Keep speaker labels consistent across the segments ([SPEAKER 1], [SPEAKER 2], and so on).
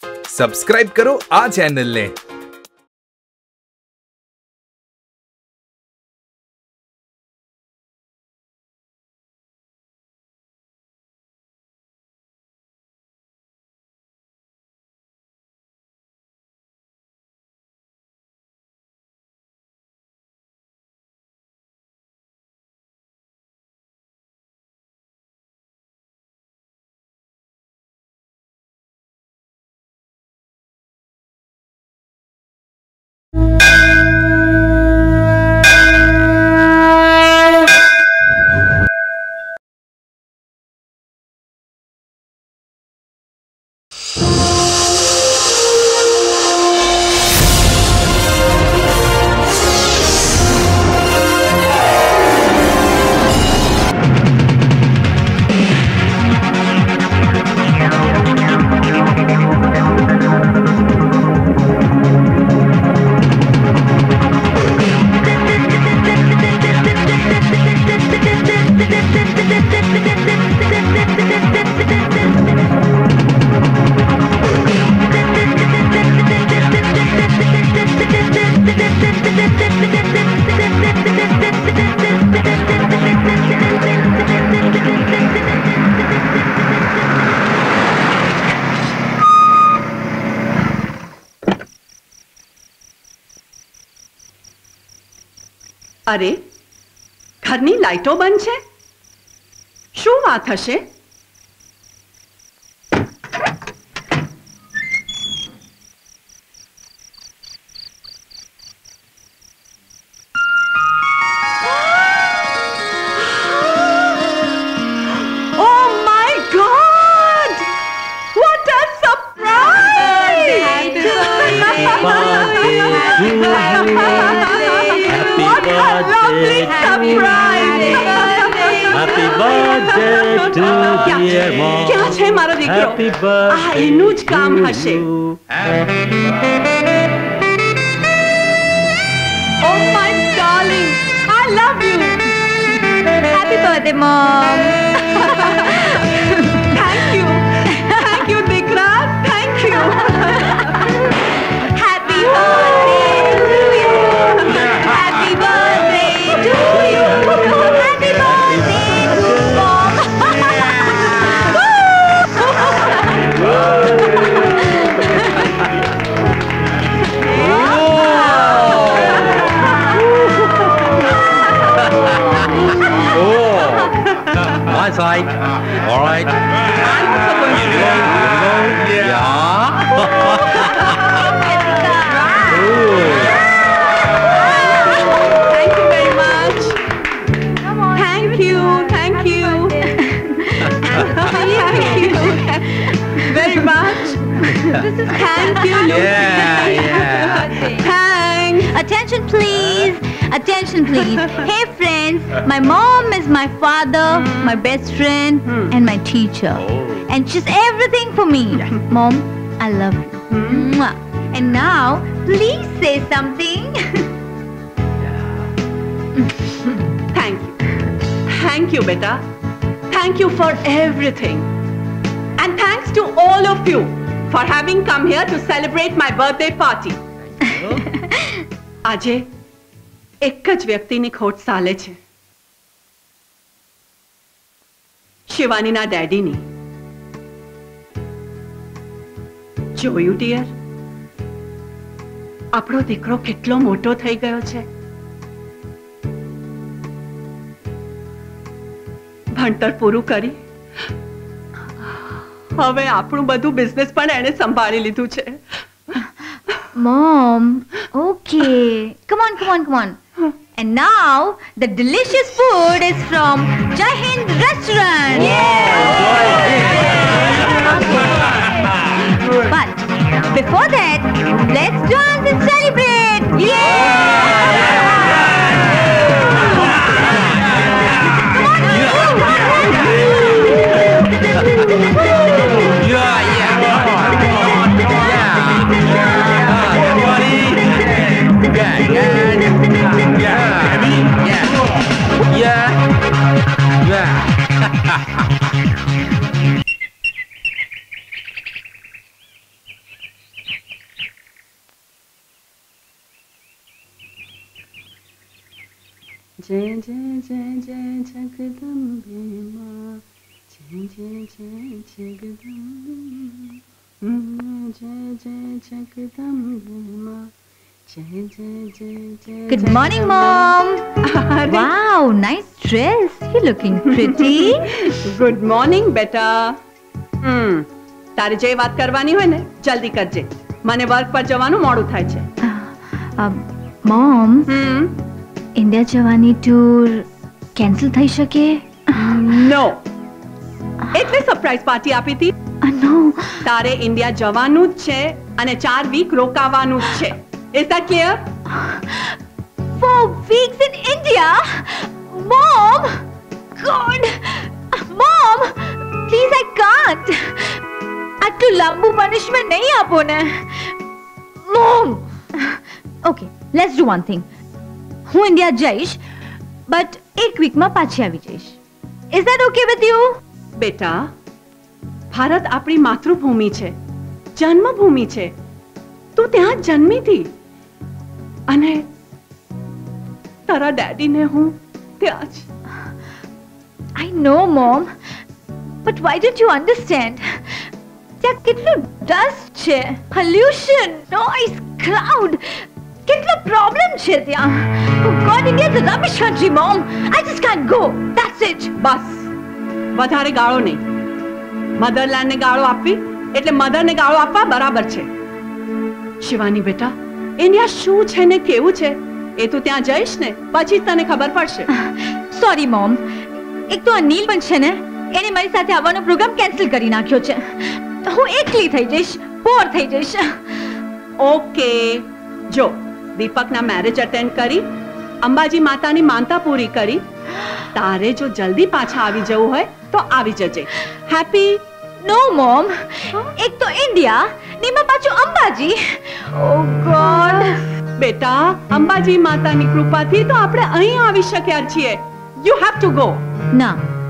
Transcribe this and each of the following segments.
[SPEAKER 1] Subscribe કરો આ ચેનલને।
[SPEAKER 2] અરે, ઘરની લાઈટો બંધ છે? શું વાત હશે? Oh my God! What a surprise! What a lovely surprise!
[SPEAKER 3] Happy birthday to dear mom.
[SPEAKER 2] ક્યાં છે મારો દીકરો?
[SPEAKER 3] Happy birthday.
[SPEAKER 2] આ એનું જ કામ હશે. Oh my darling, I love you.
[SPEAKER 4] Happy birthday, Mom.
[SPEAKER 2] Thank you. Thank you, Dikra. Thank you.
[SPEAKER 4] Happy birthday to you. Happy birthday to you. Happy birthday to Mom.
[SPEAKER 3] My side. All right.
[SPEAKER 2] Thank you very much. Thank you. Thank you. Thank you. Very much. Thank you, Lucy. Thanks.
[SPEAKER 4] Attention, please. Attention, please. Hey, friends. My mom is my father, my best friend, and my teacher. And she's everything for me. Mom, I love you. Mwah. And now, please say something.
[SPEAKER 2] Thank you. Thank you, beta. Thank you for everything. And thanks to all of you for having come here to celebrate my birthday party. આજે એક જ વ્યક્તિની ખોટ સાલે છે, શિવાનીના ડેડીની. જોયું dear, આપણો દીકરો કેટલો મોટો થઈ ગયો છે. ભણતર પૂરું કરી હવે આપણું બધું બિઝનેસ પણ એણે સંભાળી લીધું છે.
[SPEAKER 4] Mom, okay. Come on, come on, come on. And now, the delicious food is from Jai Hind Restaurant. But before that, let's dance and celebrate.
[SPEAKER 2] जय जय जय जय जगदम्बे माँ, जय जय जय जगदम्बे, जय जय जगदम्बे माँ, जय जय जय जय.
[SPEAKER 4] Good morning, Mom. Wow, nice dress. You're looking pretty.
[SPEAKER 2] Good morning બેટા. તારે જે વાત કરવાની હોય ને જલ્દી કરજે, મને વર્ક પર જવાનું મોડું થાય છે.
[SPEAKER 4] Mom, ઇન્ડિયા જવાની ટૂર કેન્સલ થઈ શકે?
[SPEAKER 2] નો, એટલે સરપ્રાઈઝ પાર્ટી આપી હતી.
[SPEAKER 4] No.
[SPEAKER 2] તારે ઇન્ડિયા જવાનું જ છે અને 4 વીક રોકાવાનું જ છે. Is that clear?
[SPEAKER 4] 4 weeks in India? Mom! God! Mom! Please, I can't. આટલું લાંબુ પનિશમેન્ટ નહીં આપો ને. Mom! Okay, let's do one thing. હું ઇન્ડિયા જઈશ, but 1 વીકમાં પાછી આવી જઈશ. Is that okay with you?
[SPEAKER 2] બેટા, ભારત આપણી માતૃભૂમિ છે, જન્મભૂમિ છે. તું ત્યાં જ જન્મી હતી અને તારા ડેડીને હું ત્યાં જ.
[SPEAKER 4] I know, Mom, but why don't you understand? ત્યાં કેટલું ડસ્ટ છે, પોલ્યુશન, નોઇઝ, ક્રાઉડ, કેટલો પ્રોબ્લેમ છે ત્યાં. Oh God, India is a rubbish country, Mom. I just can't go. That's it.
[SPEAKER 2] બસ, વધારે ગાળો નહીં. મધરલેન્ડને ગાળો આપવી એટલે મધરને ગાળો આપવા બરાબર છે. શિવાની બેટા, ઇન્ડિયા શું છે ને કેવું છે એ તું ત્યાં જઈશ ને પછી જ તને ખબર પડશે.
[SPEAKER 4] સોરી મોમ, એક તો આ નીલ પણ છે ને, એને મારી સાથે આવવાનો પ્રોગ્રામ કેન્સલ કરી નાખ્યો છે. હું એકલી થઈ જઈશ, બોર થઈ જઈશ.
[SPEAKER 2] ઓકે, જો દીપકના મેરેજ અટેન્ડ કરી, અંબાજી માતાની માનતા પૂરી કરી, તારે જો જલ્દી પાછા આવી જવું હોય તો આવી જજે. હેપી?
[SPEAKER 4] નો મોમ, એક તો ઇન્ડિયા ને એમાં પાછું અંબાજી. ઓ ગોડ.
[SPEAKER 2] બેટા, અંબાજી માતાની કૃપાથી તો આપણે અહીં આવી શક્યા છીએ. You have to go.
[SPEAKER 4] ના,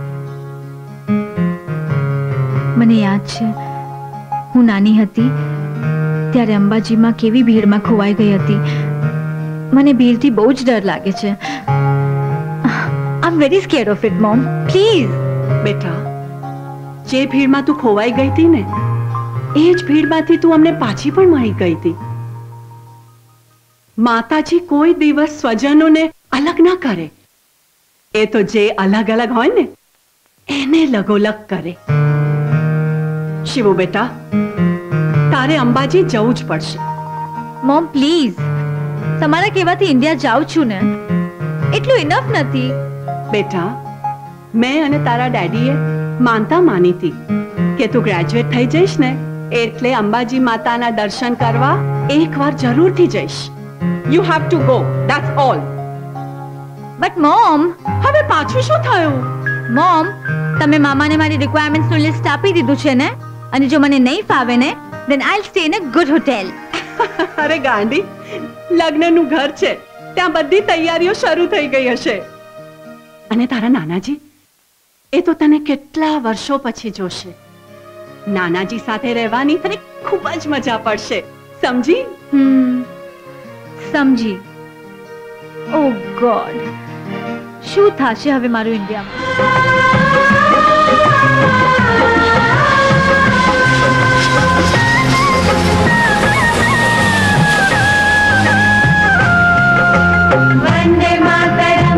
[SPEAKER 4] મને યાદ છે હું નાની હતી ત્યારે અંબાજીમાં કેવી ભીડમાં ખોવાઈ ગઈ હતી. મને ભીડથી બહુ જ ડર લાગે છે. I'm very scared of it, Mom. Please.
[SPEAKER 2] બેટા, જે ભીડમાં તું ખોવાઈ ગઈ હતી ને એ જ ભીડમાંથી તું અમને પાછી પણ મળી ગઈ હતી. માતાજી કોઈ દિવસ સ્વજનોને અલગ ના કરે. એ તો જે અલગ અલગ હોય ને એને લગોલગ કરે. શિવો બેટા, તારે અંબાજી જવું જ પડશે.
[SPEAKER 4] Mom, please. તમારા કહેવાથી ઇન્ડિયા જાઉં છું ને, એટલું ઇનફ નથી.
[SPEAKER 2] બેટા, મેં અને તારા ડેડીએ માનતા માની હતી કે તું ગ્રેજ્યુએટ થઈ જઈશ ને એટલે અંબાજી માતાના દર્શન કરવા એકવાર જરૂરથી જઈશ. You have to go, that's all.
[SPEAKER 4] But mom,
[SPEAKER 2] હવે પાછું શું થયું?
[SPEAKER 4] મોમ, તમે મામાને મારી રિક્વાયરમેન્ટ્સનું લિસ્ટ આપી દીધું છે ને, અને જો મને નહીં ફાવે ને then I'll stay in a good hotel.
[SPEAKER 2] અરે ગાંડી, લગ્નનું ઘર છે, ત્યાં બધી તૈયારીઓ શરૂ થઈ ગઈ હશે. અને તારા નાનાજી, એ તો તને કેટલા વર્ષો પછી જોશે. નાનાજી સાથે રહેવાની તને ખૂબ જ મજા પડશે, સમજી?
[SPEAKER 4] સમજી. ઓ ગોડ, શું થશે હવે મારું ઇન્ડિયામાં?
[SPEAKER 5] वंदे मातरम,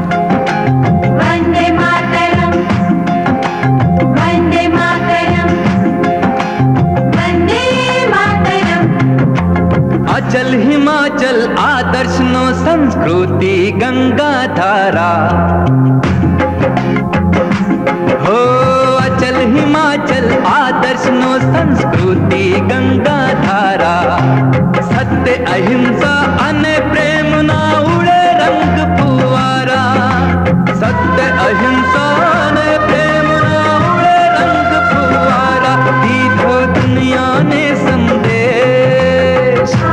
[SPEAKER 5] वंदे मातरम, वंदे मातरम, वंदे मातरम.
[SPEAKER 6] अचल हिमाचल आदर्श नो संस्कृति गंगा धारा हो. अचल हिमाचल आदर्श नो संस्कृति गंगा धारा. सत्य अहिंसा अने प्रेम ना उड़े रंग फुवारा. सत्य अहिंसा अने प्रेम ना उड़े रंग फुवारा. दीधो दुनिया ने संदेश,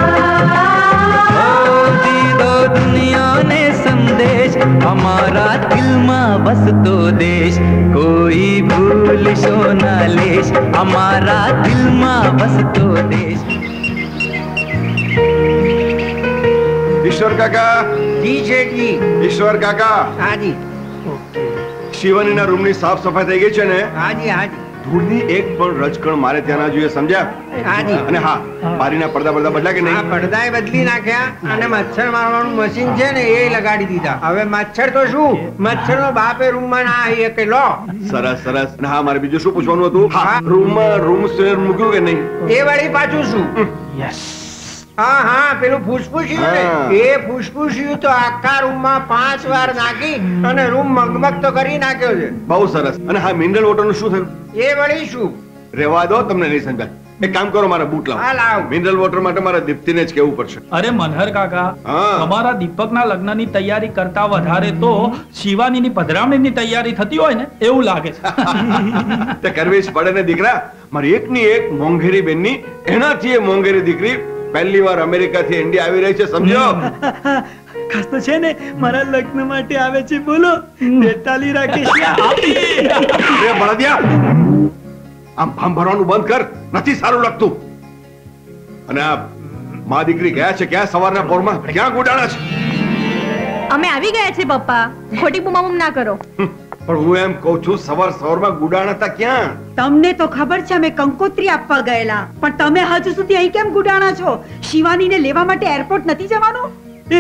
[SPEAKER 6] दीधो दुनिया ने संदेश. हमारा दिल में बसतो देश कोई भूल शो ना लेश. हमारा दिल में बसतो देश.
[SPEAKER 7] ઈશ્વર કાકા.
[SPEAKER 8] જી શેઠજી.
[SPEAKER 7] ઈશ્વર કાકા.
[SPEAKER 8] હાજી.
[SPEAKER 7] શિવાનીના રૂમની સાફ સફાઈ થઈ ગઈ છે ને?
[SPEAKER 8] હાજી હાજી.
[SPEAKER 7] ધૂળની એક પણ રજકણ મારે ત્યાં ના જોઈએ, સમજ્યા?
[SPEAKER 8] હાજી.
[SPEAKER 7] અને હા, બારીના પડદા બદલ્યા કે
[SPEAKER 8] આ
[SPEAKER 7] નહીં?
[SPEAKER 8] પડદાય બદલી નાખ્યા અને મચ્છર મારવાનું મશીન છે ને એ લગાડી દીધા. હવે મચ્છર તો શું, મચ્છરનો બાપે રૂમમાં ના આવી શકે. લો.
[SPEAKER 7] સરસ સરસ. અને હા, મારે બીજું શું પૂછવાનું હતું? હા, રૂમમાં રૂમ સ્પ્રે મૂક્યું કે નહીં?
[SPEAKER 8] એ વળી પાછું શું? હા હા, પેલું ફૂસફૂસ્યું ને, એ ફૂસફૂસ્યું તો આખા રૂમમાં 5 વાર નાખી અને રૂમ મગમગ તો કરી નાખ્યો છે.
[SPEAKER 7] બહુ સરસ. અને હા, મિનરલ વોટરનું શું થયું?
[SPEAKER 8] એ વળી શું?
[SPEAKER 7] રહેવા દો, તમને નહીં સમજાય. એક કામ કરો, મારા બૂટ
[SPEAKER 8] હા, લાવ.
[SPEAKER 7] મિનરલ વોટર માટે મારા દીપ્તિને જ કહેવું પડશે.
[SPEAKER 9] અરે મનહર કાકા,
[SPEAKER 7] હા.
[SPEAKER 9] તમારા દીપકના લગ્નની તૈયારી કરતા વધારે તો શિવાનીની પધરામણીની તૈયારી થતી હોય ને એવું લાગે છે.
[SPEAKER 7] તે કરવી જ પડે ને દીકરા. મારી એકની એક મોંઘેરી બેનની એનાથી એ મોંઘેરી દીકરી પહેલી વાર અમેરિકાથી ઇન્ડિયા આવી રહી છે, સમજો?
[SPEAKER 10] ખાસ તો છે ને મારા લગ્ન માટે આવે છે. બોલો, 43 રાકેશ.
[SPEAKER 7] રે બળદિયા, આમ ભામ ભરવાનું બંધ કર, નથી સારું લાગતું. અને આ મા દીકરી ગયા છે ક્યાં સવારના પોરમાં? ક્યાં ગોડાણા છે?
[SPEAKER 4] અમે આવી ગયા છે પપ્પા. ખોટી બૂમાબૂમ ના કરો.
[SPEAKER 7] પણ હું એમ કહું છું, સવારમાં ગુડાણા હતા ક્યાં?
[SPEAKER 11] તમને તો ખબર છે અમે કંકોત્રી આપવા ગયેલા, પણ તમે હજુ સુધી અહીં કેમ ગુડાણા છો? શિવાનીને લેવા માટે એરપોર્ટ નથી જવાનું?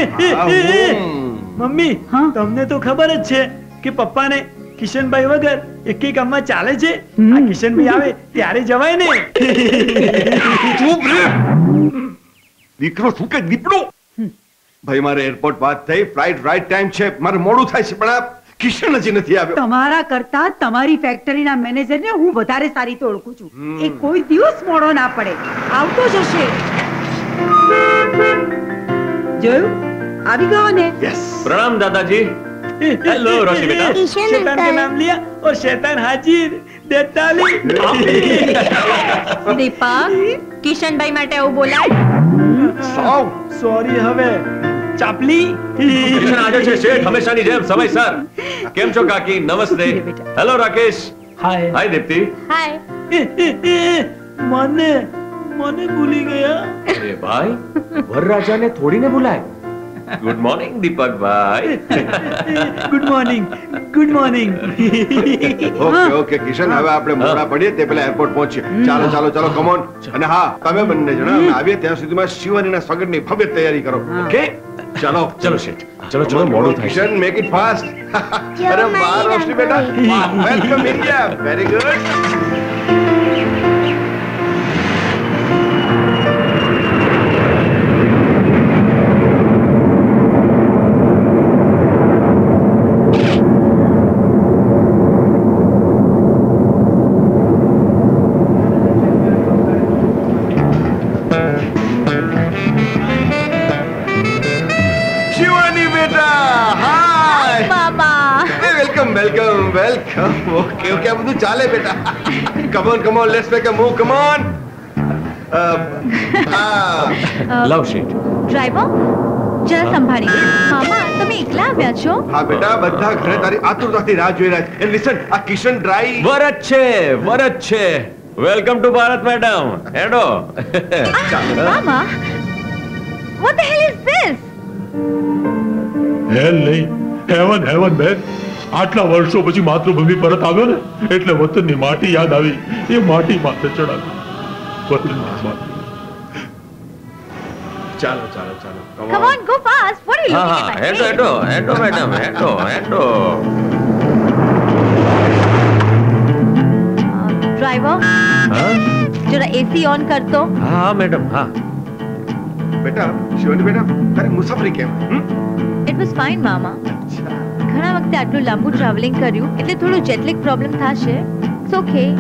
[SPEAKER 10] મમ્મી, તમને તો ખબર જ છે કે પપ્પાને કિશનભાઈ વગર એકે કામમાં ચાલે છે. આ કિશનભાઈ આવે ત્યારે જવાય ને.
[SPEAKER 7] ચૂપ રે દીકરો, શું કે દીપડો? ભાઈ, મારે એરપોર્ટ વાત થઈ, ફ્લાઇટ રાઈટ ટાઈમ છે, મારે મોડું થાય છે, પણ આ કિશન હજી નથી આવ્યો.
[SPEAKER 11] તમારા કરતા તમારી ફેક્ટરીના મેનેજરને હું વધારે સારી રીતે ઓળખું છું. એ કોઈ દિવસ મોડો ના પડે, આવતો જ હશે. જોયું? આવી ગયો ને?
[SPEAKER 7] યસ.
[SPEAKER 3] प्रणाम दादाजी. हेलो रोशी बेटा.
[SPEAKER 10] शैतान का नाम लिया और शैतान हाजिर. 43.
[SPEAKER 4] દીપક, કિશનભાઈ માટે આવું બોલાય?
[SPEAKER 10] સોરી. હવે ચાપલી.
[SPEAKER 3] કિશન આજે છે શેઠ, હંમેશાની જેમ સમયસર. કેમ છો કાકી? નમસ્તે. Hello Rakesh.
[SPEAKER 9] Hi.
[SPEAKER 3] Hi Deepti.
[SPEAKER 4] Hi.
[SPEAKER 10] મને ભૂલી ગયા.
[SPEAKER 3] અરે ભાઈ, વરરાજાને થોડીને ભૂલાય. ગુડ મોર્નિંગ દીપકભાઈ.
[SPEAKER 10] Good morning. Good morning.
[SPEAKER 7] Okay Kishan, હવે આપણે મોડા પડીએ તે પેલા એરપોર્ટ પહોંચીએ. ચાલો ચાલો ચાલો, કમ ઓન. અને હા, તમે બંને જણા અમે આવીએ ત્યાં સુધીમાં શિવાનીના સ્વાગતની ભવ્ય તૈયારી કરો. ઓકે, ચાલો
[SPEAKER 3] ચલો શેઠ, ચલો મોડું થાય છે.
[SPEAKER 7] Kishan, make it fast. અરે વાહ રોશની બેટા, welcome India. Very good. Okay okay, આ બધું ચાલે બેટા. Come on let's make a move. Come on.
[SPEAKER 3] લવ શેઠ.
[SPEAKER 4] ડ્રાઈવર, જરા સંભાળી. મામા, તમે એકલા આવ્યા છો?
[SPEAKER 7] હા બેટા, બધા ઘરે તારી આતુરતાથી રાહ જોઈ રહ્યા છે. લિસન, આ કિશન ડ્રાઈવ
[SPEAKER 3] વરજ છે. Welcome to Bharat madam. હેડો.
[SPEAKER 4] મામા, what the hell is this?
[SPEAKER 12] હેલ નહીં, હેવન બેન. આટલા વર્ષો પછી માતૃભૂમિ પરત આવ્યો ને એટલે વતનની માટી યાદ આવી. એ માટી માથે ચડાવી વતનની માટી.
[SPEAKER 7] ચાલો.
[SPEAKER 4] Come on, go fast. What are you looking at?
[SPEAKER 3] હેડો મેડમ, હેડો.
[SPEAKER 4] ડ્રાઈવર, જરા એસી ઓન કરતો.
[SPEAKER 3] હા મેડમ, હા.
[SPEAKER 7] બેટા, શિવાની બેટા, તારી મુસાફરી કેમ?
[SPEAKER 4] It was fine, મામા. ઘણા વખતે આટલું લાંબુ ટ્રાવેલિંગ કર્યું એટલે થોડું જેટલેગ પ્રોબ્લેમ થશે. It's okay.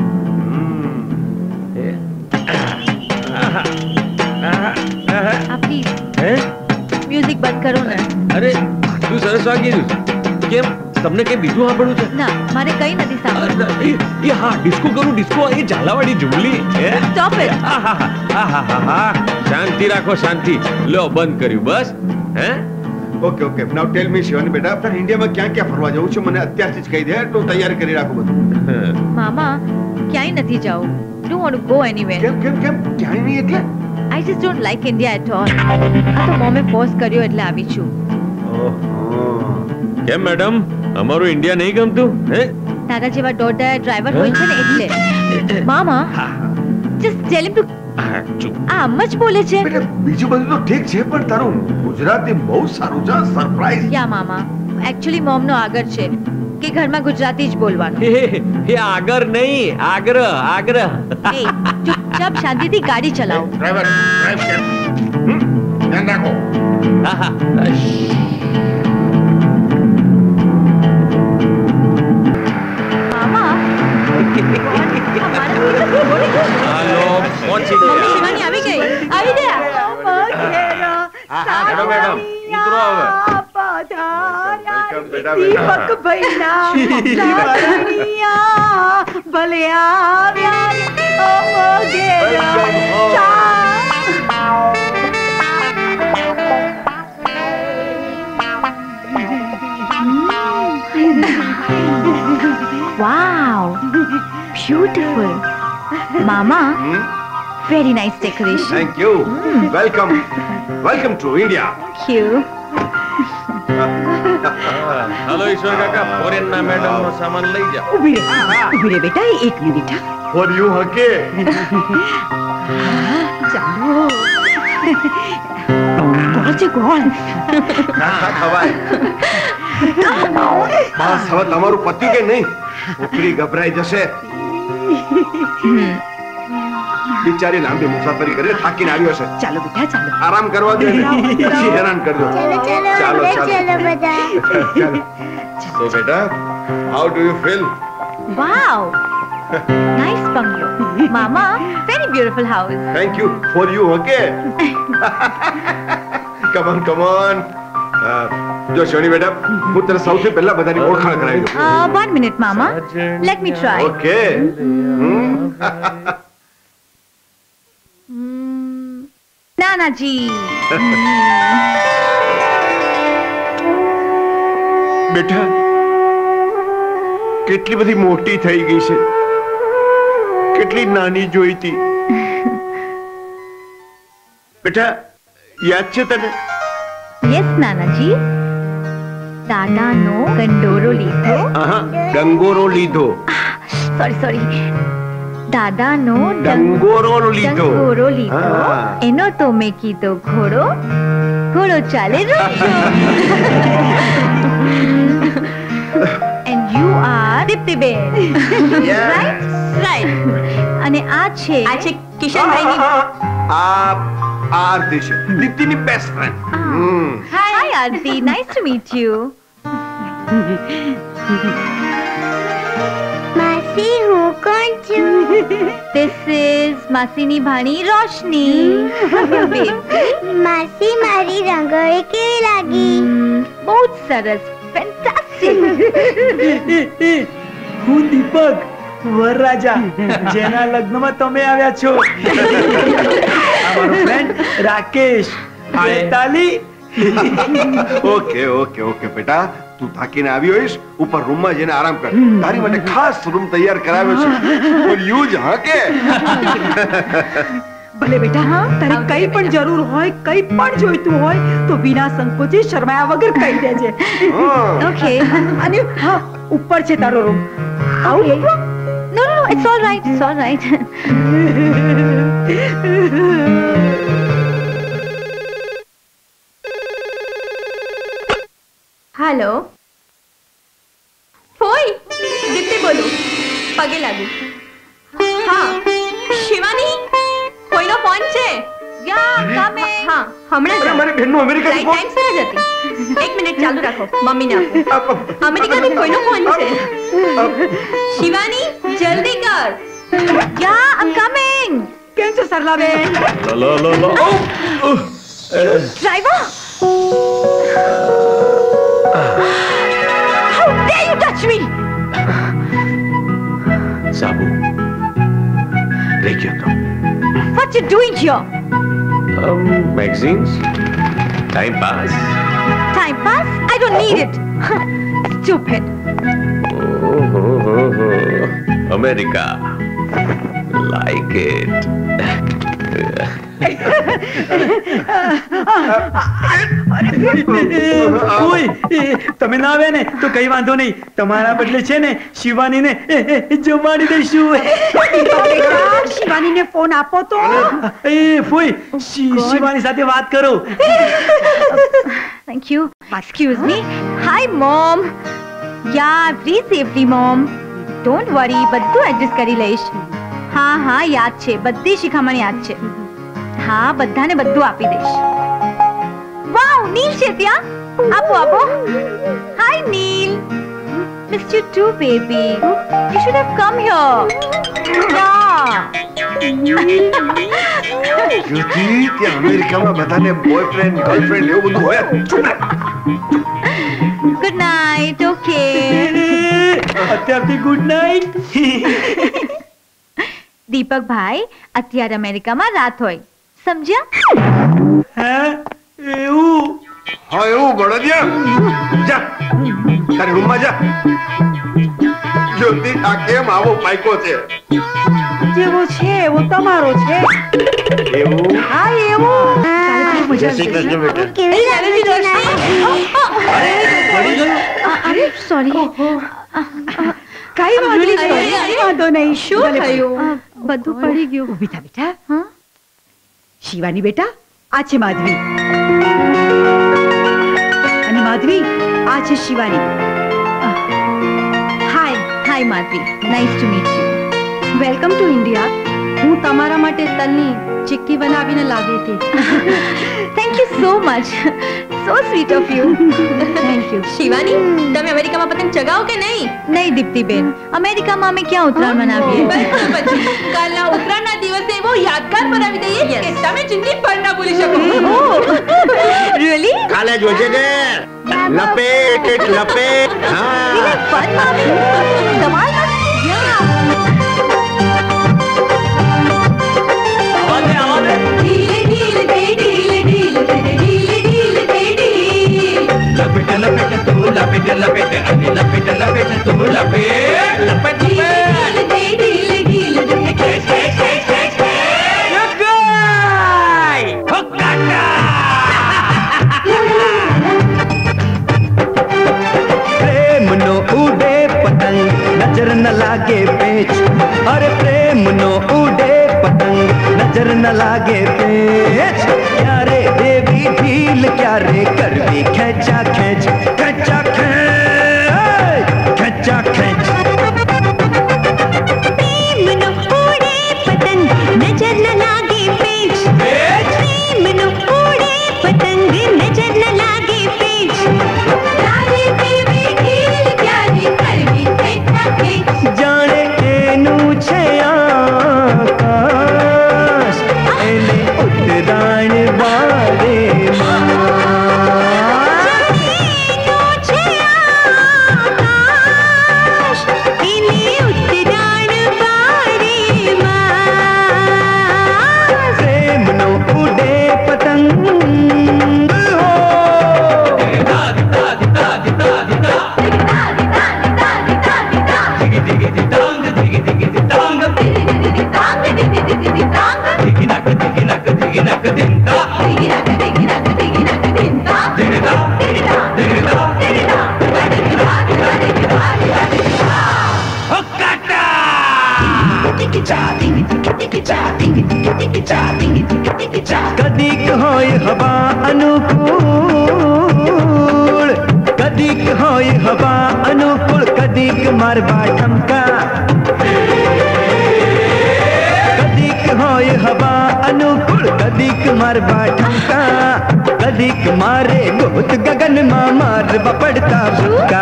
[SPEAKER 4] આ પ્લીઝ મ્યુઝિક બંધ કરો ને.
[SPEAKER 3] અરે તું સરસ વાગી રહ્યું. કેમ, તમને કઈ બીજું સાંભળવું છે?
[SPEAKER 4] ના, મારે કઈ નથી સાંભળવું.
[SPEAKER 3] એ હા, ડિસ્કો કરું. એ ઝાલાવાળી જુમલી.
[SPEAKER 4] Stop it.
[SPEAKER 3] શાંતિ રાખો, શાંતિ. લો, બંધ કર્યું બસ. હે?
[SPEAKER 7] ઓકે નાઉ ટેલ મી શિવાની બેટા, આપણે ઇન્ડિયામાં ક્યાં ફરવા જવું છે? મને અત્યારથી જ કહી દે તો તૈયારી કરી રાખું બધું.
[SPEAKER 4] મામા, ક્યાંય નથી જાવું. Don't want to go anywhere.
[SPEAKER 7] કેમ ક્યાંય નહીં એટલે?
[SPEAKER 4] I I just don't like India at all. આ તો મોમે ફોર્સ કર્યો એટલે આવી છું.
[SPEAKER 3] કેમ મેડમ અમારું ઇન્ડિયા નહીં ગમતું હે?
[SPEAKER 4] તારા જેવા દોડા ડ્રાઈવર હોય છે ને એટલે. મામા just tell him to આમ જ બોલે છે.
[SPEAKER 7] બીજું બધું તો ઠીક છે પણ તારું ગુજરાતી બહુ સારું છે. સરપ્રાઈઝ.
[SPEAKER 4] યા મામા એકચ્યુઅલી મોમ નો આગળ છે કે ઘરમાં ગુજરાતી જ બોલવાનું.
[SPEAKER 3] એ આગળ નહીં આગ્રહ આગ્રહ.
[SPEAKER 4] એ ચૂપચાપ શાંતિથી ગાડી ચલાવો.
[SPEAKER 7] ડ્રાઈવર ડ્રાઈવ કર. ધ્યાન રાખો.
[SPEAKER 4] મામા
[SPEAKER 3] હાલો પહોંચી ગયા.
[SPEAKER 4] શિવાની આવી ગઈ. આવી ગયા.
[SPEAKER 3] હેલો મેડમ ઉતરો હવે.
[SPEAKER 11] દીપક ભૈયા ભલે
[SPEAKER 4] Wow, beautiful. Mama, very nice decoration.
[SPEAKER 7] Thank you. Welcome. Welcome to India.
[SPEAKER 4] Thank you.
[SPEAKER 3] હાલો ઈશ્વર કાકા ફોરેન ના મેડમ નો સામાન લઈ જાઓ.
[SPEAKER 11] ઉભી રે બેટા, એક મિનિટ.
[SPEAKER 7] For you હકે.
[SPEAKER 11] ચાલો. ગોળ છે ગોળ.
[SPEAKER 7] ખવાય. બસ હવે તમારું પત્યું કે નહીં? છોકરી ગભરાઈ જશે. બિચારી લાંબી મુસાફરી કરીને થાકીને આવ્યો છે.
[SPEAKER 11] ચાલો બેટા ચાલો.
[SPEAKER 7] આરામ કરવા દે ને. પછી હેરાન કરજો. ચાલો So બેટા, how do you feel?
[SPEAKER 4] Wow, nice bungalow. Mama, very beautiful house.
[SPEAKER 7] Thank you. For you, okay? Come on. જો શોની બેટા, હું તને સૌથી પહેલા બધાની ઓળખાણ કરાવી દઉં.
[SPEAKER 4] 1 minute, Mama. Let me try.
[SPEAKER 7] Okay.
[SPEAKER 4] Nana ji.
[SPEAKER 7] બેટા, કેટલી બધી મોટી થઈ ગઈ છે, કેટલી નાની જોઈતી. બેટા યાદ છે તને?
[SPEAKER 4] Yes, Nana ji. દાદાનો ગંડોરો લીધો.
[SPEAKER 7] ગંગોરો લીધો.
[SPEAKER 4] Sorry. દાદાનો
[SPEAKER 7] ડંગોરો લીધો.
[SPEAKER 4] એનો તો મેં કીધો ઘોડો. ઘોડો ચાલે રોજો. And you are દીપ્તિબેન. Right. અને આ છે કિશનભાઈની.
[SPEAKER 7] આરતી છે, દીપ્તિની best friend.
[SPEAKER 4] Hi Aarti, nice to meet you.
[SPEAKER 5] માસી હું કોણ છું?
[SPEAKER 4] This is માસીની ભાણી રોશની.
[SPEAKER 5] માસી મારી રંગોળી કેવી લાગી?
[SPEAKER 4] બહુ જ સરસ, ફેન્ટાસ્ટિક.
[SPEAKER 10] હું દીપક વરરાજા, જેના લગ્નમાં તમે આવ્યા છો. અમારો ફ્રેન્ડ રાકેશ.
[SPEAKER 7] ઓકે બેટા, તું થાકીને આવી હોઈશ, ઉપર રૂમમાં જઈને આરામ કર. તારી માટે ખાસ રૂમ તૈયાર કરાવ્યો છે. For you જ હકે.
[SPEAKER 11] ભલે બેટા, તારે કઈ પણ જરૂર હોય, કઈ પણ જોઈતું હોય તો વિના સંકોચે શરમાયા વગર કહી દેજે.
[SPEAKER 4] Okay.
[SPEAKER 11] અને હા, ઉપર છે તારો room.
[SPEAKER 4] Okay. No, it's all right. Hello ફોઈ, દીપ્તિ બોલું. પગે લાગુ. હા શિવાની, કોઈનો ફોન છે? હા હમણાં જ.
[SPEAKER 7] મારી બહેનનો અમેરિકાથી ફોન.
[SPEAKER 4] ટાઈમ સર જ હતી. 1 મિનિટ ચાલુ રાખો, મમ્મીને આપું. અમેરિકાથી કોઈનો ફોન છે? શિવાની જલ્દી કર. I'm coming.
[SPEAKER 11] કેમ છો સરલાબેન?
[SPEAKER 4] Driver, how dare you touch me?
[SPEAKER 3] સાબુ લેકે આવો.
[SPEAKER 4] What you doing here?
[SPEAKER 3] Magazines. Time pass.
[SPEAKER 4] Time pass? I don't need it. Stupid.
[SPEAKER 3] America. Like it.
[SPEAKER 10] તમે ના આવે ને તો કઈ વાંધો નહીં, તમારા બદલે છે ને શિવાનીને જમાડી દઈશું.
[SPEAKER 11] શિવાનીને ફોન આપો તો.
[SPEAKER 10] ફોઈ શિવાની સાથે વાત કરો.
[SPEAKER 4] Thank you. Excuse me. Hi, Mom. Yeah, free safety, Mom. Don't worry, બધું એડજસ્ટ કરી લઈશ. હા હા યાદ છે, બધી શિખામણ યાદ છે. હા બધાને બધું આપી દઈશ. વાવ, નીલ છે ત્યાં. આપો આપો. Hi, Neil. Missed you too, baby. You should have come here. Yeah.
[SPEAKER 7] જ્યોતિ, ત્યાં અમેરિકામાં બધાને બોયફ્રેન્ડ ગર્લફ્રેન્ડ એવું બધું હોય.
[SPEAKER 4] Good night. Okay.
[SPEAKER 10] અત્યારથી ગુડ નાઇટ.
[SPEAKER 4] દીપક ભાઈ, અત્યારે અમેરિકામાં રાત હોય, સમજ્યા?
[SPEAKER 10] હે એવું?
[SPEAKER 7] હા એવું બળદિયા. જા તારી રૂમમાં જા. જ્યોતિ, આ કેમ આવો પાઈકો છે?
[SPEAKER 11] જેવો છે એવો તમારો છે.
[SPEAKER 7] એવું?
[SPEAKER 11] હા એવું.
[SPEAKER 7] જય શ્રી કૃષ્ણ બેટા.
[SPEAKER 4] અરે સોરી.
[SPEAKER 11] કઈ વાંધો નહીં.
[SPEAKER 4] શું થયું? બધું પડી ગયું.
[SPEAKER 11] ઊભી થા બેટા. શિવાની બેટા, આ છે માધવી. અને માધવી, આ છે Shivani.
[SPEAKER 4] Hi Madhavi, nice to meet you.
[SPEAKER 11] Welcome to India. હું તમારા માટે તલની ચીક્કી બનાવીને લાવી હતી.
[SPEAKER 4] Thank you so much. So sweet of you. Thank you.
[SPEAKER 13] Shivani, તમે અમેરિકામાં પતંગ ચગાવો કે નહીં?
[SPEAKER 4] નહીં દીપ્તિબેન, અમેરિકામાં અમે ક્યાં ઉત્તરાયણ મનાવીએ.
[SPEAKER 13] પછી કાલના ઉત્તરાયણના દિવસે એવો યાદગાર બનાવી દઈએ કે તમે જિંદગી પર ના ભૂલી શકો.
[SPEAKER 4] રિયલી?
[SPEAKER 7] કાલે જોજે ને. લપેટ લપેટ. હા.
[SPEAKER 4] ફન મામી. ધમાલ
[SPEAKER 6] लपेट तू लपेट लपेट अरे लपेट लपेट तू लपेट लपेट प्रेम नो उड़े पतंग नजर न लागे पेच. अरे प्रेम नो उड़े पतंग नजर न लागे पेच. क्या रे देवी ढील क्या रे करवी खेचा खेच खेचा खेच खेचा खेच. प्रेम नो उड़े पतंग नजर न लागे पेच. प्रेम नो उड़े पतंग नजर न लागे पेच. जाने एनु छे आकाश एने उतराण बारे प्रेम नो उड़े पतंग कदीक होय हवा अनुकूल कदीक होय हवा अनुकूल कदीक मारवा ठमका कदीक होय हवा अनुकूल कदीक मारवा ठमका कदीक मारे गोत गगन मा मारवा पड़ता भक्का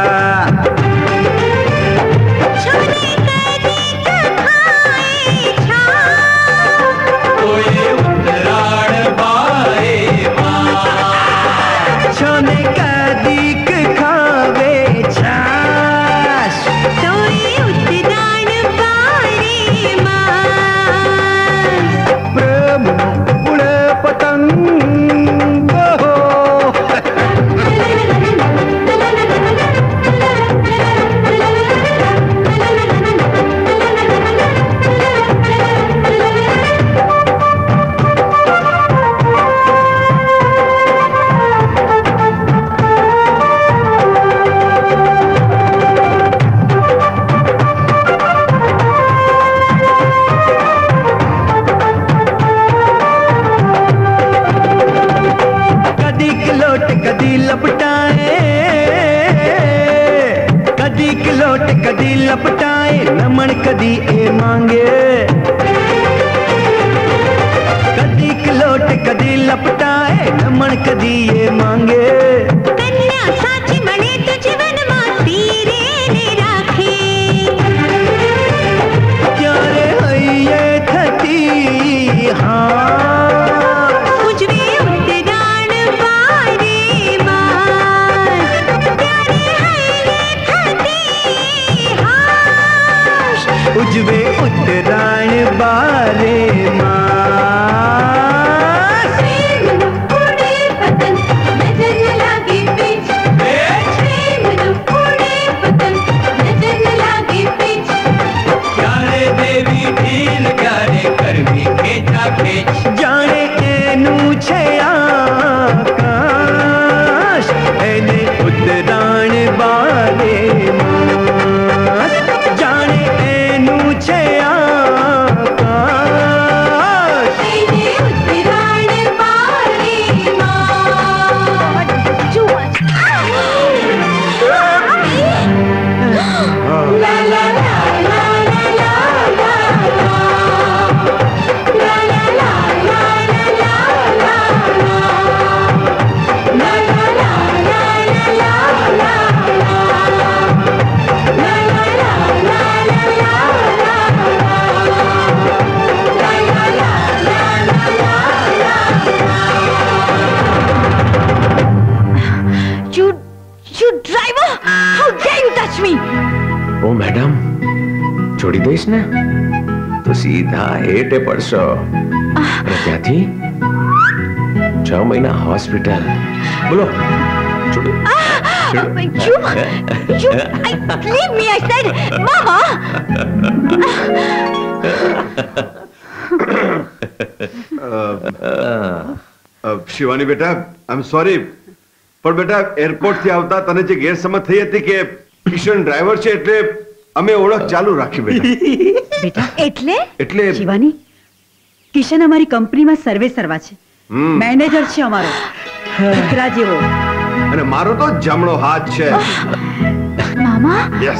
[SPEAKER 6] छोने कदीक खावे छाछ तोय उतराण बारे मास प्रेम उड़े पतंग
[SPEAKER 3] છોડી દઈશ ને તો સીધા હેઠે પડશો અને ત્યાંથી 6 મહિના હોસ્પિટલ. બોલો
[SPEAKER 4] Leave me, I said, Mama.
[SPEAKER 7] Shivani બેટા, આઈ એમ સોરી, પણ બેટા એરપોર્ટ થી આવતા તને જે ગેરસમજ થઈ હતી કે કિશન ડ્રાઈવર છે એટલે અમે ઓળખ ચાલુ રાખી બેટા.
[SPEAKER 11] બેટા
[SPEAKER 7] એટલે
[SPEAKER 11] શિવાની, કિશન અમારી કંપનીમાં સર્વે સર્વા છે, મેનેજર છે અમારો, દીકરા જેવો,
[SPEAKER 7] અને મારો તો જમણો હાથ છે.
[SPEAKER 4] મામા,
[SPEAKER 7] યસ.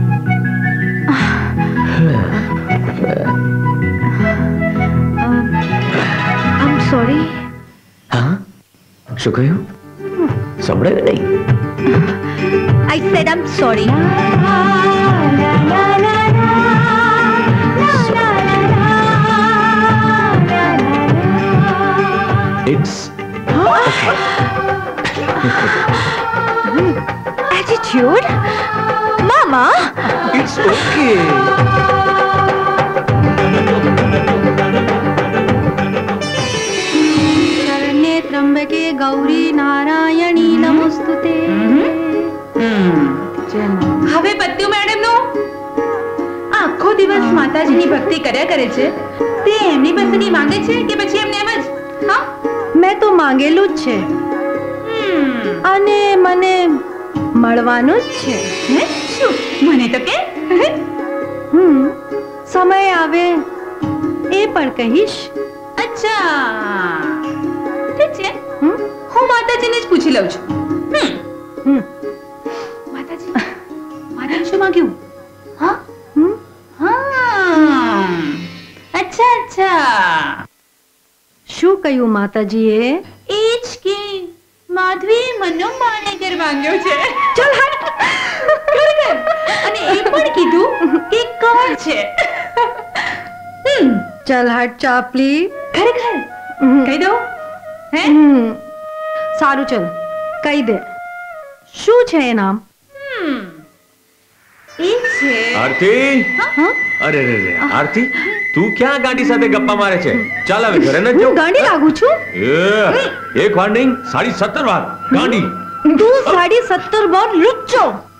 [SPEAKER 4] I'm sorry.
[SPEAKER 3] હા, શું કહ્યું? સંભળાયું નહીં?
[SPEAKER 4] I said I'm sorry.
[SPEAKER 3] It's
[SPEAKER 4] Attitude? Mama?
[SPEAKER 3] It's okay.
[SPEAKER 13] शरण्ये त्र्यंबके गौरी नारायणी नमोस्तुते. હવે પત્યું મેડમ નું આખો દિવસ માતાજીની ભક્તિ કર્યા કરે છે, તે એમની પાસેથી માંગે છે કે પછી એમને એમ જ? હા,
[SPEAKER 11] મેં તો માંગેલું જ છે અને મને મળવાનું જ છે.
[SPEAKER 13] શું? મને તો કે
[SPEAKER 11] સમય આવે એ પણ કહીશ.
[SPEAKER 13] અચ્છા, ઠીક છે, હું માતાજીને જ પૂછી લઉં છું. માતાજી શું માંગ્યું? હા, અચ્છા અચ્છા,
[SPEAKER 11] શું કહ્યું માતાજીએ?
[SPEAKER 13] એ જ કે માધવી મનો માનેગર માંગ્યો છે. ચલ હટ. અને એ પણ કીધું કે કોણ છે.
[SPEAKER 11] ચલ હટ ચાપલી.
[SPEAKER 13] ખરેખર કહી દો. હે,
[SPEAKER 11] સારું, ચલ કહી દે. શું છે એ નામ?
[SPEAKER 13] એ છે
[SPEAKER 3] આરતી. અરે રે રે આરતી, તું ક્યાં ગાડી સાથે ગપ્પા મારે છે? ચાલ હવે ઘરે ન જાઉં.
[SPEAKER 11] ગાંડી લાગુ છું?
[SPEAKER 3] એક વાર નહીં 17.5 વાર ગાંડી.
[SPEAKER 11] તું 17.5 વાર લુચ્ચો.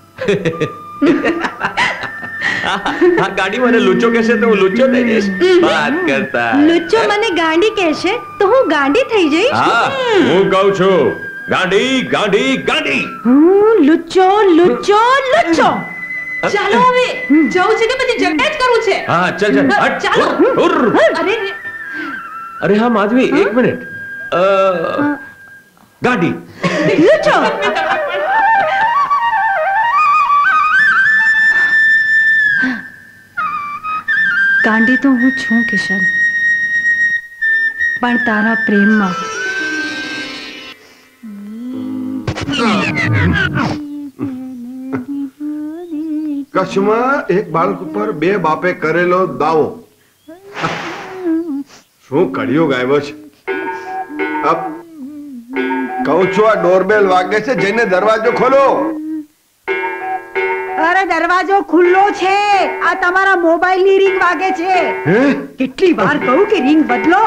[SPEAKER 3] આ ગાડી મને લુચ્ચો કહેશે તો હું લુચ્ચો થઈ જઈશ. વાત કરતા
[SPEAKER 11] લુચ્ચો મને ગાંડી કહેશે તો હું ગાંડી થઈ જઈશ.
[SPEAKER 3] હા, હું કહું છું ગાંડી ગાંડી ગાંડી.
[SPEAKER 11] લુચ્ચો લુચ્ચો લુચ્ચો.
[SPEAKER 13] ચાલો હવે જવું છે કે પછી ઝઘડા જ કરવું છે?
[SPEAKER 3] હા, ચલ ચલ હટ.
[SPEAKER 13] ચાલો. અરે
[SPEAKER 3] અરે હા માધવી, એક મિનિટ. ગાંડી.
[SPEAKER 11] લુચ્ચો. ગાંડી તો હું છું કિશન, પણ તારા પ્રેમમાં.
[SPEAKER 7] કચ્છમાં એક બાળક ઉપર 2 બાપે કરેલો દાવો. શું કડિયો ગાયબ છે. કહું છું આ ડોરબેલ વાગે છે, જઈને દરવાજો ખોલો.
[SPEAKER 11] અરે દરવાજો ખુલ્લો છે, આ તમારા મોબાઈલ ની રિંગ વાગે છે. કેટલી વાર કહું કે રિંગ બદલો.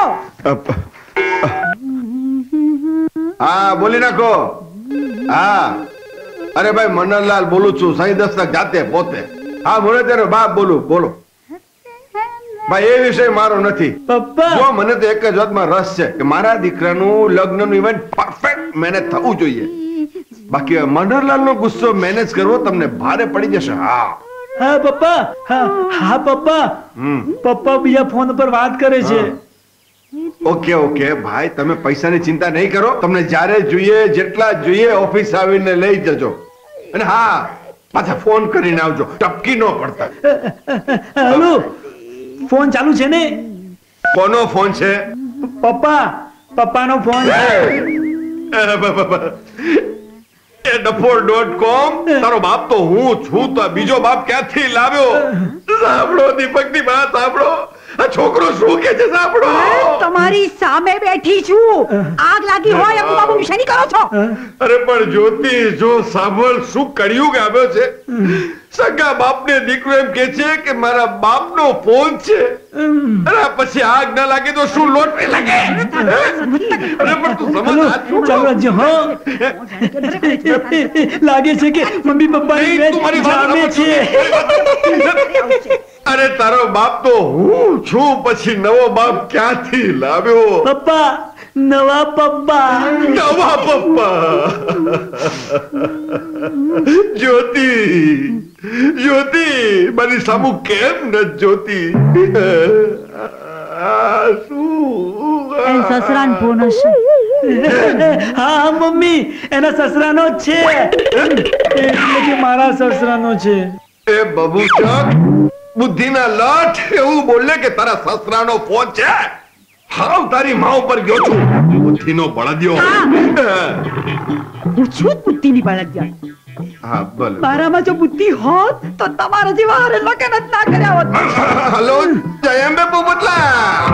[SPEAKER 7] હા, બોલી નાખો. હા, અરે ભાઈ મનનલાલ બોલું છું, સાઈ દસ્તક જાતે પોતે. હા, બોલે તેનો બાપ બોલું. બોલો ભાઈ, એ વિષય મારો નથી. જો મને તો એક જ વાતમાં રસ છે કે મારા દીકરાનું લગ્નનું ઇવેન્ટ પરફેક્ટ મેનેજ થવું જોઈએ. બાકી મનનલાલ નો ગુસ્સો મેનેજ કરવો તમને ભારે પડી જશે. હા
[SPEAKER 10] હા પપ્પા. હા પપ્પા. પપ્પા બીજા ફોન પર વાત કરે છે.
[SPEAKER 7] ઓકે ઓકે ભાઈ, તમે પૈસાની ચિંતા નહીં કરો. તમને જ્યારે જોઈએ જેટલા જોઈએ ઓફિસ આવીને લઈ જજો. અને હા, પાછા ફોન કરીને આવજો, ટપકી ન પડતા.
[SPEAKER 10] હેલો, ફોન ચાલુ છે ને?
[SPEAKER 7] કોનો ફોન છે?
[SPEAKER 10] પપ્પાનો ફોન છે.
[SPEAKER 7] એ ડફોર.com. તારો બાપ તો હું છું, તો બીજો બાપ ક્યાંથી લાવ્યો? સાંભળો દીપકની વાત સાંભળો. આ છોકરો શું કે છે સાંભળો.
[SPEAKER 11] તમારી સામે બેઠી છું. આગ લાગી હોય એમ બાબુ શેની કરો છો?
[SPEAKER 7] અરે પણ જ્યોતિ, જો સાંભળ, શું કર્યું ગાવ્યો છે. સગા બાપને દીકરો એમ કે છે કે મારા બાપનો ફોન છે. અરે પછી આગ ના લાગે તો શું લોટ લાગે? અરે પણ તું સમજ
[SPEAKER 10] ચાલો રાજ્ય. હા લાગે છે કે મમ્મી પપ્પાની જામે છે.
[SPEAKER 7] અરે તારો બાપ તો હું છું, પછી નવો બાપ ક્યાંથી લાવ્યો?
[SPEAKER 10] પપ્પા, નવા પપ્પા.
[SPEAKER 7] નવા પપ્પા. જ્યોતિ, જ્યોતિ મારી સામુ કેમ ન જોતી?
[SPEAKER 11] સસરાન ફોન હશે.
[SPEAKER 10] હા મમ્મી, એના સસરાનો જ છે. એટલે કે મારા સસરાનો છે.
[SPEAKER 7] એ બબુચક, બુદ્ધિના લઠ, એવું બોલે કે તારા સસરાનો ફોન છે? હાવ તારી માં ઉપર ગયો છું. બુદ્ધિનો બળદિયો.
[SPEAKER 11] હું છું બુદ્ધિની બળદિયા.
[SPEAKER 7] હા ભલે.
[SPEAKER 11] મારામાં જો બુદ્ધિ હોત તો તમારા જેવા હરે લગન જ ના કર્યા હોત.
[SPEAKER 7] હલો જયંબે પોપટલા.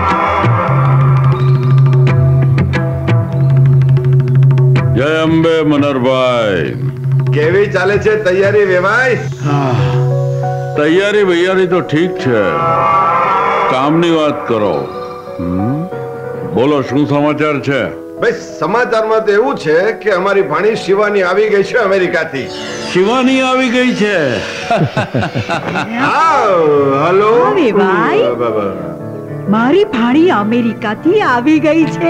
[SPEAKER 12] જય અંબે મનરભાઈ.
[SPEAKER 7] કેવી ચાલે છે તૈયારી વેવાઈ?
[SPEAKER 12] તૈયારી વૈયારી તો ઠીક છે, કામની વાત કરો. બોલો, શું સમાચાર છે?
[SPEAKER 7] ભાઈ સમાચારમાં તો એવું છે કે અમારી ભાણી શિવાની આવી ગઈ છે અમેરિકાથી.
[SPEAKER 12] શિવાની આવી ગઈ છે?
[SPEAKER 7] હલો
[SPEAKER 11] વેવાઈ, મારી ભાણી અમેરિકાથી આવી ગઈ છે.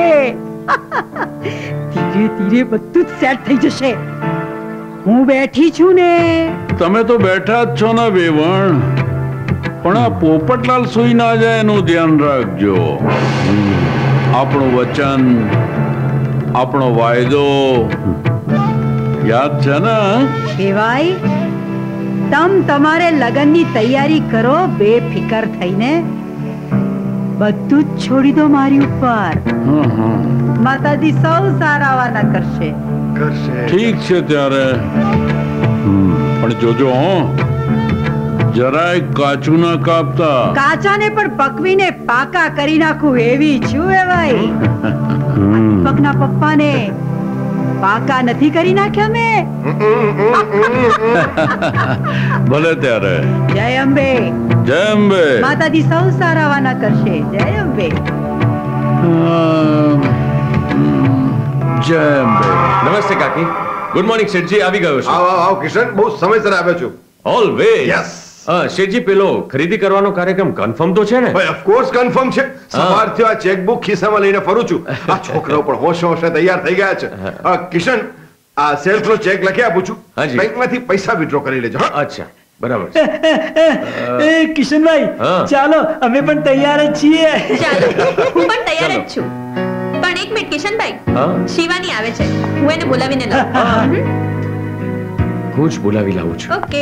[SPEAKER 11] ધીરે ધીરે બધું જ સેટ થઈ જશે. હું બેઠી છું ને.
[SPEAKER 12] તમે તો બેઠા જ છો ને વેવણ, પણ આ પોપટલાલ સુઈ ના જાય એનું ધ્યાન રાખજો. આપણું વચન, આપણો વાયદો યાદ છે ને?
[SPEAKER 11] વેવાઈ, તમારે લગનની તૈયારી કરો બેફિકર થઈને. બધું જ છોડી દો મારી ઉપર. માતાજી સૌ સારા વાના કરશે.
[SPEAKER 12] ઠીક છે ત્યારે, પણ જોજો જરાય કાચું ના કાપતા.
[SPEAKER 11] કાચાને પણ પકવીને પાકા કરી નાખું એવી છું વેવાઈ. દીપકના પપ્પાને પાકા નથી કરી નાખ્યા મેં.
[SPEAKER 12] ભલે ત્યારે.
[SPEAKER 11] જય અંબે.
[SPEAKER 12] જય અંબે.
[SPEAKER 11] માતાજી સૌ સારા વાના કરશે. જય અંબે.
[SPEAKER 12] જય અંબે.
[SPEAKER 3] નમસ્તે કાકી. ગુડ મોર્નિંગ શેઠજી. આવી ગયો છું.
[SPEAKER 7] આવો આવો કિશન, બહુ સમયસર આવ્યો છું.
[SPEAKER 3] ઓલવેઝ. યસ. શેઠજી, પેલો ખરીદી કરવાનો કાર્યક્રમ કન્ફર્મ તો છે ને?
[SPEAKER 7] ભાઈ ઓફ કોર્સ કન્ફર્મ છે. સવારથી આ ચેકબુક ખિસ્સામાં લઈને ફરું છું. આ છોકરાઓ પણ હોશે હોશે તૈયાર થઈ ગયા છે. કિશન, આ સેલ્સ નો ચેક લખી આપું છું. બેંકમાંથી પૈસા વિથડ્રો કરી લેજો.
[SPEAKER 3] અચ્છા, બરાબર.
[SPEAKER 10] કિશનભાઈ, ચાલો અમે પણ તૈયાર જ છીએ.
[SPEAKER 13] ચાલો, હું પણ તૈયાર જ છું. પણ એક મિનિટ કિશનભાઈ, શિવાની આવે છે, હું એને બોલાવીને લાવું.
[SPEAKER 3] હું જ બોલાવી લાવું છું.
[SPEAKER 13] ઓકે.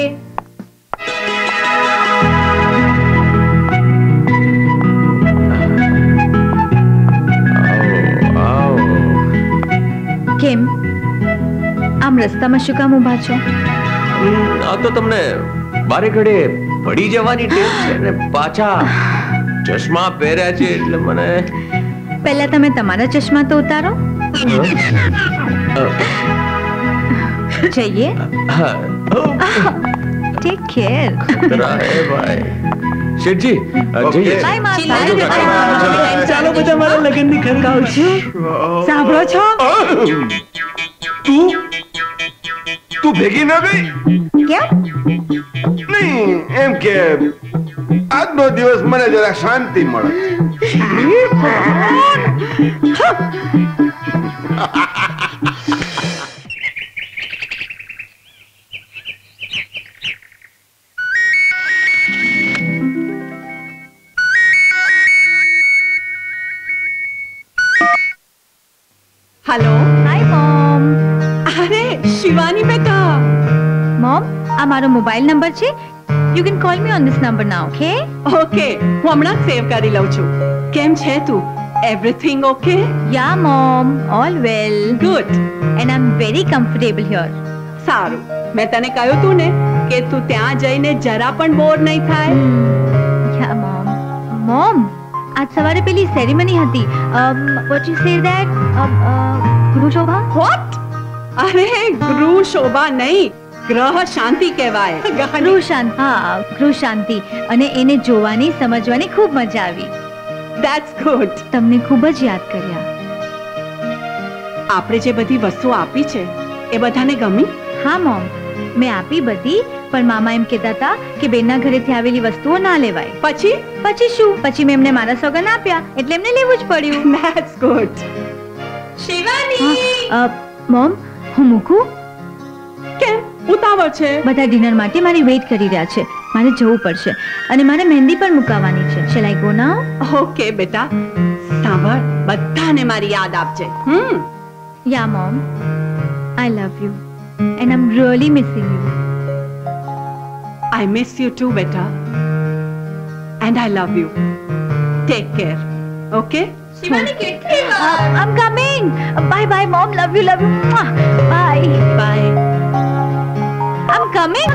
[SPEAKER 13] કેમ આમ રસ્તામાં શું કામ ઊભા છો?
[SPEAKER 3] આ તો તમને બારે ઘડે પડી જવાની ટેવ છે ને, પાછા ચશ્મા પહેર્યા છે એટલે મને.
[SPEAKER 13] પહેલા તમે તમારા ચશ્મા તો ઉતારો. જઈએ. Take care.
[SPEAKER 3] શેઠજી, જઈએ.
[SPEAKER 10] ચાલો બધા મારા લગ્નની ખરીદી છું.
[SPEAKER 11] સાંભળો છો?
[SPEAKER 7] તું ભેગી ના ગઈ?
[SPEAKER 11] કેમ?
[SPEAKER 7] નહીં, એમ કે આજનો દિવસ મને જરા શાંતિ મળે.
[SPEAKER 2] हेलो.
[SPEAKER 13] Hi mom.
[SPEAKER 2] अरे शिवानी बेटा.
[SPEAKER 13] मॉम, આ મારો મોબાઈલ નંબર છે. You can call me on this number now, okay?
[SPEAKER 2] Okay, હું હમણાં જ સેવ કરી લઉં છું. કેમ છે તું? Everything okay?
[SPEAKER 13] Yeah mom, all well.
[SPEAKER 2] Good.
[SPEAKER 13] And I am very comfortable here.
[SPEAKER 2] સારું. મેં તને કહ્યું તું ને કે તું ત્યાં જઈને જરા પણ બોર નહીં થાય.
[SPEAKER 13] યા મોમ. મોમ, આજ સવારે પેલી સેરેમની હતી. What you say that? ગૃહ શોભા?
[SPEAKER 2] વોટ? અરે ગૃહ શોભા નહીં, ગ્રહ શાંતિ કહેવાય.
[SPEAKER 4] ગૃહ શાંતિ. હા, ગૃહ શાંતિ. અને એને જોવાની સમજવાની ખૂબ મજા આવી.
[SPEAKER 2] That's good.
[SPEAKER 4] તમને ખૂબ જ યાદ કર્યા.
[SPEAKER 2] આપણે જે બધી વસ્તુઓ આપી છે એ બધાને ગમી?
[SPEAKER 4] હા મોમ, મેં આપી બધી, પણ મામા એમ કહેતા હતા કે બેનના ઘરેથી આવેલી વસ્તુઓ ના લેવાય. પછી શું? પછી મેં એમને મારા સોગન આપ્યા એટલે એમને લેવું જ પડ્યું.
[SPEAKER 2] That's good.
[SPEAKER 13] શિવાની!
[SPEAKER 4] મોમ, હું મૂકું?
[SPEAKER 2] કેમ ઉતાવળ છે?
[SPEAKER 4] બધા ડિનર માટે મારી વેઇટ કરી રહ્યા છે. મારે જવું પડશે અને મારે મહેંદી પણ મુકાવવાની છે. Shall I go now?
[SPEAKER 2] Okay બેટા, સાંભળ, બધાને મારી યાદ આપજે.
[SPEAKER 4] Yeah, Mom. I love you. And I'm really missing you.
[SPEAKER 2] I miss you too, beta. And I love you. Take care. Okay?
[SPEAKER 13] Shivani કેટલી વાર?
[SPEAKER 4] I'm coming. Bye bye, Mom. Love you, love you. Mwah. Bye.
[SPEAKER 2] Bye.
[SPEAKER 4] I'm coming.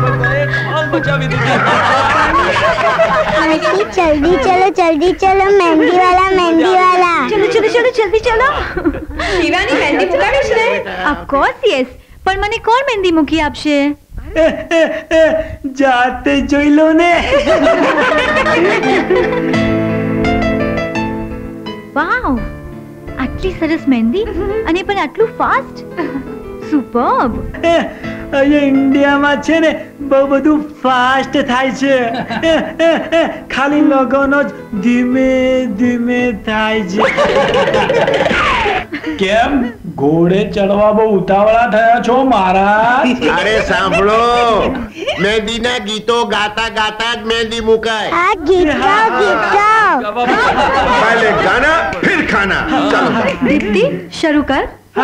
[SPEAKER 5] आरती जल्दी चलो मेहंदी वाला
[SPEAKER 4] चलो जल्दी चलो.
[SPEAKER 13] શિવાની મહેંદી મુકાવીશ ને?
[SPEAKER 4] Of course, yes. પણ મને કોણ મહેંદી મૂકી આપશે?
[SPEAKER 10] જાતે જોઈ લો ને.
[SPEAKER 4] વાવ, આટલી સરસ મહેંદી અને પણ આટલું ફાસ્ટ. સુપર્બ.
[SPEAKER 10] અહીંયા ઇન્ડિયામાં છે ને બહુ બધું ફાસ્ટ થાય છે. ખાલી લોકોનો જ ધીમે ધીમે થાય છે.
[SPEAKER 9] કેમ ઘોડે ચડવા બહુ ઉતાવળા થયા છો મહારાજ?
[SPEAKER 14] અરે સાંભળો, મહેંદીના ગીતો ગાતા ગાતા જ મહેંદી મુકાય.
[SPEAKER 5] આ ગીત ગાઓ.
[SPEAKER 7] पहले गाना फिर खाना. चलो
[SPEAKER 4] દીપ્તિ, શરૂ કર.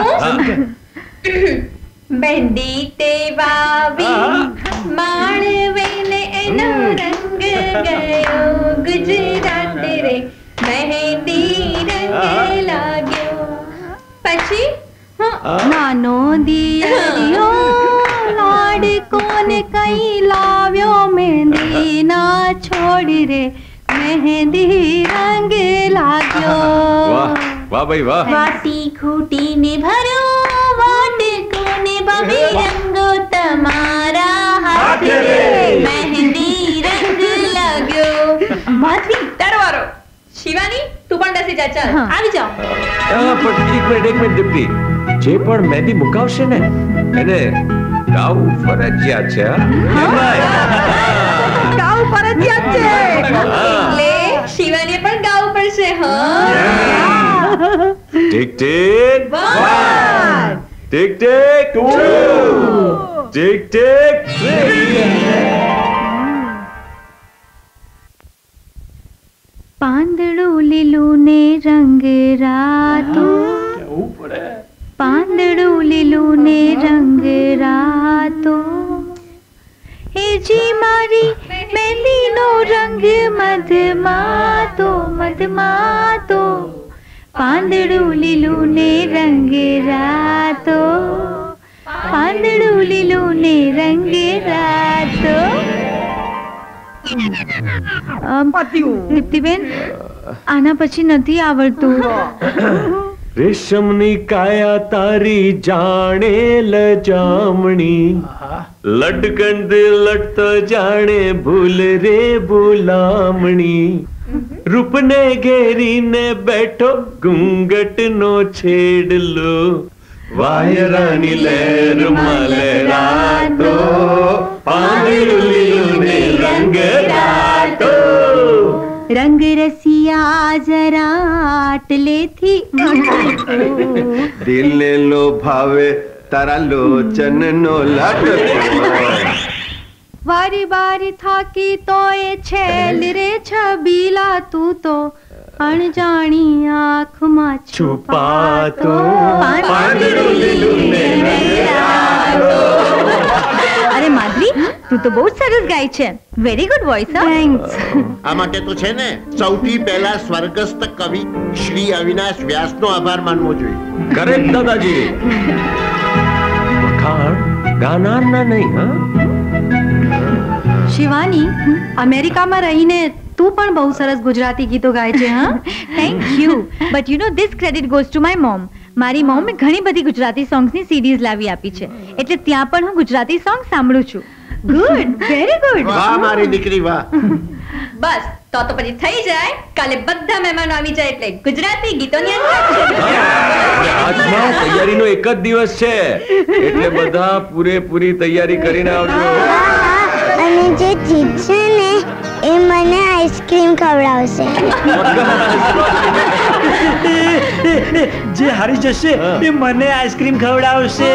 [SPEAKER 13] મહેંદી તે વાવી માળવેને એનો રંગ ગયો ગુજરાત રે મહેંદી રંગ લાગ્યો. પછી
[SPEAKER 4] નાનો દિયરિયો લાડકોને કઈ લાવ્યો મહેંદી ના છોડ રે મહેંદી રંગ લાગ્યો.
[SPEAKER 3] વાહ ભાઈ વાહ.
[SPEAKER 13] વાટી ખૂટીને ભરો વાટકોને બબે રંગો તમારા હાથે મહેંદી રંગ લાગ્યો. માધવી તારો વારો. શિવાની તું પણ બેસી જા. ચાલ આવી જાઓ.
[SPEAKER 3] પણ એક મિનિટ દીપ્તિ, જે પણ મહેંદી મુકાવશે ને એને ગાવું ફરજિયાત છે.
[SPEAKER 2] ગાવું ફરજિયાત છે.
[SPEAKER 13] એટલે શિવાનીએ પણ ગાવું પડશે. હા,
[SPEAKER 3] tick tick 1, tick tick 2, tick tick 3.
[SPEAKER 4] પાંદડું લીલું ને રંગ રાતો, પાંદડું લીલું ને રંગ રાતો, એ જી મારી મહેંદીનો રંગ મધમાતો મધમાતો, પાંદડું લીલું ને રંગ રાતો, પાંદડું લીલું ને રંગ રાતો. દીપ્તિબેન, આના પછી નથી આવડતું.
[SPEAKER 3] રેશમની કાયા તારી જાણે લજામણી, લટકંડ લટતો જાણે ભૂલ રે ભૂલામણી, રૂપને ઘેરીને બેઠો ઘૂંઘટનો છેડલો, વાયરાની લહેરમાં લહેરાતો, પાંદડું લીલું ને રંગ રાતો.
[SPEAKER 4] રંગ રસિયા જરા આટલેથી
[SPEAKER 7] દિલને લોભાવે તારા લોચનનો લાડકો.
[SPEAKER 4] વારી બારી થાકી તો એ છેલ રે છબીલા, તું તો અણજાણી આંખમાં છુપાતો, પાંદડું લીલું ને રંગ રાતો. અરે માધવી, તું તો બહુ સરસ ગાય છે. Very good voice. થેન્ક્સ.
[SPEAKER 14] આ માટે તો છે ને સૌથી પહેલા સ્વર્ગસ્થ કવિ શ્રી અવિનાશ વ્યાસનો આભાર માનવો જોઈએ.
[SPEAKER 3] કરેક્ટ દાદાજી. વખાણ ગાનારના નહીં. હા
[SPEAKER 4] શિવાની, અમેરિકામાં રહીને તું પણ બહુ સરસ ગુજરાતી ગીતો ગાય છે. હા, thank you. But you know this credit goes to my mom. મારી મમ્મી ઘણી બધી ગુજરાતી સોંગ્સની સીડીઝ લાવી આપી છે, એટલે ત્યાં પણ હું ગુજરાતી સોંગ સાંભળું છું. Good, very good.
[SPEAKER 14] વાહ મારી દીકરી વાહ.
[SPEAKER 13] બસ તો પછી થઈ જાય. કાલે બધા મહેમાનો આવી જાય એટલે ગુજરાતી ગીતોની
[SPEAKER 3] આજમાં તૈયારીનો એક જ દિવસ છે, એટલે બધા પૂરેપૂરી તૈયારી કરીને આવજો.
[SPEAKER 5] અને જે જીતશે ને એ મને આઈસ્ક્રીમ ખવડાવશે.
[SPEAKER 10] જે હારી જશે એ મને આઈસ્ક્રીમ ખવડાવશે.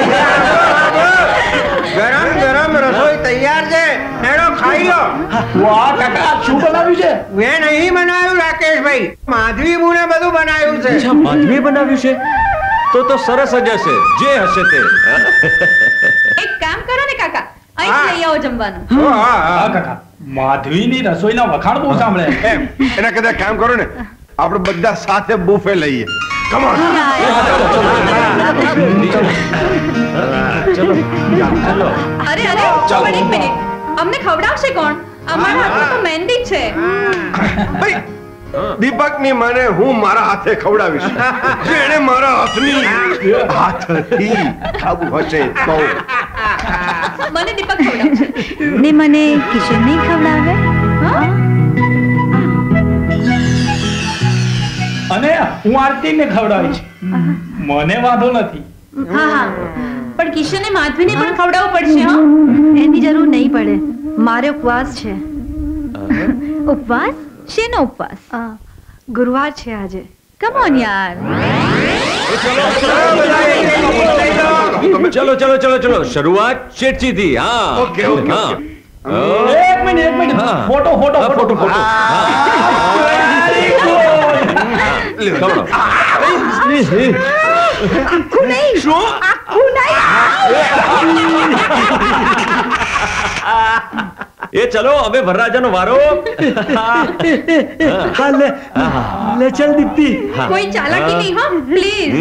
[SPEAKER 8] ગરમ ગરમ રસોઈ તૈયાર છે, હેડો ખાઈ લો.
[SPEAKER 9] વાહ કાકા, શું બનાવ્યું છે?
[SPEAKER 8] મેં નહીં બનાવ્યું રાકેશભાઈ, માધવી બુને બધું બનાવ્યું છે.
[SPEAKER 3] અચ્છા, માધવીએ બનાવ્યું છે? તો સરસ જ હશે, જે હશે તે.
[SPEAKER 13] એક કામ કરો ને કાકા, અહીં લઈ આવો જમવાનું.
[SPEAKER 9] હા કાકા, માધવીની રસોઈના વખાણ બહુ સાંભળે.
[SPEAKER 7] એના કદાચ કામ કરો ને, આપણે બધા સાથે બુફે લઈએ. Come on.
[SPEAKER 3] ચલો ચલો.
[SPEAKER 13] અરે પણ એક મિનિટ, અમને ખવડાવશે કોણ? અમારા હાથમાં તો મહેંદી છે.
[SPEAKER 7] દીપકની મને હું મારા હાથે ખવડાવીશ. જેણે મારા હાથથી ખાવું હશે તો.
[SPEAKER 13] મને દીપક ખવડાવશે.
[SPEAKER 4] ને મને કિશન નહીં ખવડાવે?
[SPEAKER 9] અને હું આરતીને ખવડાવીશ, મને વાંધો નથી.
[SPEAKER 13] હા, પણ કિશને માધવીને પણ ખવડાવવું પડશે.
[SPEAKER 11] એની જરૂર નહીં પડે, મારે ઉપવાસ છે.
[SPEAKER 4] ઉપવાસ? શેનો ઉપવાસ?
[SPEAKER 11] ગુરુવાર છે આજે.
[SPEAKER 4] કમ ઓન યાર.
[SPEAKER 3] ચલો ચલો ચલો ચલો, શરૂઆત શેઠજીથી. હા,
[SPEAKER 7] ઓકે ઓકે.
[SPEAKER 9] એક મિનિટ, ફોટો.
[SPEAKER 11] આખું નહીં.
[SPEAKER 3] એ ચલો, હવે વરરાજાનો વારો.
[SPEAKER 10] લે ચલ દીપ્તિ.
[SPEAKER 13] કોઈ ચાલાકી નહીં, હા પ્લીઝ.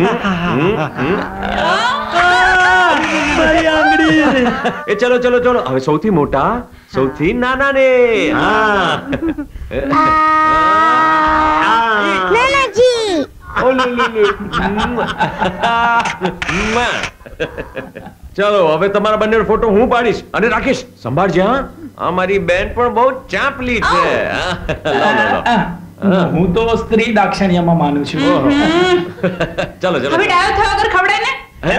[SPEAKER 10] મારી આંગળી.
[SPEAKER 3] એ ચલો ચલો ચલો, હવે સૌથી મોટા, સૌથી નાના ને.
[SPEAKER 5] નાનાજી.
[SPEAKER 3] ચલો, હવે તમારા બંને ફોટો હું પાડીશ અને રાખીશ. સંભાળજે. હા, મારી બેન પણ બહુ ચાંપલી છે.
[SPEAKER 9] હું તો સ્ત્રી દાક્ષિણ્યમાં માનું છું.
[SPEAKER 3] ચલો ચલો.
[SPEAKER 13] હવે ડાયો થયો વગર ખવડાય ને.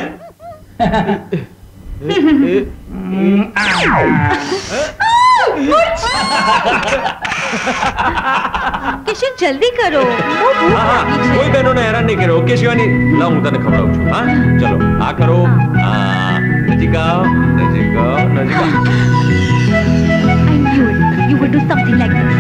[SPEAKER 4] કિશન જલ્દી કરો, બહુ ભૂખ લાગી છે.
[SPEAKER 3] કોઈ બહેનોને હેરાન નહીં કર્યો. ઓકે શિવાની, લાવ હું તને ખવડાવું છું. હા ચલો, આ કરો. નજીક આવ, નજીક આવ, નજીક આવ.
[SPEAKER 4] I knew it. You would do something like this.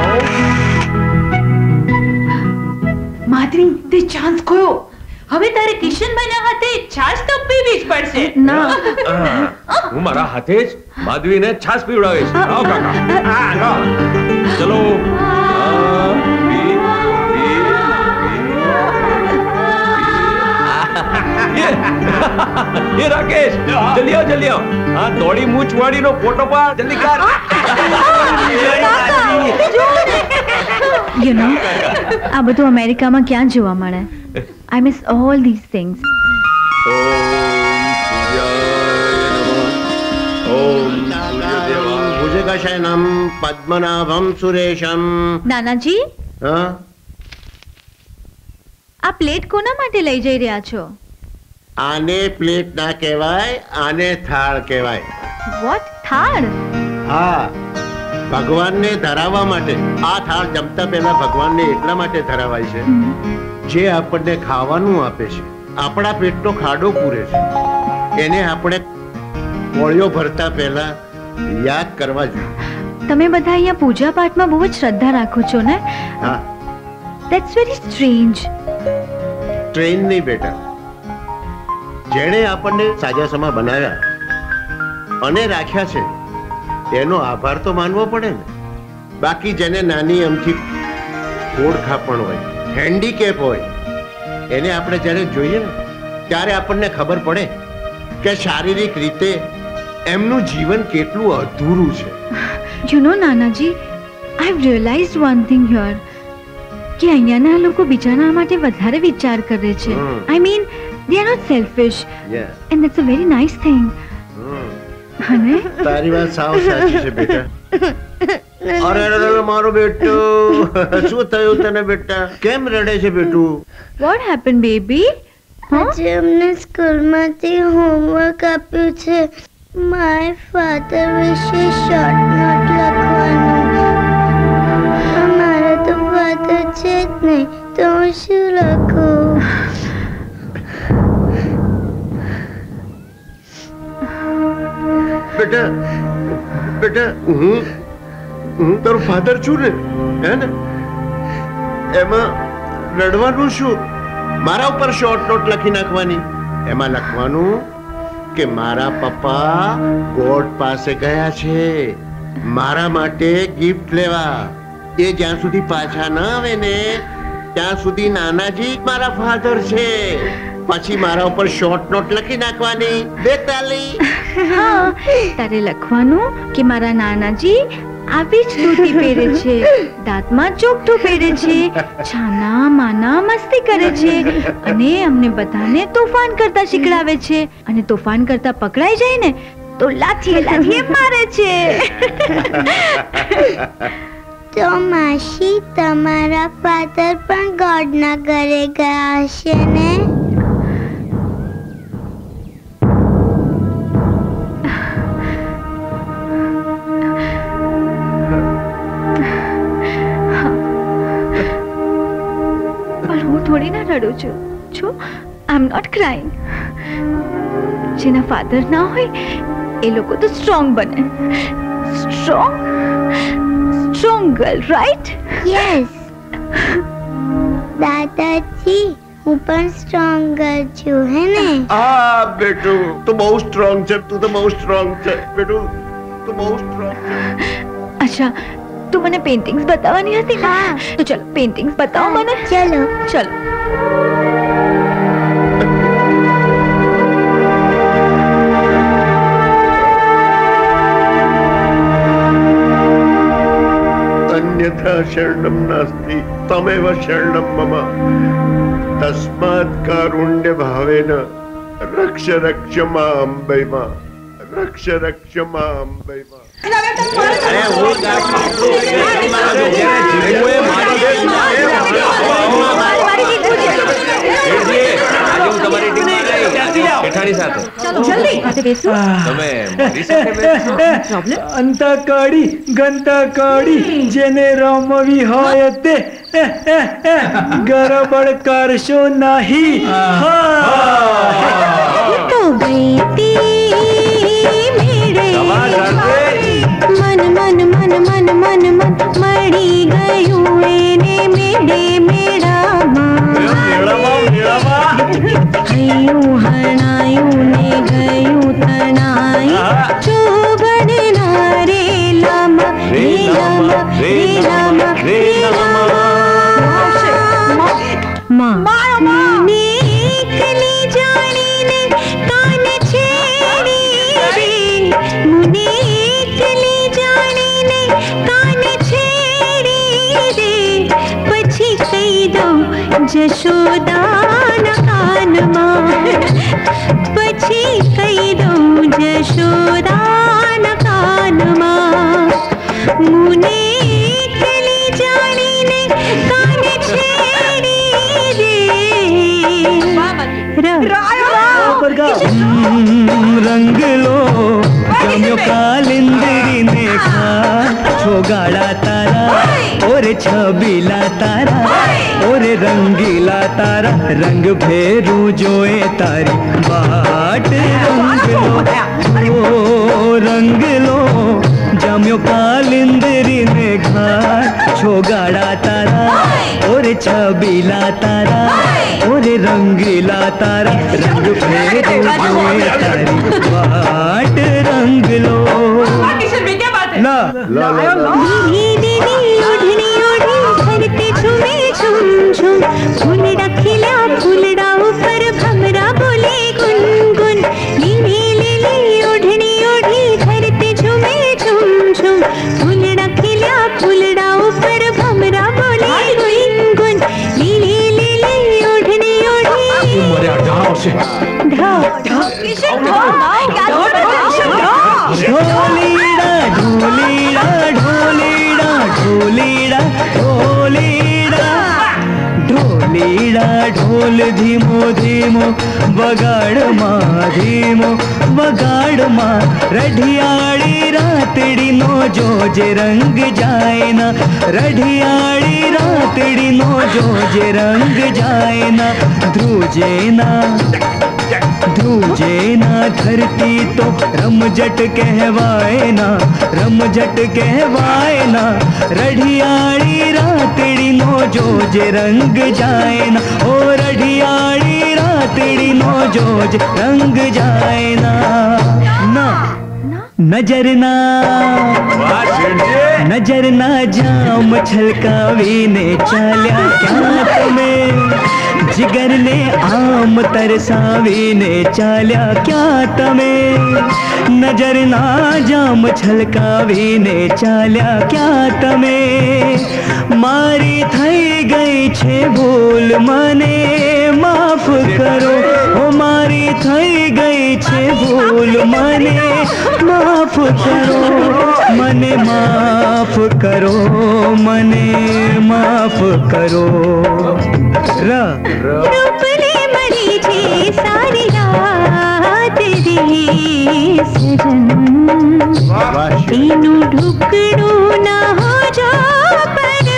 [SPEAKER 13] Madhavi, તે ચાન્સ ખોયો. હવે તારે કિશનભાઈના હાથે છાશ તો પીવી જ પડશે.
[SPEAKER 4] ના,
[SPEAKER 3] હું મારા હાથે જ માધવીને છાશ પીવડાવીશ. આવો કાકા. ચલો. એ રાકેશ, જલ્દી આવ, જલ્દી આવ. હા, દોડી મૂછ વાળીનો ફોટો પાડ, જલ્દી કર.
[SPEAKER 4] You know, આ બધું અમેરિકામાં ક્યાં જોવા મળે? I miss all these things.
[SPEAKER 14] ભુજગશયનમ પદ્મનાભમ સુરેશમ.
[SPEAKER 4] Nanaji,
[SPEAKER 14] હા,
[SPEAKER 4] આ પ્લેટ કોના માટે લઈ જઈ રહ્યા છો?
[SPEAKER 14] આને પ્લેટ ના કહેવાય, આને થાળ કહેવાય.
[SPEAKER 4] What? થાળ?
[SPEAKER 14] હા, ભગવાનને ધરાવવા માટે. આ થાળ જમતા પહેલા ભગવાનને એટલા માટે ધરાવાય છે, જે આપણને ખાવાનું આપે છે, આપણા પેટનો ખાડો પૂરે છે, એને આપણે કોળીઓ ભરતા પહેલા યાદ કરવા જોઈએ.
[SPEAKER 4] તમે બધા અહીંયા પૂજા પાઠમાં બહુ જ શ્રદ્ધા રાખો છો ને?
[SPEAKER 14] હા.
[SPEAKER 4] That's very strange.
[SPEAKER 14] ટ્રેન નહીં બેટા, જેણે આપણને સાજાસમા બનાવ્યા અને રાખ્યા છે એનો આભાર તો માનવો પડે ને. બાકી જેને નાની અમથી ઓળખાપણ હોય, હેન્ડીકેપ હોય, એને આપણે જ્યારે જોઈએ ને ત્યારે આપણને ખબર પડે કે શારીરિક રીતે એમનું જીવન કેટલું અધૂરું છે.
[SPEAKER 4] You know, Nanaji, I've realized one thing here. કે અહીંયાના લોકો બીજાના માટે વધારે વિચાર કરે છે. I mean they are not selfish. And that's a very nice thing. હને
[SPEAKER 14] તારી વાત સાવ સાચી છે બેટા. અરે અરે મારો બેટો, શું થયું તને બેટા? કેમ રડે છે બેટું?
[SPEAKER 4] What happened baby?
[SPEAKER 5] આજે અમને સ્કૂલમાંથી હોમવર્ક આપ્યું છે. માય ફાધર વિશે શોર્ટ નોટ લખવાનું. મારા તો ફાધર છે જ નહીં, તો હું શું લખું?
[SPEAKER 14] બેટા બેટા, હું તારો ફાધર છું ને, હે ને? એમાં રડવાનું શું? મારા ઉપર શોર્ટ નોટ લખી નાખવાની. એમાં લખવાનું કે મારા પપ્પા ગોડ પાસે ગયા છે મારા માટે ગિફ્ટ લેવા. એ જ્યાં સુધી પાછા ન આવે ને ત્યાં સુધી નાનાજી મારા ફાધર છે. પછી મારા ઉપર શોર્ટ નોટ લખી નાખવાની. બેતાલી
[SPEAKER 4] હા, તારે લખવાનું કે મારા નાનાજી આવી જ ધોતી પહેરે છે, દાંતમાં ચોકઠું પહેરે છે, છાના માના મસ્તી કરે છે અને અમને બધાને તોફાન કરતા શીખડાવે છે. અને તોફાન કરતા પકડાઈ જાય ને તો લાઠીએ મારે છે.
[SPEAKER 5] તો માસી, તમારા ફાધર પણ ગોડના ઘરે ગયા હશે ને?
[SPEAKER 4] થોડી ના રડું છું. I am not crying. જેના ફાધર ના હોય એ લોકો તો સ્ટ્રોંગ બને. Strong girl, right?
[SPEAKER 5] યસ દાદાજી, હું પણ સ્ટ્રોંગ ગર્લ છું, હે ને?
[SPEAKER 14] હા બેટું, તું બહુ સ્ટ્રોંગ છે. તું તો બહુ સ્ટ્રોંગ છે બેટું, તું બહુ સ્ટ્રોંગ છે.
[SPEAKER 4] અચ્છા, તું મને પેઇન્ટિંગ્સ બતાવવાની હતી ને? તો ચલો પેઇન્ટિંગ્સ બતાવો મને.
[SPEAKER 5] ચલો
[SPEAKER 4] ચલો.
[SPEAKER 14] અન્યથા શરણમ નાસ્તિ તમેવ શરણમ મમ તસ્માत् કારુણ્ય ભાવેન રક્ષ રક્ષ મામ વૈમા રક્ષ રક્ષ મામ વૈમા.
[SPEAKER 10] અંતકડી ગંતકડી જેને રમવી હોય તે ગરબડ કરશો નહીં.
[SPEAKER 13] તો મન મન મન મન મન મન મળી ગયું એને મેડે મેળામાં. હૈયું હણાયું ને ગયું તણાઈ ચોગડ ના રેલામાં રેલામાં રેલામાં રેલામાં એકલી જાણીને કાન છેડી રે. મુને એકલી જાણીને કાન છેડી રે. પછી કહી દઉં જશોદાના કાનમાં. પછી કહી દઉં જશોદાના કાનમાં. મુને એકલી જાણીને કાન છેડી રે.
[SPEAKER 6] રંગ લો ગમ્યો કાલિંદરી ને ખા છોગાડા તારા ઓરે છબીલા તારા ઓરે રંગીલા તારા રંગ ફેરું જોએ તારી વાટ. રંગ લો જમ્યો કાલિંદરી ને ઘા છોગાડા તારા ઓરે છબીલા તારા ઓરે રંગીલા તારા રંગ ફેરું જોએ તારી વાટ. રંગ લો
[SPEAKER 13] ફૂલડા ખીલ્યા ફૂલડા ઉપર ભમરા બોલે ગુનગુન. લીલી લીલી ઓઢણી ઓઢી ધરતી ઝૂમે ઝૂમ ઝૂમ. ફૂલડા ખીલ્યા ફૂલડા ઉપર ભમરા બોલે ગુનગુન.
[SPEAKER 6] ढोलीड़ा ढोलीड़ा ढोलीड़ा ढोलीड़ा ढोलीड़ा ढोलीड़ा ढोल धीमो धीमो वगाड़मा धीमो वगाड़मा रढ़ियाड़ी रातड़ी नो जोजे रंग जाए ना रढ़ियाड़ी रातड़ी नो जोजे रंग जाए ना ध्रुजे ना ध्रुजे ना धरती तो रमजट कहवाए ना रमजट कहवाए ना रढ़ियाड़ी रातड़ी नो जोजे रंग जाए ना ओ रढ़ियाड़ी रातड़ी नो जोज रंग जाए ना ना नजर ना नजर ना जाम छलकावी ने चाल्या क्या तुम्हें जिगर ने आम तरसावी ने चाल्या क्या तमें नजर ना जाम छलकावी ने चाल्या क्या तमें मारी थई गई छे भूल मने माफ करो ओ मारी थई गई छे भूल मने माफ करो मने माफ करो मने माफ करो
[SPEAKER 13] रूपले मरी थी सारी रात रे सजन तीनों ढुकड़ू ना हो जा पर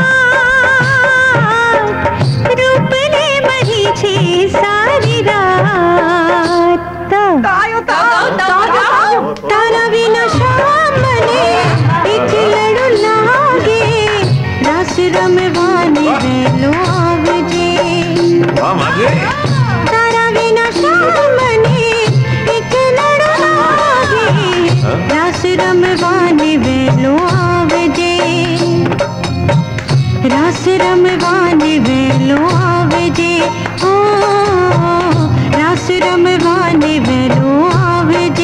[SPEAKER 13] रूपले मरी थी सारी रात तारा बिना शाम बने एक लड़ू लागे रस रमवाने वेलो तारा बिना शाम बने एक लड़ू लागे रस रमवाने वेलो आवजे रस रमवाने वेलो आवजे ओ रस रमवाने वेलो आवजे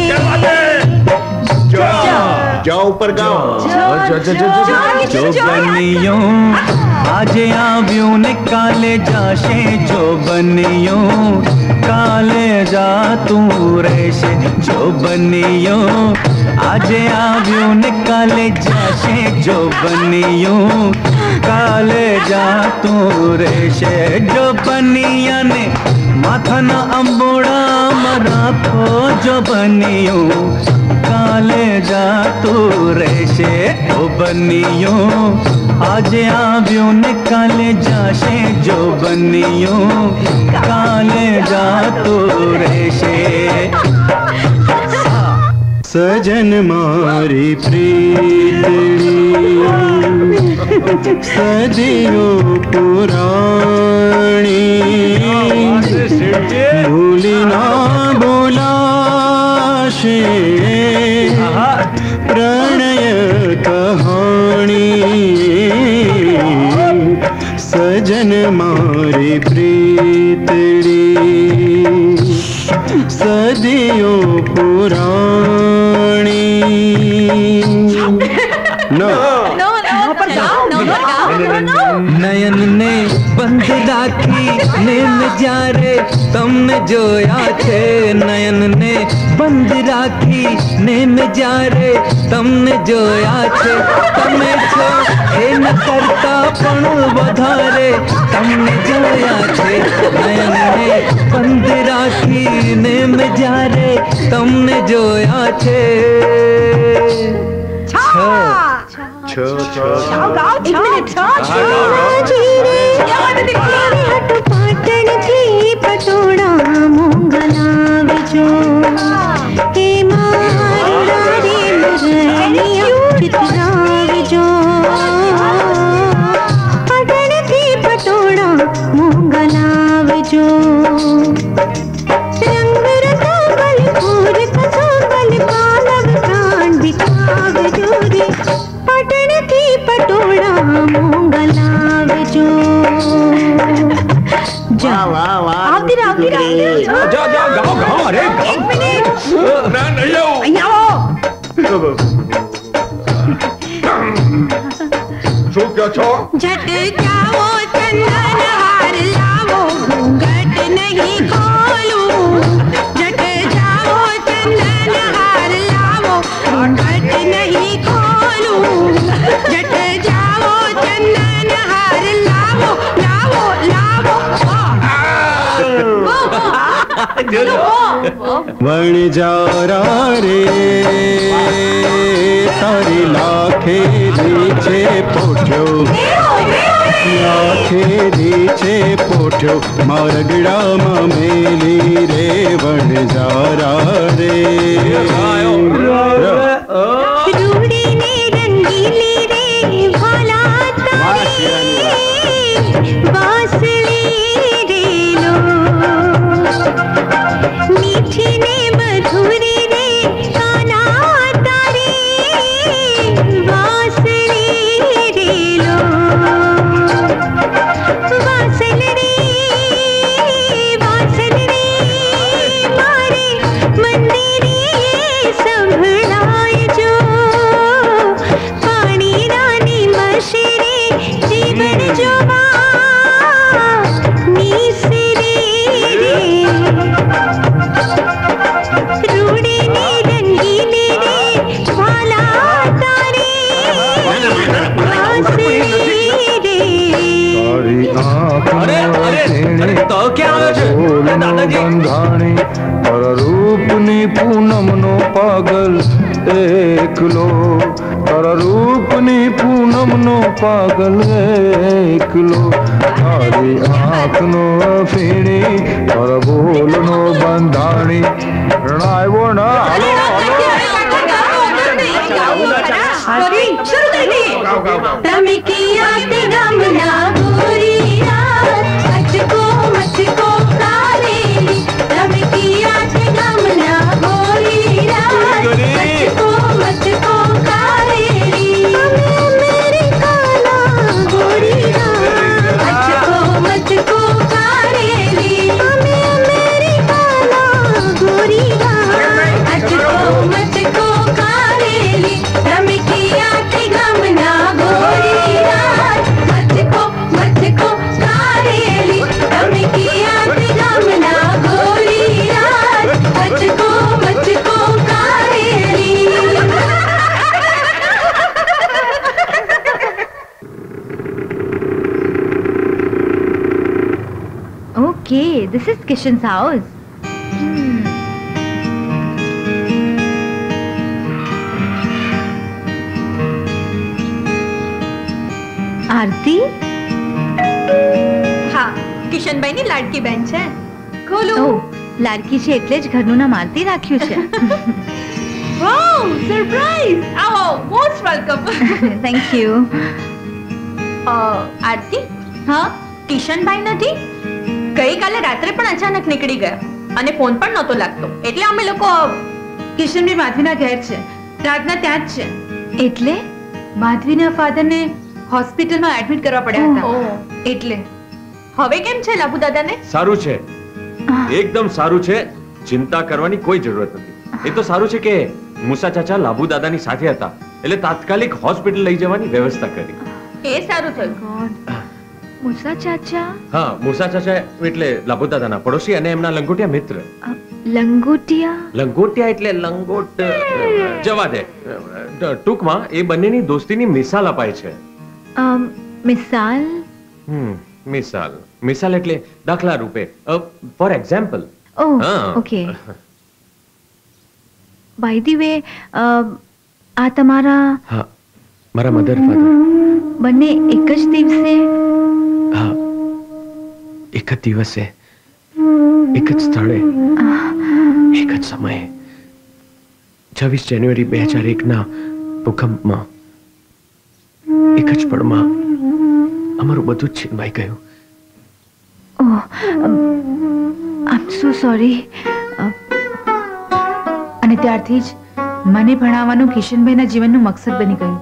[SPEAKER 14] जाओ ऊपर गाओ
[SPEAKER 6] जो बनियो आज आव्यूं ने काले जाशे जो बनियो काले जा तू रेशे जो बनियो आज आव्यूं ने काले जाशे जो बनियो काले जा तू रेशे जो बनिया ने माथा न अंबोड़ा मराथो जो बनियो काले जा तू रेशे जो बनियो आज आव्यूं ने काले जाशे जो बनियो काले जा तू रेशे सजन मारी प्रीतड़ी सदियों पुरानी भूली ना बुलाशे प्रणय कहानी सजन मारी प्रीतड़ी सदियों पुरानी नयन ने बंद राखी नेम जारे तमने जोया छे नयन ने बंद राखी नेम जारे तमने जोया छे तमे छो ए न करता पण वधारे तमने जोया छे नयन ने बंद राखी नेम जारे तमने जोया छे
[SPEAKER 13] पाटण थी पटोड़ा मोंगला विचो हे मारा रे मुरनिया चित्रा विचो पाटण थी पटोड़ा मोंगला विचो रंग रसा बल पूर कसा बल पालव प्राण बिकाव जोरी पाटण थी पटोड़ा मोंगला विचो आवती
[SPEAKER 3] जा गाओ गाओ अरे गाओ
[SPEAKER 13] एक मिनट
[SPEAKER 3] ना नहीं आओ
[SPEAKER 7] શું કહો છો
[SPEAKER 13] झट जाओ चंदन हार लावो घूंघट नहीं खो
[SPEAKER 6] વણજારા રે તારી લાખે છે પોઠ્યો લાખે છે પોઠ્યો મારગડામાં મેલી રે વણજારા રે
[SPEAKER 5] રૂડીને રંગીલી રે ભાલા તારી વાસળી રે લો મીઠી ને મધુરી રે કાના તારી વાસળી રે લો વાસળી મારે મંદિરે સંભળાય જો પાણી રાની મશરે જીવન જોવા નીસરે રે રૂડીને રંગીને રે ભાલા તારી વાસળી રે
[SPEAKER 6] તો ક્યાં બંધાણી રૂપની પૂનમનો પાગલ એકલો તારા રૂપની પૂનમનો પાગલ એકલો તારી આંખનો ફીણી તારા બોલનો બંધાણી આવ્યો ના
[SPEAKER 5] તમે કિયા તે ગમના ગોરી રાત મચકો મચકો કારેલી તમે કિયા તે ગમના ગોરી રાત મચકો મચકો કારેલી મેરી કાલા ગોરી રાત મચકો મચકો કારેલી મેરી કાલા ગોરી રાત મચકો મચકો કારેલી તમે કિયા તે ગમના ગોરી રાત મચકો મચકો કારેલી તમે કિયા તે ગમના ગોરી રાત મચકો મચકો કારેલી
[SPEAKER 4] Okay, this is Kishan's house. આરતી?
[SPEAKER 13] હા, કિશનભાઈની લાડકી બેન છે. ખોલો.
[SPEAKER 4] ઓહ, લાડકી છે એટલે જ ઘરનું નામ આરતી રાખ્યું છે.
[SPEAKER 13] Wow, surprise. આવો, most welcome.
[SPEAKER 4] Thank you.
[SPEAKER 13] Aarti? હા, કિશનભાઈ નથી? ગઈકાલે રાત્રે પણ અચાનક નીકળી ગયા અને ફોન પણ નહોતો લાગતો. એટલે અમે લોકો
[SPEAKER 11] કિશનભાઈ માધવીના ઘેર છે. રાતના ત્યાં જ છે.
[SPEAKER 4] એટલે
[SPEAKER 11] માધવીના ફાધરને હોસ્પિટલમાં એડમિટ કરવા પડ્યા હતા. એટલે
[SPEAKER 13] હવે કેમ છે લાભુ દાદાને?
[SPEAKER 3] સારું છે, એકદમ સારું છે. ચિંતા કરવાની કોઈ જરૂરત નથી. એ તો સારું છે કે મુસા ચાચા લાભુ દાદાની સાથે હતા એટલે તાત્કાલિક હોસ્પિટલ લઈ જવાની વ્યવસ્થા કરી.
[SPEAKER 13] એ સારું થયું.
[SPEAKER 4] મુસા ચાચા?
[SPEAKER 3] હા, મુસા ચાચા એટલે લાભુ દાદાના પડોશી અને એમના લંગોટિયા મિત્ર.
[SPEAKER 4] લંગોટિયા?
[SPEAKER 3] લંગોટિયા એટલે લંગોટ જવા દે. ટૂંકમાં એ બંનેની દોસ્તીની મિસાલ અપાય છે.
[SPEAKER 4] મિસાલ?
[SPEAKER 3] મિસાલ મિસાલ એટલે દાખલા રૂપે. For example.
[SPEAKER 4] Oh, okay. By the way, આ તમારા?
[SPEAKER 3] હા, મારા મધર ફાધર.
[SPEAKER 4] બંને એક જ દિવસે?
[SPEAKER 3] હા, એક જ દિવસે, એક જ સ્થળે, એક જ સમયે. 26 જાન્યુઆરી 2001ના ભૂકંપમાં એક જ પળમાં અમારું બધું જ છીનવાઈ ગયું.
[SPEAKER 4] Oh, I am so sorry.
[SPEAKER 11] અને ત્યારથી જ મને ભણાવવાનું કિશનભાઈના જીવનનું મકસદ બની ગયું.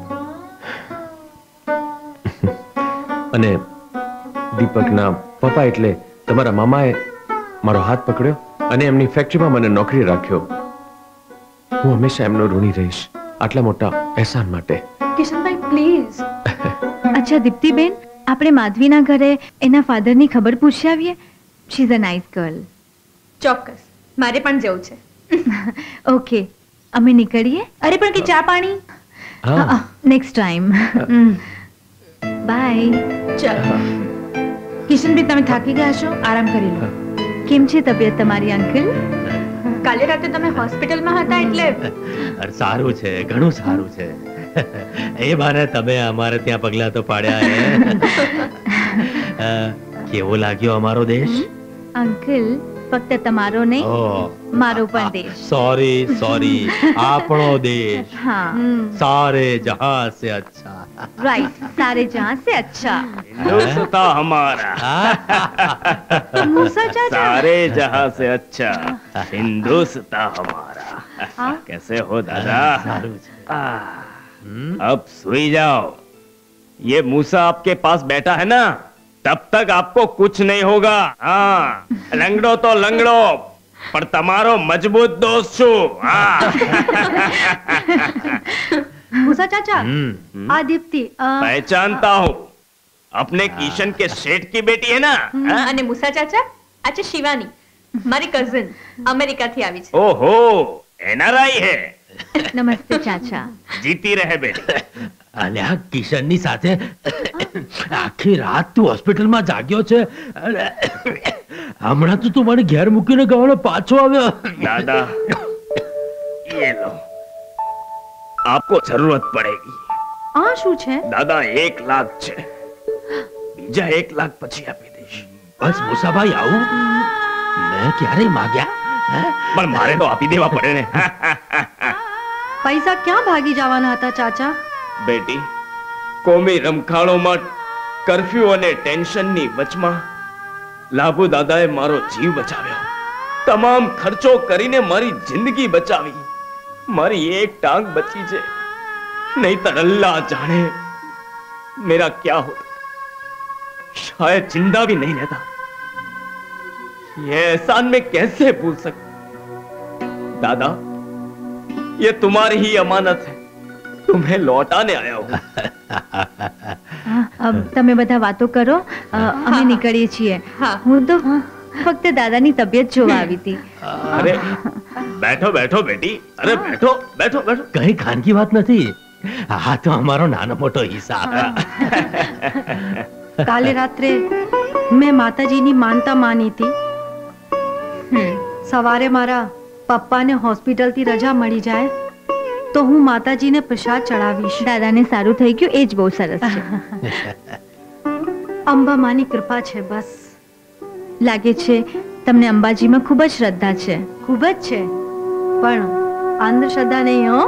[SPEAKER 3] અને દીપકના પપ્પા એટલે તમારા મામાએ મારો હાથ પકડ્યો અને એમની ફેક્ટરીમાં મને નોકરી રાખ્યો. હું હંમેશા એમનો ઋણી રહીશ આટલા મોટા અહેસાન માટે.
[SPEAKER 13] કિશનભાઈ પ્લીઝ.
[SPEAKER 4] અચ્છા દીપ્તિબેન, આપણે માધવીના ઘરે એના ફાધરની ખબર પૂછી આવીએ. She is a nice girl.
[SPEAKER 13] ચોક્કસ, મારે પણ જવું છે.
[SPEAKER 4] ઓકે, અમે નીકળીએ.
[SPEAKER 13] અરે પણ કે ચા પાણી?
[SPEAKER 4] Next time. બાય.
[SPEAKER 13] ચાલો.
[SPEAKER 11] કિશનભાઈ, તમે થાકી ગયા છો, આરામ કરી લો.
[SPEAKER 4] કેમ છે તબિયત તમારી અંકલ?
[SPEAKER 15] કાલે રાતે તમે હોસ્પિટલમાં હતા એટલે
[SPEAKER 16] અરે સારું છે, ઘણું સારું છે. એ બાને તમે અમારે ત્યાં પગલા તો પાડ્યા. કેવો લાગ્યો અમારો દેશ?
[SPEAKER 4] અંકલ ફક્ત તમારો નહીં મારો પણ દેશ.
[SPEAKER 16] સોરી આપણો દેશ સારે જહાં સે અચ્છા.
[SPEAKER 4] राइट, सारे जहां से अच्छा.
[SPEAKER 17] हिंदुस्तान हमारा
[SPEAKER 4] मूसा चाचा.
[SPEAKER 17] सारे जहां से अच्छा हिंदुस्तान हमारा. कैसे हो दादा? अब सोई जाओ. ये मूसा आपके पास बैठा है ना, तब तक आपको कुछ नहीं होगा. हाँ, लंगड़ो तो लंगड़ो, पर तमारो मजबूत दोस्त छू.
[SPEAKER 11] मूसा चाचा, आ दीप्ति
[SPEAKER 17] पहचानता हूँ. अपने किशन के सेठ की बेटी है ना?
[SPEAKER 15] અને મૂસા ચાચા, આ છે શિવાની, મારી કઝિન, અમેરિકાથી આવી છે.
[SPEAKER 17] ઓહો, એનઆરઆઈ હે.
[SPEAKER 4] નમસ્તે ચાચા.
[SPEAKER 17] જીતી રહે બેટી.
[SPEAKER 16] અલ્યા કિશનની સાથે આખી રાત તું હોસ્પિટલમાં જાગ્યો છે. હમણાં તો તું મને ઘેર મૂકીને ગવાનો પાછો આવ્યો.
[SPEAKER 17] દાદા, ये लो, आपको जरूरत पड़ेगी.
[SPEAKER 11] આ શું છે?
[SPEAKER 17] દાદા 1 લાખ છે, બીજા 1 લાખ પછી આપી દઈશ.
[SPEAKER 16] બસ મુસાભાઈ આવું મેં ક્યારે માંગ્યા,
[SPEAKER 17] પણ મારે તો આપી દેવા પડે ને.
[SPEAKER 11] પૈસા ક્યાં ભાગી જવાના હતા ચાચા?
[SPEAKER 17] બેટી, કોમી રમખાણોમાં કર્ફ્યુ અને ટેન્શનની વચમાં લાભુ દાદાએ મારો જીવ બચાવ્યો. તમામ ખર્ચો કરીને મારી જિંદગી બચાવી. મારી એક टांग बची છે, નહીતર अल्लाह जाने मेरा क्या होता. शायद जिंदा भी नहीं रहता. ये एहसान मैं कैसे भूल सकता. दादा, ये तुम्हारी ही अमानत है, तुम्हें लौटाने आया हूँ.
[SPEAKER 4] अब તમે બધા વાતો કરો, અમે નીકળીએ છીએ. હું તો ફક્ત દાદાની તબિયત જોવા આવી હતી.
[SPEAKER 17] અરે બેઠો બેઠો બેટી, અરે બેઠો બેઠો બેઠો.
[SPEAKER 16] કઈ ખાનગી વાત નથી, આ તો અમારો નાનો મોટો હિસાબ.
[SPEAKER 11] કાલે રાત્રે મેં માતાજીની માનતા માની હતી. સવારે મારા પપ્પાને હોસ્પિટલથી રજા મળી જાય તો હું માતાજીને પ્રસાદ ચડાવીશ.
[SPEAKER 4] દાદાને સારું થઈ ગયું એ જ બહુ સરસ છે.
[SPEAKER 11] અંબા માની કૃપા છે બસ.
[SPEAKER 4] લાગે છે તમને અંબાજીમાં ખૂબ જ શ્રદ્ધા છે.
[SPEAKER 11] ખૂબ જ છે, પણ અંધશ્રદ્ધા નહીં હો.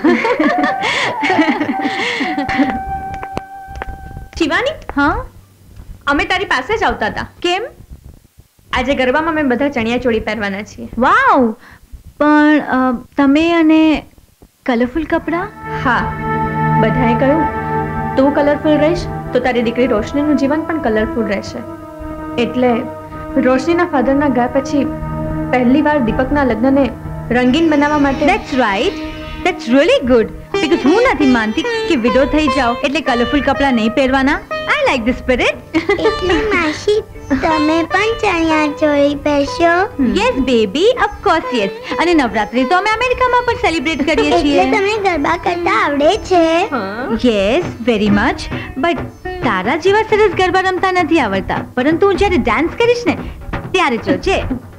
[SPEAKER 15] શિવાની,
[SPEAKER 4] હા,
[SPEAKER 15] અમે તારી પાસે જ આવતા હતા.
[SPEAKER 4] કેમ?
[SPEAKER 15] આજે ગરબામાં અમે બધા ચણિયા ચોળી પહેરવાના છીએ.
[SPEAKER 4] વાવ, પણ તમે અને કલરફુલ કપડા?
[SPEAKER 15] હા, બધાએ કહ્યું તું કલરફુલ રહીશ તો તારી દીકરી રોશનીનું જીવન પણ કલરફુલ રહેશે. એટલે રોશનીના ફાધરના ગયા પછી પહેલી વાર દીપકના લગ્નને રંગીન બનાવવા માટે.
[SPEAKER 4] That's right, that's really good. Because હું નથી માનતી કે વિડો થઈ જાઓ એટલે કલરફુલ કપડા નહીં પહેરવાના. I like the spirit.
[SPEAKER 5] એટલે માસી તમે પણ chaniya choli પહેરશો?
[SPEAKER 4] Yes baby, of course yes. અને નવરાત્રી તો અમે અમેરિકામાં પણ સેલિબ્રેટ કરીએ છીએ.
[SPEAKER 5] એટલે તમને ગરબા કરતા આવડે છે?
[SPEAKER 4] Yes, very much. But તારા જેવા સરસ ગરબા રમતા નથી આવડતા, પરંતુ હું જ્યારે ડાન્સ કરીશ ને ત્યારે જોજે.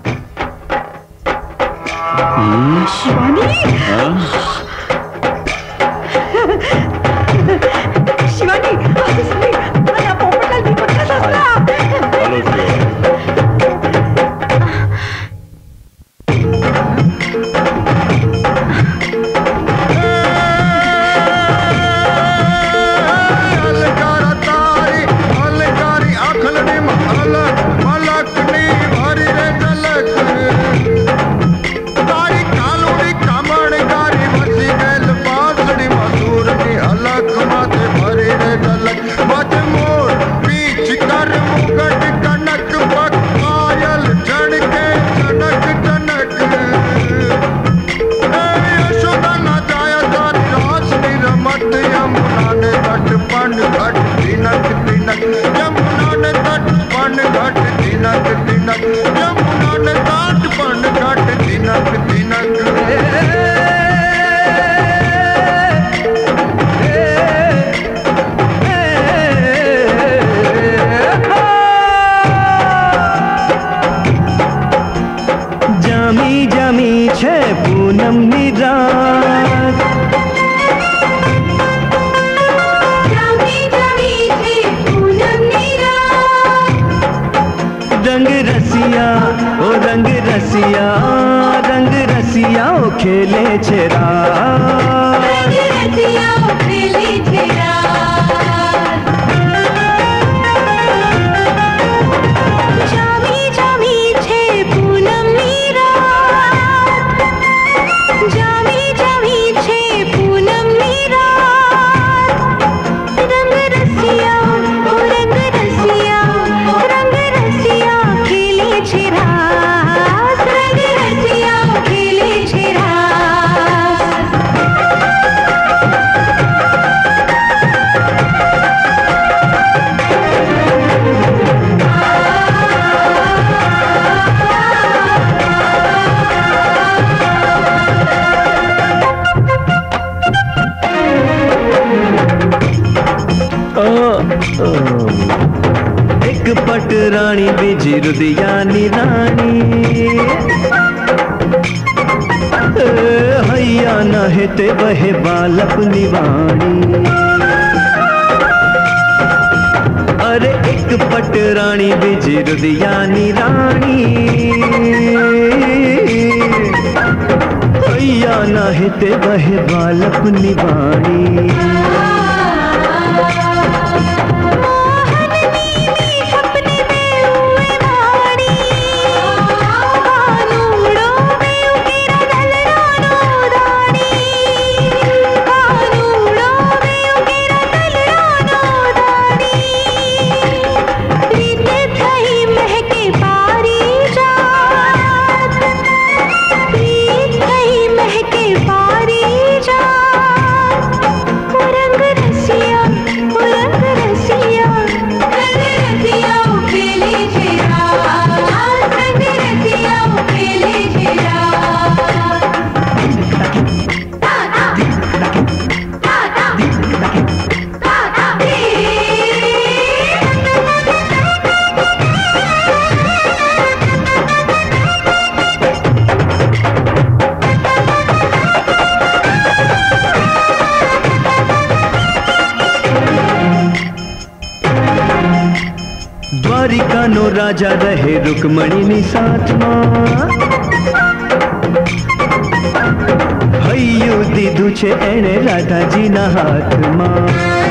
[SPEAKER 11] શિવાની, શિવાની, આ પોપટલાલ દીપકના સસરા.
[SPEAKER 7] ભરી રે ઝલક
[SPEAKER 6] रंग रसिया खेले छे रात
[SPEAKER 13] रंग रसिया खेले छे रात जामी जामी छे पूनमनी रात जामी जामी छे पूनमनी रात रंग रसिया खेले छे रात रंग रसिया खेले छे रात
[SPEAKER 6] एक पट रानी बीजी रुदियानी रानी हैया न हेते बहे बालप निवाणी अरे एक पट रानी बीजी रुदियानी रानी हैया न हेते बहे बालप निवाणी द्वारिकानो राजा रहे रुक्मणी साथ मां हय्यू दीधु छे एने राधाजी ना हाथ मां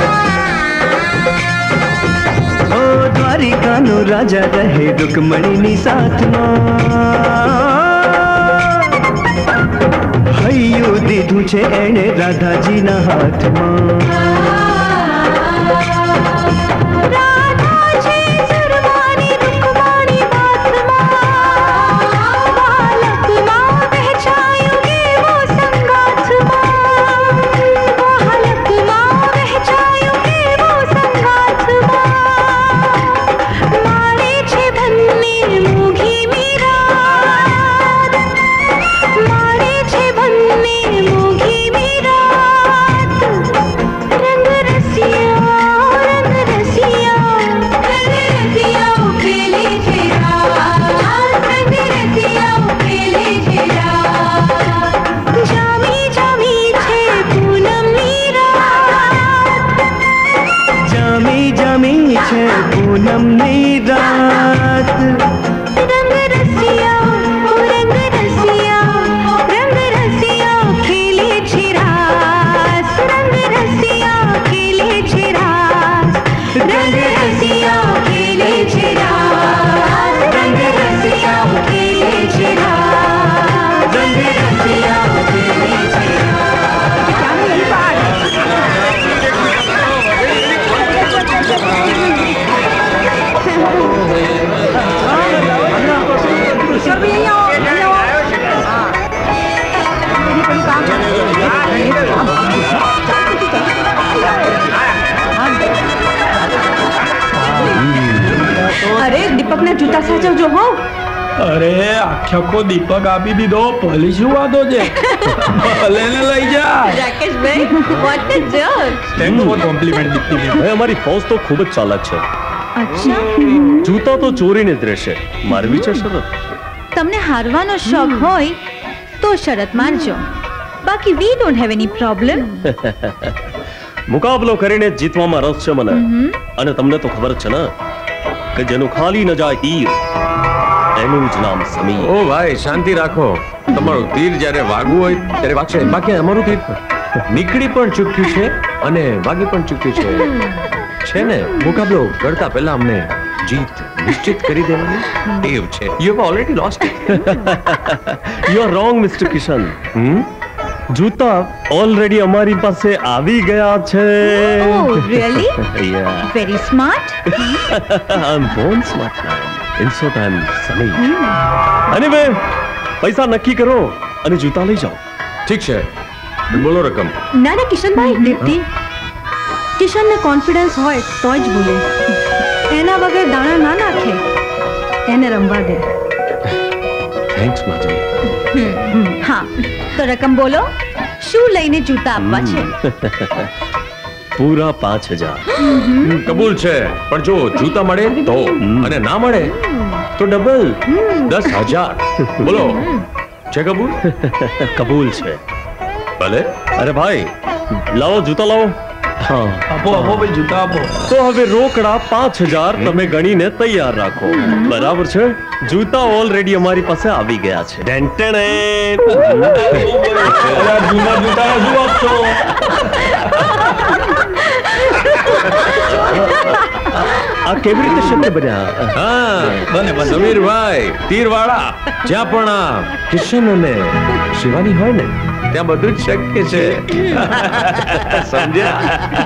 [SPEAKER 6] ओ द्वारिकानो राजा रहे रुक्मणी साथ मां हय्यू दीधु छे एने राधाजी ना हाथ मां
[SPEAKER 2] अरे दीपक ने जूता साचवજો હો
[SPEAKER 9] અરે આખ્યાકો દીપક આપી દીધો ભલી શું વાતો છે ભલે ને લઈ જા
[SPEAKER 15] રાકેશ ભાઈ what a joke
[SPEAKER 18] thank for compliment Dipti ભાઈ અમારી ફૌજ તો ખૂબ જ ચાલાક છે
[SPEAKER 4] અચ્છા
[SPEAKER 18] જૂતા તો ચોરીને જ રહેશે મારવી છે શરત
[SPEAKER 4] તમને હારવાનો શોખ હોય તો શરત મારજો બાકી we don't have any problem
[SPEAKER 18] મુકાબલો કરીને જીતવામાં રસ છે મને અને તમને તો ખબર છે ને કે જેનું ખાલી ન જાય તીર એનું જ નામ સમીર.
[SPEAKER 3] ઓ ભાઈ શાંતિ રાખો. તમારું તીર જ્યારે વાગવું હોય ત્યારે વાગશે. બાકી અમારું તીર નીકળી પણ ચૂક્યું છે અને વાગી પણ ચૂક્યું છે ને. મુકાબલો કરતા પહેલા અમને જીત નિશ્ચિત કરી દેવાની ટેવ છે. You have already lost.
[SPEAKER 18] You are wrong mister Kishan. જૂતા ઓલરેડી અમારી પાસે આવી ગયા છે.
[SPEAKER 4] Oh, really?
[SPEAKER 18] Yeah.
[SPEAKER 4] Very smart.
[SPEAKER 18] I'm born smart man. In short, I'm Sameer. Anyway, પૈસા નક્કી કરો અને જૂતા લઈ જાઓ.
[SPEAKER 3] ઠીક છે, બોલો રકમ.
[SPEAKER 15] ના ના કિશનભાઈ, દીપ્તિ, કિશનને કોન્ફિડન્સ હોય તો જ બોલે. એના વગર દાણા ના નાખે. એને રમવા દે.
[SPEAKER 3] થેન્ક્સ માધવી.
[SPEAKER 4] હા, તો રકમ બોલો. શું લઈને જૂતા આપવા છે?
[SPEAKER 18] પૂરા 5000.
[SPEAKER 3] કબૂલ છે, પણ જો જૂતા મળે તો અને ના મળે તો ડબલ 10,000. બોલો, છે કબૂલ?
[SPEAKER 18] કબૂલ છે.
[SPEAKER 3] ભલે.
[SPEAKER 18] અરે ભાઈ, લાવો જૂતા લાવો. હા,
[SPEAKER 9] આપો આપો ભાઈ, જૂતા આપો.
[SPEAKER 18] તો હવે રોકડા 5000 તમે ગણીને તૈયાર રાખો. બરાબર છે? જૂતા ઓલરેડી અમારી પાસે આવી ગયા છે. આ કેવી રીતે શક્ય બન્યા?
[SPEAKER 3] હા, બને સમીરભાઈ તીરવાળા, જ્યાં પણ આ કિશન અને શિવાની હોય ને ત્યાં બધું જ શક્ય છે. સમજ્યા?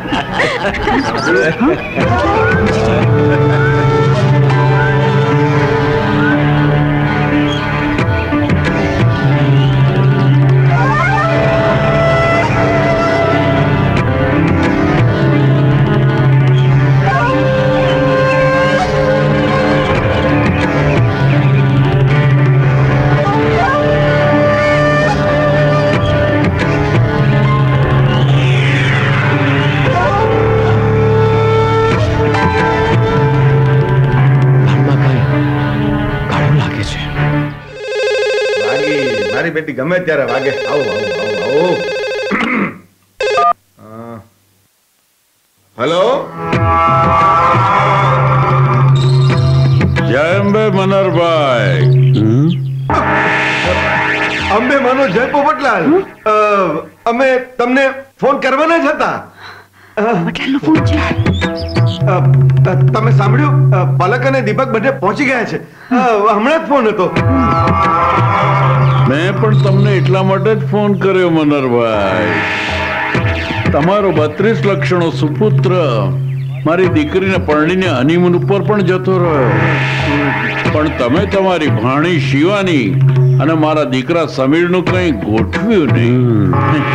[SPEAKER 7] બેટી ગમે ત્યારે વાગે. આવો આવો આવો આવો. હેલો,
[SPEAKER 12] જય અંબે મનરભાઈ.
[SPEAKER 7] અંબે માનો જય પોપટલાલ. અમે તમને ફોન કરવાના જ હતા.
[SPEAKER 11] પોપટલાલનો ફોન છે.
[SPEAKER 7] તમે સાંભળ્યું? પલક અને દીપક બધે પહોંચી ગયા છે. હમણાં જ ફોન હતો.
[SPEAKER 12] મેં પણ તમને એટલા માટે જ ફોન કર્યો મનરભાઈ. તમારો 32 લક્ષણો સુપુત્ર મારી દીકરીને પરણીને હનીમૂન ઉપર પણ જતો રહ્યો, પણ તમે તમારી ભાણી શિવાની અને મારા દીકરા સમીરનું કંઈ ગોઠવ્યું નહીં.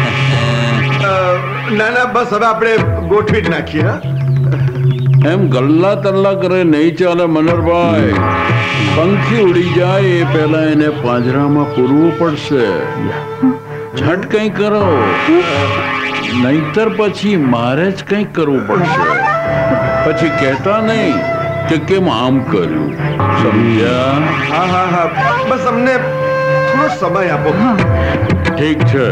[SPEAKER 7] ના ના, બસ હવે આપણે ગોઠવી જ નાખીએ.
[SPEAKER 12] એમ ગલ્લા તલ્લા કરે નહીં ચાલે મનરભાઈ. પંખી ઉડી જાય એ પહેલા એને પાંજરામાં પૂરવું પડશે. ઝટ કંઈ કરો, નહીતર પછી મારે જ કંઈક કરવું પડશે. પછી કહેતા નહીં કે કેમ આમ કર્યું. સમજ્યા?
[SPEAKER 7] હા હા હા, બસ અમને થોડો સમય આપો.
[SPEAKER 12] ઠીક છે.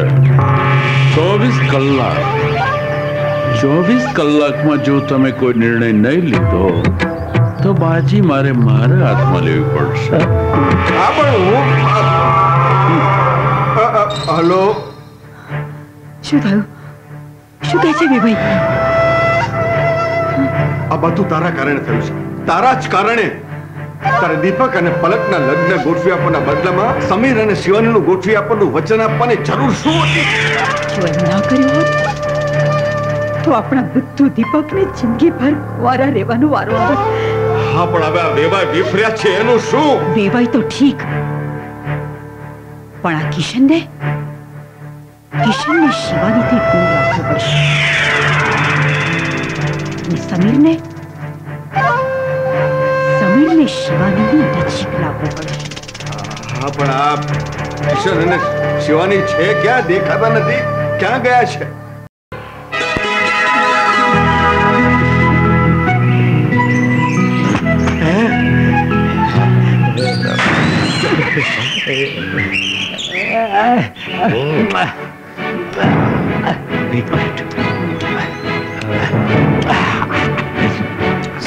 [SPEAKER 12] 24 કલાકમાં જો તમે કોઈ નિર્ણય નહીં લીધો તો બાજી મારે હાથમાં લેવી પડશે.
[SPEAKER 7] હા, પણ હું. હલો,
[SPEAKER 11] શું થયું? શું કહે છે ભાઈ?
[SPEAKER 7] આ બધું તારા કારણે થયું છે. તારા જ કારણે. તારે દીપક અને પલકના લગ્ન ગોઠવી આપવાના બદલામાં સમીર અને શિવાનીનું ગોઠવી આપવાનું વચન આપવાની જરૂર શું હતી?
[SPEAKER 11] જો એમ ના કર્યું હોત તો આપણા બુદ્ધુ દીપકને જિંદગીભર વારા રહેવાનો વારો આવે.
[SPEAKER 7] હા, પણ હવે આ વેવાય વિફર્યા છે એનું શું?
[SPEAKER 11] વેવાય તો ઠીક, પણ આ કિશનને શિવાનીથી દૂર રાખવો પડશે. સમીરને શિવાનીની નજીક લાવવો પડશે.
[SPEAKER 7] હા, પણ આ કિશન અને શિવાની છે ક્યાં? દેખાતા નથી. ક્યાં ગયા છે?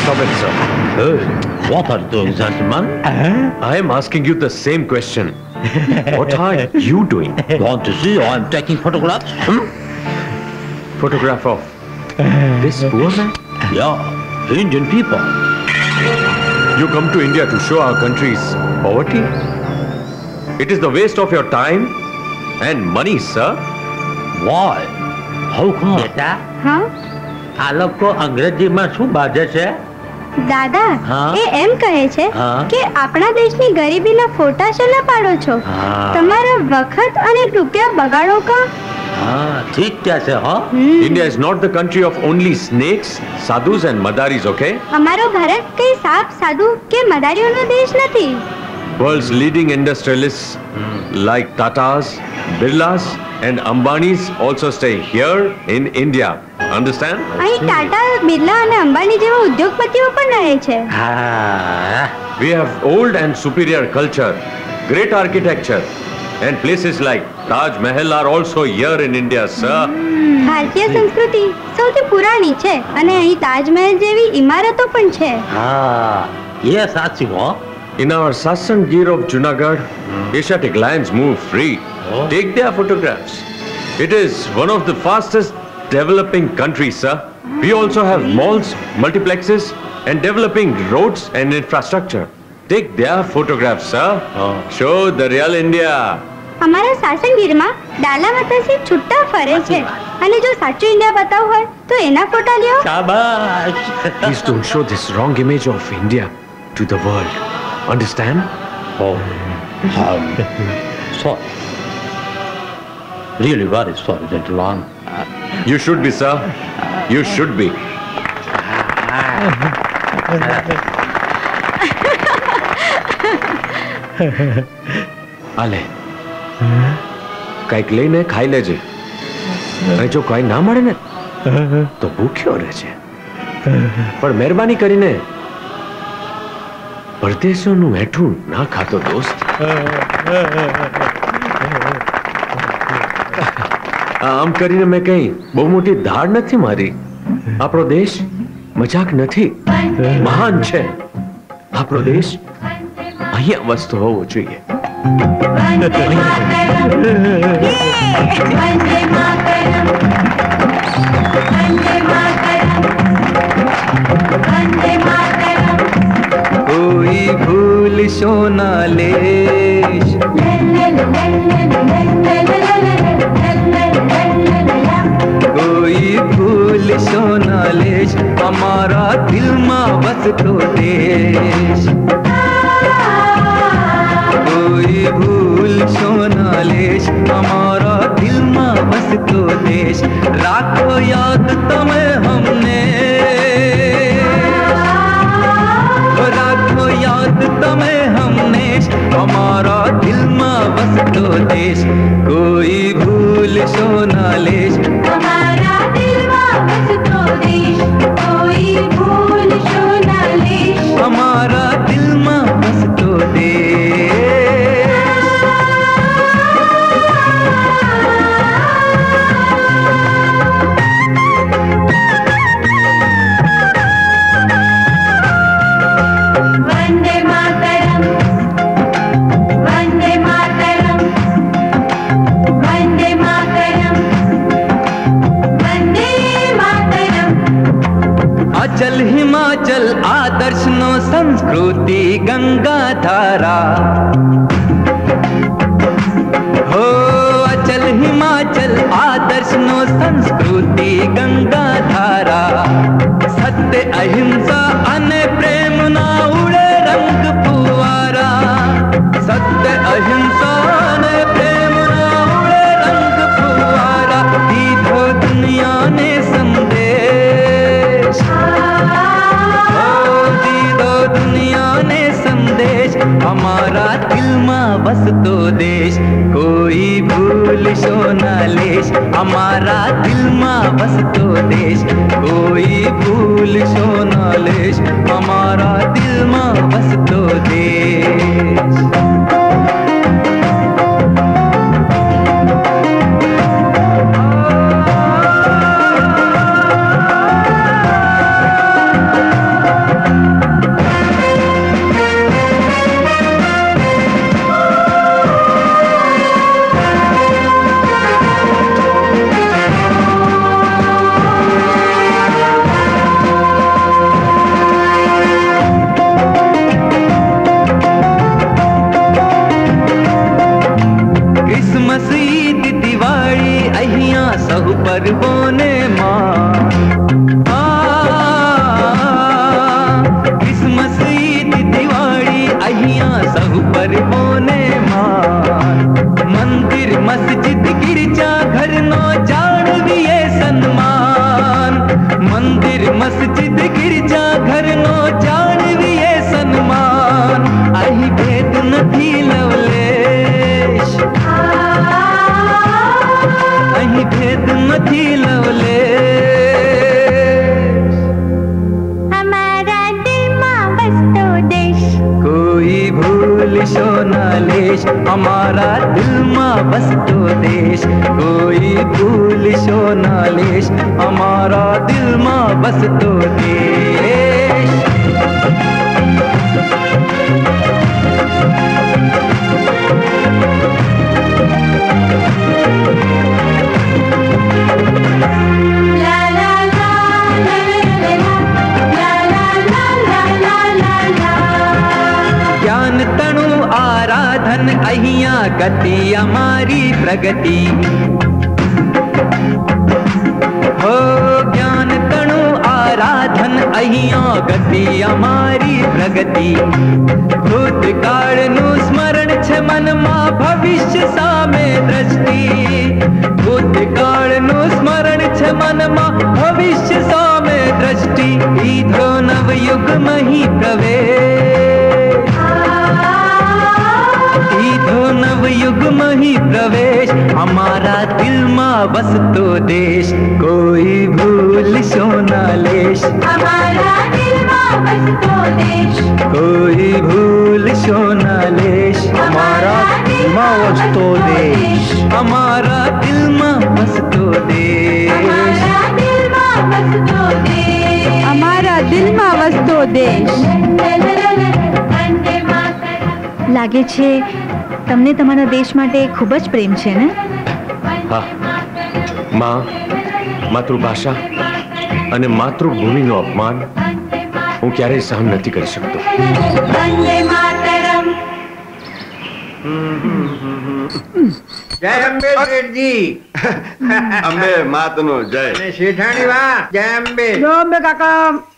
[SPEAKER 3] Stop it, sir.
[SPEAKER 19] What are you doing, gentlemen?
[SPEAKER 3] I am asking you the same question. What are you doing?
[SPEAKER 19] Want to see? I'm taking photographs.
[SPEAKER 3] Photograph of this poor man?
[SPEAKER 19] Yeah, Indian people.
[SPEAKER 3] You come to India to show our country's poverty? It is the waste of your time and money, sir.
[SPEAKER 19] Why? How come? બેટા
[SPEAKER 5] હા
[SPEAKER 19] આ લોકો અંગ્રેજીમાં શું બાજે છે?
[SPEAKER 5] દાદા
[SPEAKER 19] હા?
[SPEAKER 5] એ એમ કહે છે
[SPEAKER 19] હા?
[SPEAKER 5] કે આપણા દેશની ગરીબીના ફોટા શેના પાડો છો?
[SPEAKER 19] હા.
[SPEAKER 5] તમારા વખત અને રૂપિયા બગાડો કા?
[SPEAKER 19] હા, ઠીક કહે છે, હો?
[SPEAKER 3] India is not the country of only snakes, sadhus and madaris, okay?
[SPEAKER 5] અમારો ભારત કઈ સાપ સાધુ કે મદારીઓનો દેશ નથી.
[SPEAKER 3] World's leading industrialists like Tatas, Birlas and Ambanis also stay here in India. Understand?
[SPEAKER 5] અહીં ટાટા બિરલા અને અંબાણી જેવા ઉદ્યોગપતિઓ પણ રહે છે.
[SPEAKER 3] We have old and superior culture, great architecture and places like Taj Mahal are also here in India, sir.
[SPEAKER 5] ભારતીય સંસ્કૃતિ સૌથી પુરાણી છે અને અહીં તાજમહેલ જેવી ઇમારતો પણ છે.
[SPEAKER 19] હા, એ સાચું, હો?
[SPEAKER 3] In our Satsang Gir of Junagadh, Asiatic lions move free. Take their photographs. It is one of the fastest developing countries, sir. We also have malls, multiplexes and developing roads and infrastructure. Take their photographs, sir. Show the real India.
[SPEAKER 5] અમારા સાસણગીરમાં ડાલા માતાજી છૂટા ફરે છે અને જો સાચું India બતાવવું હોય તો એના ફોટા લ્યો.
[SPEAKER 19] શાબાશ.
[SPEAKER 3] Please don't show this wrong image of India to the world. Understand?
[SPEAKER 19] Oh, sorry. Really very sorry, gentleman.
[SPEAKER 3] You should be, sir. You should be. Ale. કઈક લઈને ખાઈ લેજે અને જો કઈ ના મળે ને તો ભૂખ્યો રહેજે પણ મહેરબાની કરીને પરદેશોનું હેઠું ના ખાતો દોસ્ત. આમ કરીને મેં કઈ બહુ મોટી ધાડ નથી મારી. આપણો દેશ મજાક નથી, મહાન છે. આપણો દેશ અહીંયા વસ્તુ હોવો જોઈએ.
[SPEAKER 6] कोई भूल सोना लेश कोई भूल सोना लेश हमारा दिल में बस तो देश कोई भूल सोना लेश हमारा दिल में बस तो देश राखो याद तमें हमने राखो याद तमें हमने हमारा दिल में बस तो देश कोई भूल सोना लेश
[SPEAKER 13] हमारा दिल में बस तो देश कोई भूल सोना लेश
[SPEAKER 6] हमारा दिल में बस तो देश.
[SPEAKER 13] वंदे मातरम वंदे मातरम वंदे मातरम वंदे मातरम.
[SPEAKER 6] अचल हिमाचल आदर्श नो संस्कृति गंगा धारा हो अचल हिमाचल आदर्श नो संस्कृति गंगा धारा सत्य अहिंसा अने प्रेम ना उड़े रंग फुवारा सत्य अहिंसा अने प्रेम ना उड़े रंग फुवारा दीधो दुनिया ने संदेश दीदो दुनिया ने संदेश हमारा दिल में बस तो देश कोई भूल सोना लेश हमारा दिल में बस तो देश कोई भूल सोना लेश हमारा दिल में बस तो देश. सहु पर बोने मान क्रिसमस ईद दिवाली अहियां सहु पर बोने मान मंदिर मस्जिद गिरजा घर नो जाणवीए सन्मान मंदिर मस्जिद गिरजा घर नो जाणवीए सन्मान अहि भेद नथी लवलेश अहि भेद नथी लवलेश
[SPEAKER 5] हमारा दिल मां बसतो देश
[SPEAKER 6] कोई भूल शो नालेश हमारा दिल मां बसतो देश कोई भूल शो नालेश हमारा दिल मां बसतो देश ज्ञान तणु आराधन अहिया गति हमारी प्रगति हो ज्ञान तणु आराधन अहिया गति हमारी प्रगति भूतकाळ नु स्मरण छे मन मां भविष्य सामे दृष्टि भूतकाळ नु स्मरण छे मन मां भविष्य सामे दृष्टि ईधो नवयुग मही प्रवेश ईधो नवयुग मही प्रवेश हमारा दिल मां बसतो देश कोई भूल शो नालेश
[SPEAKER 13] हमारा दिल मां बसतो देश
[SPEAKER 6] कोई भूल शो नालेश हमारा दिल मां बसतो देश हमारा दिल मां बसतो देश
[SPEAKER 11] हमारा दिल मां वसतो देश
[SPEAKER 4] લાગે છે તમને તમારા દેશ માટે ખૂબ જ પ્રેમ છે ને
[SPEAKER 3] હા માં માતૃભાષા અને માતૃભૂમિનું અપમાન હું ક્યારેય સહન નથી કરી શકતો
[SPEAKER 13] વંદે માતરમ
[SPEAKER 8] જય અંબે શેઠજી
[SPEAKER 7] અંબે માતનો જય
[SPEAKER 8] અને શેઠાણી વાહ જય અંબે
[SPEAKER 11] જો અંબે કાકા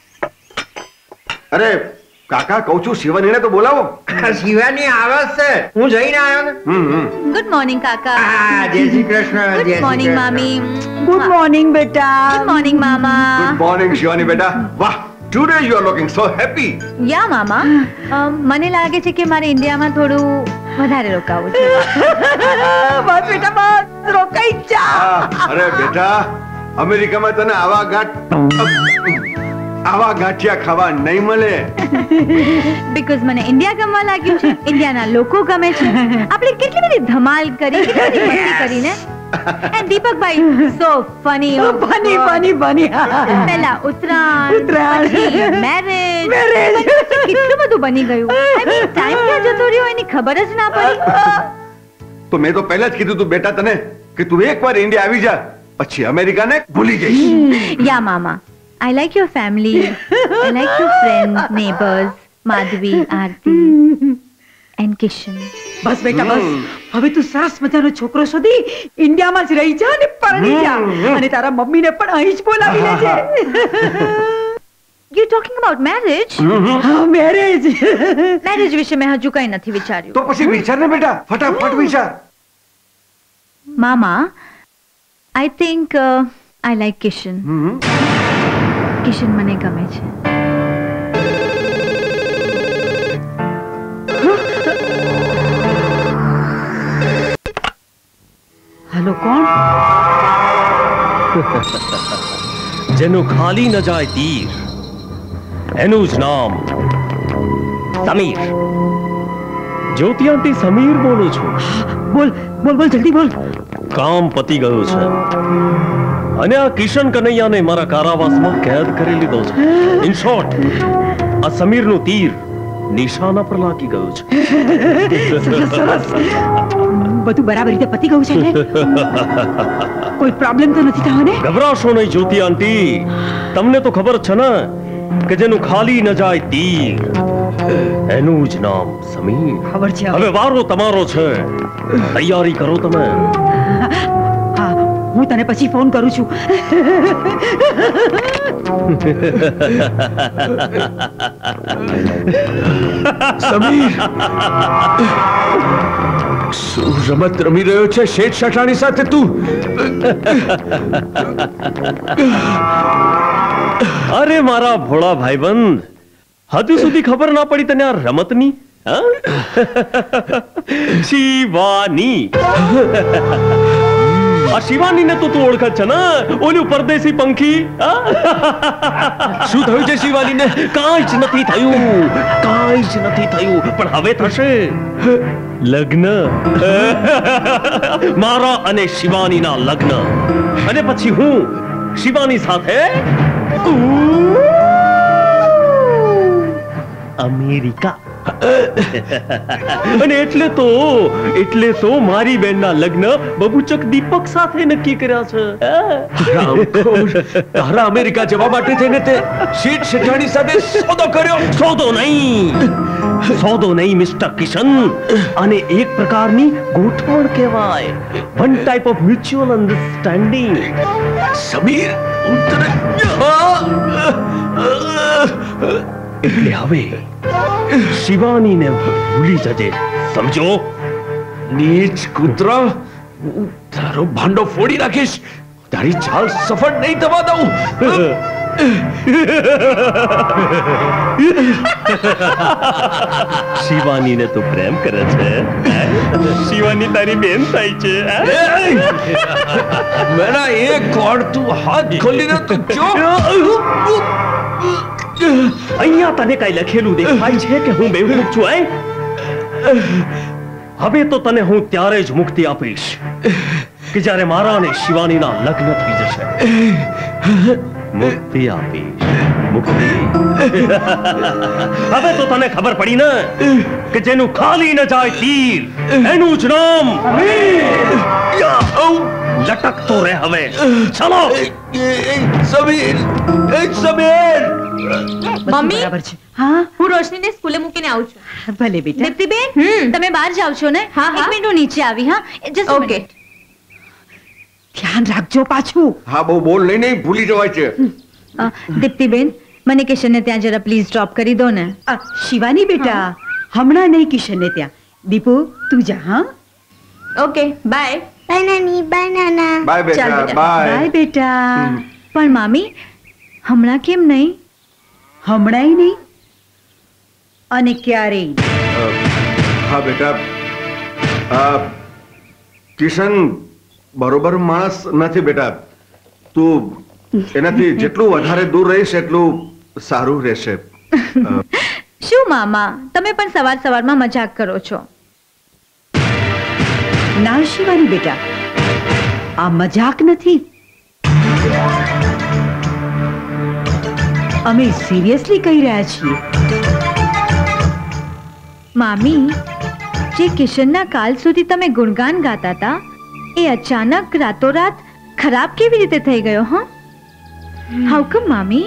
[SPEAKER 7] અરે કાકા કહું છું શિવાની ને તો બોલાવો
[SPEAKER 8] શિવાની આવસ છે હું જઈને આવ્યો ને
[SPEAKER 4] ગુડ મોર્નિંગ કાકા
[SPEAKER 8] જય શ્રી કૃષ્ણ
[SPEAKER 4] ગુડ મોર્નિંગ મામી
[SPEAKER 11] ગુડ મોર્નિંગ બેટા
[SPEAKER 4] ગુડ મોર્નિંગ મામા
[SPEAKER 7] ગુડ મોર્નિંગ શિવાની બેટા વાહ today you are looking so happy
[SPEAKER 4] yeah મામા મને લાગે છે કે મારે ઇન્ડિયામાં થોડું વધારે રોકાવું છે
[SPEAKER 11] બસ બેટા બસ રોકાઈ જા
[SPEAKER 7] અરે બેટા અમેરિકામાં તને આવા ગાંઠિયા ખાવા નહીં મળે
[SPEAKER 4] બીકોઝ મને ઇન્ડિયા ગમવા લાગ્યું છે ઇન્ડિયાના લોકો ગમે છે આપણે કેટલી બધી ધમાલ કરી કેટલી બધી મસ્તી કરીને and Deepakbhai so funny
[SPEAKER 11] funny
[SPEAKER 4] પહેલા ઉત્તરાયણ મેરેજ કેટલું બધું બની ગયું આઈ મીન ટાઈમ ક્યાં જતો રહ્યો એની ખબર જ ના પડી
[SPEAKER 7] તો મેં તો પહેલા જ કીધું તું બેટા તને કે તું એકવાર ઇન્ડિયા આવી જા પછી અમેરિકાને ભૂલી જઈશ
[SPEAKER 4] યા મામા I like your family. I like your friends, neighbors, Madhvi, Aarti, and Kishan.
[SPEAKER 11] બસ બેટા બસ હવે તું સરસ મજાનો છોકરો શોધી ઇન્ડિયામાં જ રહી જા અને પરણી જા અને તારા મમ્મીને પણ અહીં જ બોલાવી લેજે
[SPEAKER 4] You talking about marriage?
[SPEAKER 11] હા મેરેજ
[SPEAKER 4] મેરેજ વિશે મેં હજુ કંઈ નથી વિચાર્યું.
[SPEAKER 7] તો પછી વિચાર ને બેટા ફટાફટ વિચાર.
[SPEAKER 4] Mama, I think I like Kishan. Kishan મને ગમે છે.
[SPEAKER 11] હેલો કોણ?
[SPEAKER 18] જેનું ખાલી ન જાય તીર એનું જ નામ સમીર. જ્યોતિ આંટી સમીર બોલું છું.
[SPEAKER 11] બોલ બોલ બોલ જલ્દી બોલ.
[SPEAKER 18] કામ પતી ગયું છે અને આ કિશન કનૈયાને મારા કારાવાસમાં કેદ કરી લીધો છે. ઇન શોર્ટ આ સમીરનું તીર નિશાના પર લાગી ગયું છે.
[SPEAKER 11] બધું બરાબર રીતે પતી ગયું છે ને? કોઈ પ્રોબ્લેમ તો નથી થયો ને?
[SPEAKER 18] ગભરાશો નહીં જ્યોતિ આંટી, તમને તો ખબર છે ને કે જેનું ખાલી ન જાય તીર એનું જ નામ સમીર.
[SPEAKER 11] ખબર છે.
[SPEAKER 18] હવે વારો તમારો છે, તૈયારી કરો તમે.
[SPEAKER 11] હું હું તને પછી ફોન કરું છું.
[SPEAKER 3] સમીર, શું રમત રમી રહ્યો છે શેઠ શેઠાણી સાથે તું?
[SPEAKER 18] અરે મારા ભોળા ભાઈબંધ, હજુ સુધી ખબર ના પડી તને આ રમતની? શિવાની. આ શિવાની ને તો તું ઓળખ છે ને, ઓલું પરદેશી પંખી.
[SPEAKER 3] શું થયું છે શિવાની ને?
[SPEAKER 18] કાંઈ જ નથી થયું, કાંઈ જ નથી થયું, પણ હવે થશે લગ્ન. મારા અને શિવાનીના લગ્ન, અને પછી હું શિવાની સાથે અમેરિકા. અને એટલે તો મારી બેનના લગ્ન બબુચક દીપક સાથે નક્કી કર્યા છે.
[SPEAKER 3] તારા અમેરિકા જવા માટે થઈને તે શેઠ શેઠાણી સાથે સોદો કર્યો?
[SPEAKER 18] સોદો નહીં મિસ્ટર કિશન, અને એક પ્રકારની ગોઠવણ કહેવાય. One type of mutual understanding.
[SPEAKER 3] Sameer,
[SPEAKER 18] એટલે હવે શિવાનીને ભૂલી જજે, સમજો?
[SPEAKER 3] નીચ કૂતરા, હું તારો ભાંડો ફોડી નાખીશ. તારી ચાલ સફળ નહીં થવા દઉં.
[SPEAKER 18] શિવાનીને તું પ્રેમ કરે છે? શિવાની તારી બેન થાય છે?
[SPEAKER 3] મેરા એક કોડ તું હાથ ખોલીને તું જો.
[SPEAKER 18] અહીંયા તને કઈ લખેલું દેખાય છે કે હું બેવકૂફ છું? હવે તો તને હું ત્યારે જ મુક્તિ આપીશ કે જ્યારે મારા અને શિવાનીના લગ્ન થઈ જશે. મુક્તિ આપીશ, મુક્તિ. હવે તો તને ખબર પડી ને કે જેનું ખાલી ન જાય તીર, એનું જ નામ લટકતો રહે. હવે ચલો.
[SPEAKER 3] સમીર, સમીર.
[SPEAKER 15] મમ્મી,
[SPEAKER 4] હા,
[SPEAKER 15] હું રોશનીને સ્કૂલે મૂકીને આવું છું.
[SPEAKER 11] ભલે બેટા.
[SPEAKER 4] દીપ્તિબેન, તમે બહાર જાવ છો ને?
[SPEAKER 15] હા,
[SPEAKER 4] એક મિનિટ હું નીચે આવી. હા, જસ્ટ
[SPEAKER 15] ઓકે.
[SPEAKER 11] ધ્યાન રાખજો પાછું.
[SPEAKER 7] હા, બહુ બોલ નહીં, ભૂલી જવાય છે.
[SPEAKER 4] દીપ્તિબેન, મને કિશનને ત્યાં જરા પ્લીઝ ડ્રોપ કરી દો ને.
[SPEAKER 11] શિવાની બેટા, હમણાં નહીં કિશનને ત્યાં. દીપુ, તું જા. હા,
[SPEAKER 15] ઓકે, બાય.
[SPEAKER 5] બાય નાની, બાય નાના.
[SPEAKER 7] બાય બેટા, બાય.
[SPEAKER 11] બાય બેટા.
[SPEAKER 4] પણ મામી, હમણાં કેમ નહીં?
[SPEAKER 11] હમણાંય નહીં અને ક્યારેય.
[SPEAKER 7] હા બેટા, કિશન બરોબર માણસ નથી બેટા. તું એનાથી જેટલું વધારે દૂર રહીશ એટલું સારું રહેશે.
[SPEAKER 4] શું મામા, તમે પણ સવાર સવારમાં મજાક કરો છો?
[SPEAKER 11] ના શિવાની બેટા, આ મજાક નથી. અમે સિરિયસલી કહી રહ્યા છીએ.
[SPEAKER 4] મામી, જે કિશનના કાલ સુધી તમે ગુણગાન ગાતા હતા એ અચાનક રાતોરાત ખરાબ કેવી રીતે થઈ ગયો? હા, હાઉ કમ મામી?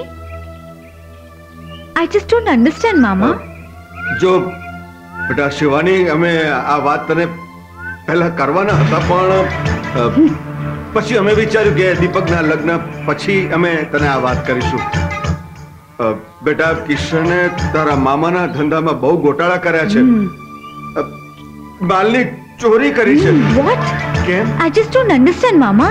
[SPEAKER 4] આઈ જસ્ટ ડોન્ટ અન્ડરસ્ટેન્ડ મામા.
[SPEAKER 7] જો બેટા શિવાની, અમે આ વાત તને પહેલા કરવાના હતા, પણ પછી અમે વિચાર્યું કે દીપકના લગ્ન પછી અમે તને આ વાત કરીશું. બેટા, કિશને તારા મામાના ધંધામાં બહુ ગોટાળા કર્યા છે. માલની ચોરી કરી છે.
[SPEAKER 4] વોટ?
[SPEAKER 7] કેમ?
[SPEAKER 4] આઈ જસ્ટ ડોન્ટ અન્ડરસ્ટેન્ડ મામા.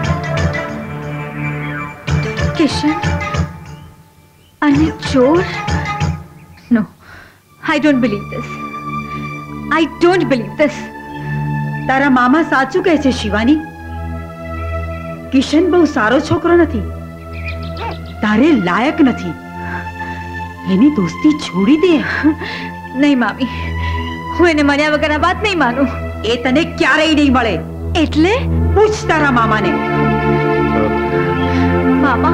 [SPEAKER 4] કિશન અને ચોર? No, I don't believe this. I don't believe this.
[SPEAKER 11] તારા મામા સાચું કહે છે શિવાની. કિશન બહુ સારો છોકરો નથી, તારે લાયક નથી. એની દોસ્તી છોડી દે.
[SPEAKER 4] નહીં મામી, હું એને મળ્યા વગર આ વાત નહીં માનું.
[SPEAKER 11] એ તને ક્યારેય નહીં મળે.
[SPEAKER 4] એટલે
[SPEAKER 11] પૂછ તારા મામાને.
[SPEAKER 4] મામા.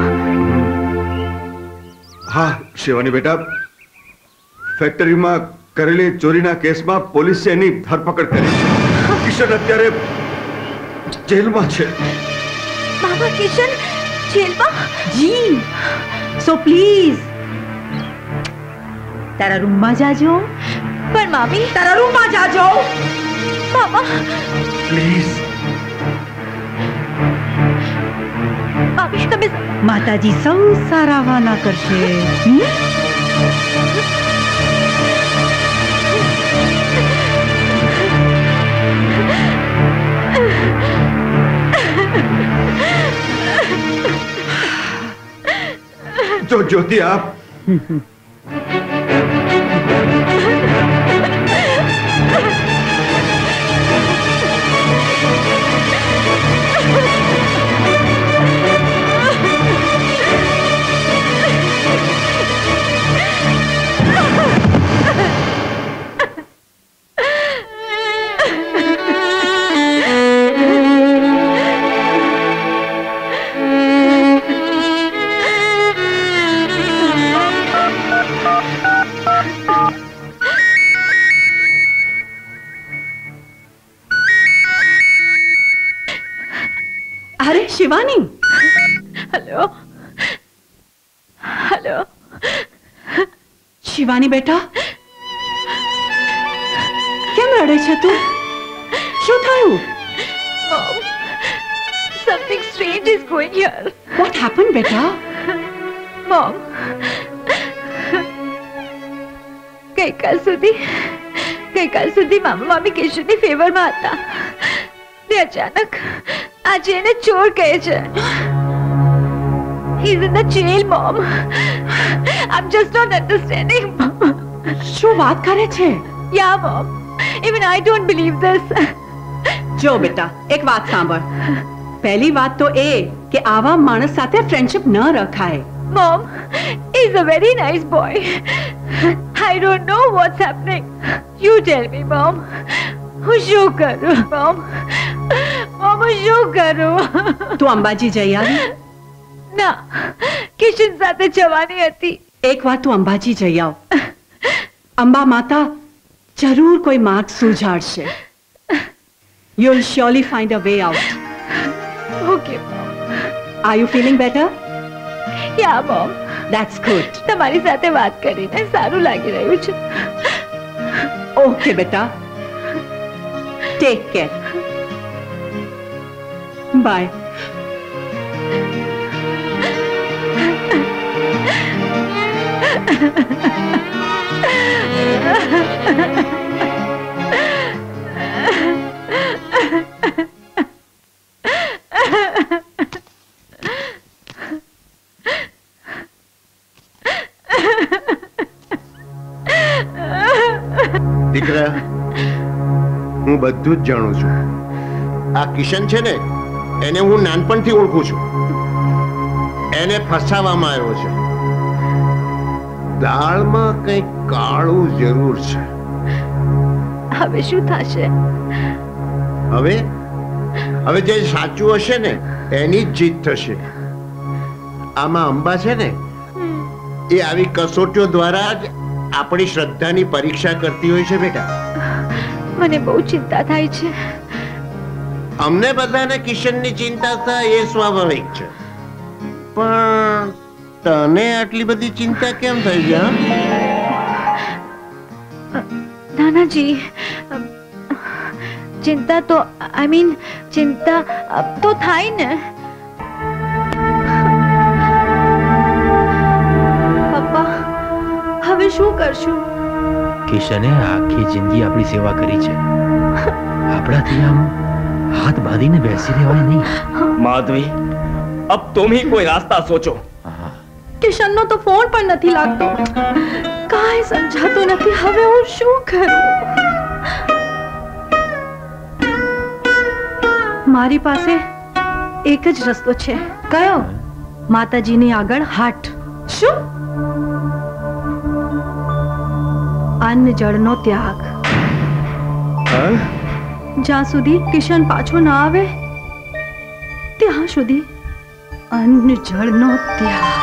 [SPEAKER 7] હા શિવાની બેટા, ફેક્ટરીમાં કરેલી ચોરીના કેસમાં પોલીસે એની ધરપકડ કરી છે. કિશન અત્યારે જેલમાં છે.
[SPEAKER 4] મામા, કિશન જેલમાં?
[SPEAKER 11] જી. સો પ્લીઝ તારા રૂમમાં જાજો.
[SPEAKER 4] પણ મામી,
[SPEAKER 11] તારા રૂમમાં જાજો.
[SPEAKER 4] મામા
[SPEAKER 7] પ્લીઝ.
[SPEAKER 15] પ્રોમિસ.
[SPEAKER 11] માતાજી સૌ સારા વાલા કરશે.
[SPEAKER 7] જો જ્યોતિ આપ
[SPEAKER 2] शिवानी.
[SPEAKER 15] हेलो हेलो
[SPEAKER 2] शिवानी बेटा કેમ રડે છે તું? શું થયું?
[SPEAKER 15] Mom, something strange is going here.
[SPEAKER 2] What happened beta?
[SPEAKER 15] Mom, ગઈકાલ સુધી મામા મામી કિશનની ફેવરમાં હતા. તે અચાનક આજે એને ચોર કહે છે. He's in the jail, Mom. I'm just not understanding.
[SPEAKER 2] શું વાત કરે છે?
[SPEAKER 15] Yeah, Mom. Even I don't believe this.
[SPEAKER 2] જો બેટા એક વાત સાંભળ. પહેલી વાત તો એ કે આવા માણસ સાથે ફ્રેન્ડશિપ ન રખાય.
[SPEAKER 15] Mom, he's a very nice boy. I don't know what's happening. You tell me, Mom. હું શું કરું? Mom, હું શું કરું?
[SPEAKER 2] તું અંબાજી જઈ આવી?
[SPEAKER 15] ના, કિશન સાથે જવાની હતી.
[SPEAKER 2] એક વાર તું અંબાજી જઈ આવ. અંબા માતા જરૂર કોઈ માર્ગ સુઝાડશે. You'll surely find a way out.
[SPEAKER 15] Okay, Mom.
[SPEAKER 2] Are you feeling better?
[SPEAKER 15] Yeah, Mom.
[SPEAKER 2] That's good.
[SPEAKER 15] તમારી સાથે વાત કરીને સારું લાગી રહ્યું છે.
[SPEAKER 2] Okay, બેટા. Take care. Bye.
[SPEAKER 14] દીકરા, હું બધું જ જાણું છું. આ કિશન છે ને, એને હું નાનપણથી ઓળખું છું. એને ફસાવવામાં આવ્યો છે. દાળમાં કંઈક કાળું જરૂર છે.
[SPEAKER 15] હવે શું થશે?
[SPEAKER 14] હવે જે સાચું હશે ને એની જ જીત થશે. આમાં અંબા છે ને, એ આવી કસોટીઓ દ્વારા જ આપણી શ્રદ્ધાની પરીક્ષા કરતી હોય છે બેટા.
[SPEAKER 15] મને બહુ ચિંતા થાય છે.
[SPEAKER 14] અમને બધાને કિશનની ચિંતા થાય એ સ્વાભાવિક છે, પણ તને આટલી બધી ચિંતા કેમ થઈ છે?
[SPEAKER 15] નાનાજી, ચિંતા તો ચિંતા તો થાય ને. પપ્પા, હવે શું કરશું?
[SPEAKER 16] કિશને આખી જિંદગી આપણી સેવા કરી છે. આપણાથી આમ हाथ बांधी ने बैसी रहवाय नहीं.
[SPEAKER 17] माधवी, अब तुम ही कोई रास्ता सोचो.
[SPEAKER 15] किशन नो तो फोन पर नहीं लागतो. काई समझातो नहीं. हवे હું શું કરું?
[SPEAKER 11] મારી પાસે એક જ રસ્તો છે. કયો? માતાજીની આગળ હાથ.
[SPEAKER 15] શું?
[SPEAKER 11] અન્ન જળનો ત્યાગ. જ્યાં સુધી કિશન પાછો ના આવે ત્યાં સુધી અન્ન જળનો ત્યાગ.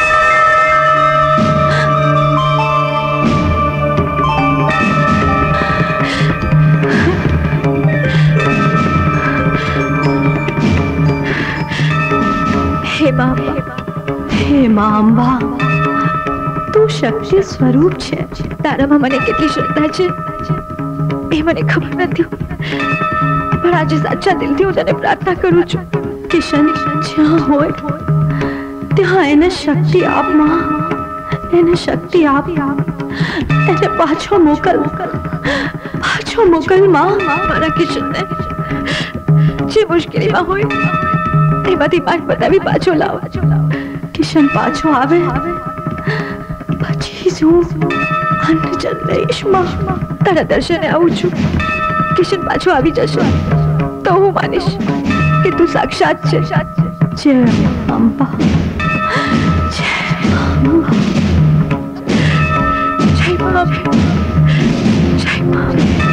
[SPEAKER 11] હે મા અંબા, તું શક્તિ સ્વરૂપ છે.
[SPEAKER 15] તારામાં મને કેટલી શ્રદ્ધા છે એ મને ખબર નથી, પણ આજે સાચા દિલથી હું તને પ્રાર્થના કરું છું.
[SPEAKER 11] કિશન જ્યાં હોય
[SPEAKER 15] ત્યાં એને શક્તિ આપ માં, એને શક્તિ આપ, એને પાછો મોકલ માં. મારા કિશનને જે મુશ્કેલીમાં હોય એમાંથી પાઠ બતાવી પાછો લાવ. કિશન પાછો આવે પછી હું અન્ન જલ લઈશ માં. તારા દર્શને આવું છું. કિશન પાછો આવી જશે તો હું માનીશ કે તું સાક્ષાત છે. જય અંબા, જય અંબા, જય મા, જય મા.